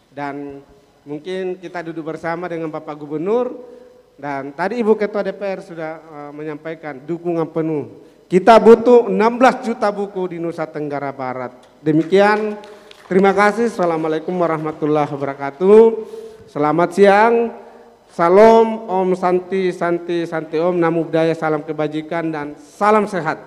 dan mungkin kita duduk bersama dengan Bapak Gubernur, dan tadi Ibu Ketua D P R sudah uh, menyampaikan dukungan penuh. Kita butuh enam belas juta buku di Nusa Tenggara Barat. Demikian, terima kasih. Assalamualaikum warahmatullahi wabarakatuh. Selamat siang. Salam, Om Santi, Santi, Santi Om, Namo Buddhaya, salam kebajikan dan salam sehat.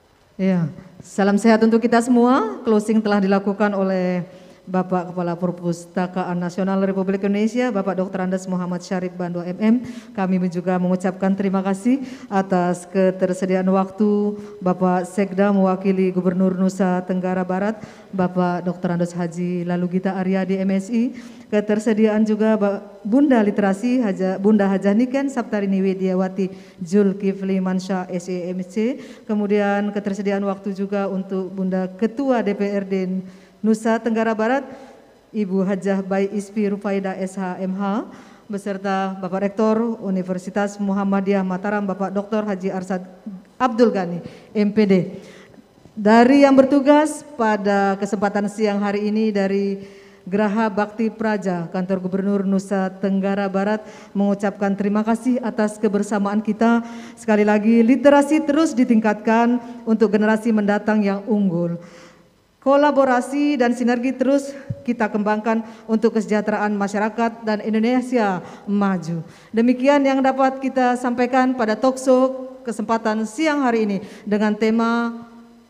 Ya, salam sehat untuk kita semua. Closing telah dilakukan oleh Bapak Kepala Perpustakaan Nasional Republik Indonesia, Bapak Doktor Andes Muhammad Syarif Bandua M M. Kami juga mengucapkan terima kasih atas ketersediaan waktu Bapak Sekda mewakili Gubernur Nusa Tenggara Barat, Bapak Doktor Andes Haji Lalugita Aryadi M Si. Ketersediaan juga Bunda Literasi Haja, Bunda Hajah Niken Saptarini Widiawati Zulkifli Mansyah S E M C. Kemudian ketersediaan waktu juga untuk Bunda Ketua D P R D Nusa Tenggara Barat, Ibu Hajah Bai Ispi Rufaida S H M H, beserta Bapak Rektor Universitas Muhammadiyah Mataram, Bapak Doktor Haji Arsad Abdul Ghani M P D. Dari yang bertugas pada kesempatan siang hari ini dari Geraha Bakti Praja, Kantor Gubernur Nusa Tenggara Barat mengucapkan terima kasih atas kebersamaan kita. Sekali lagi, literasi terus ditingkatkan untuk generasi mendatang yang unggul. Kolaborasi dan sinergi terus kita kembangkan untuk kesejahteraan masyarakat dan Indonesia maju. Demikian yang dapat kita sampaikan pada talkshow kesempatan siang hari ini dengan tema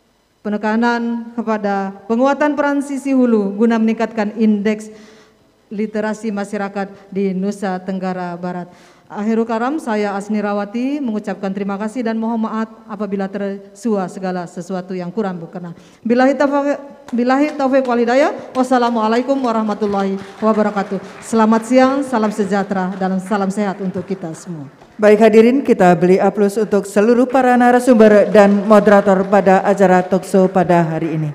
penekanan kepada penguatan peran sisi hulu guna meningkatkan indeks literasi masyarakat di Nusa Tenggara Barat. Akhirul kalam, saya Asni Rawati mengucapkan terima kasih dan mohon maaf apabila tersua segala sesuatu yang kurang berkenan. Billahi taufiq, billahi taufiq wal hidayah. Wassalamualaikum warahmatullahi wabarakatuh. Selamat siang, salam sejahtera dan salam sehat untuk kita semua. Baik hadirin, kita beri aplaus untuk seluruh para narasumber dan moderator pada acara talkshow pada hari ini.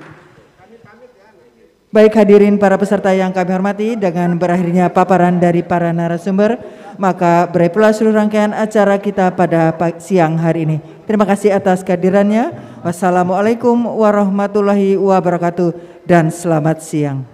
Baik hadirin para peserta yang kami hormati, dengan berakhirnya paparan dari para narasumber, maka berakhir pula seluruh rangkaian acara kita pada siang hari ini. Terima kasih atas kehadirannya. Wassalamualaikum warahmatullahi wabarakatuh dan selamat siang.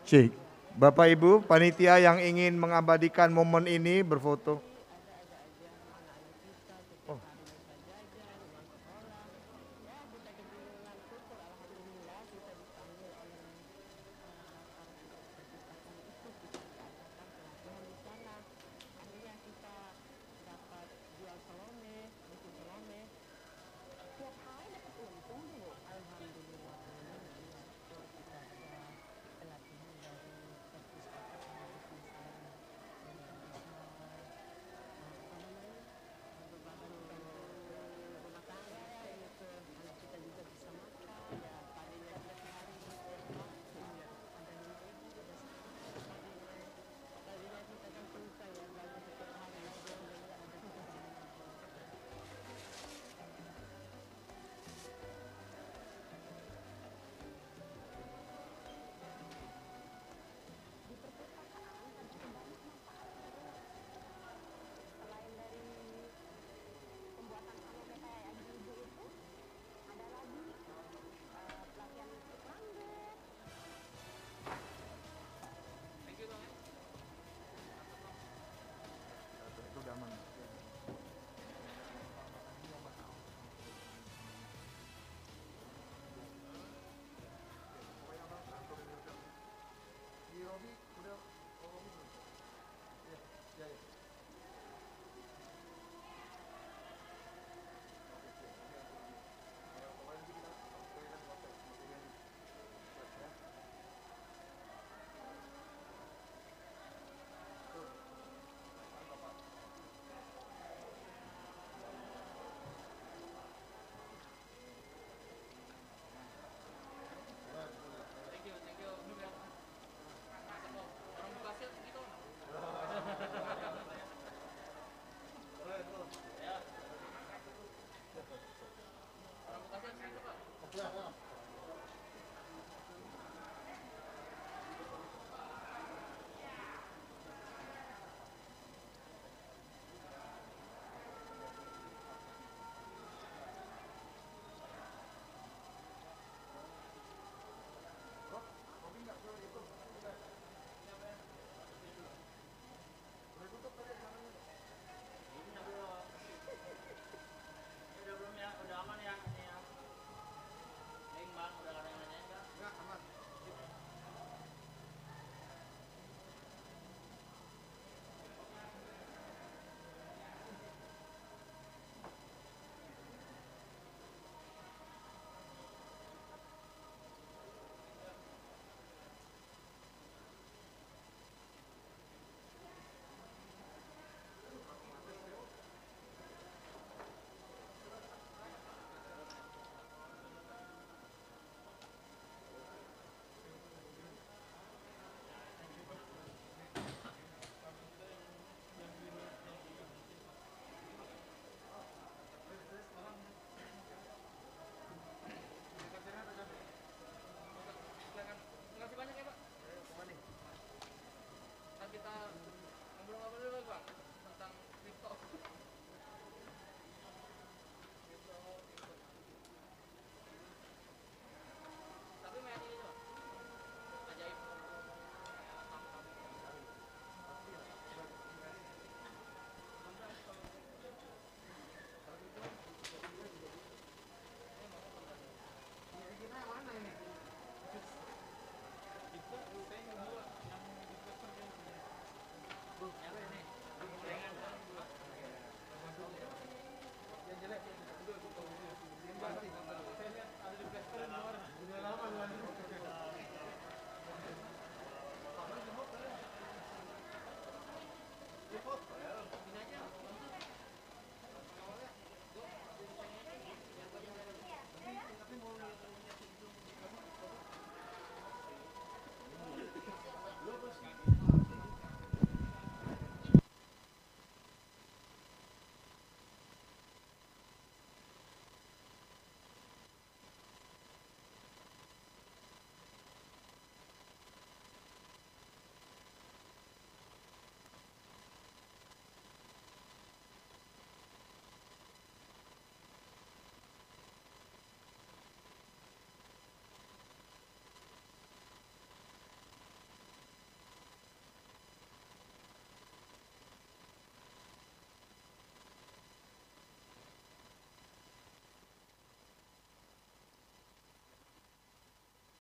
Cik, Bapak Ibu, panitia yang ingin mengabadikan momen ini berfoto.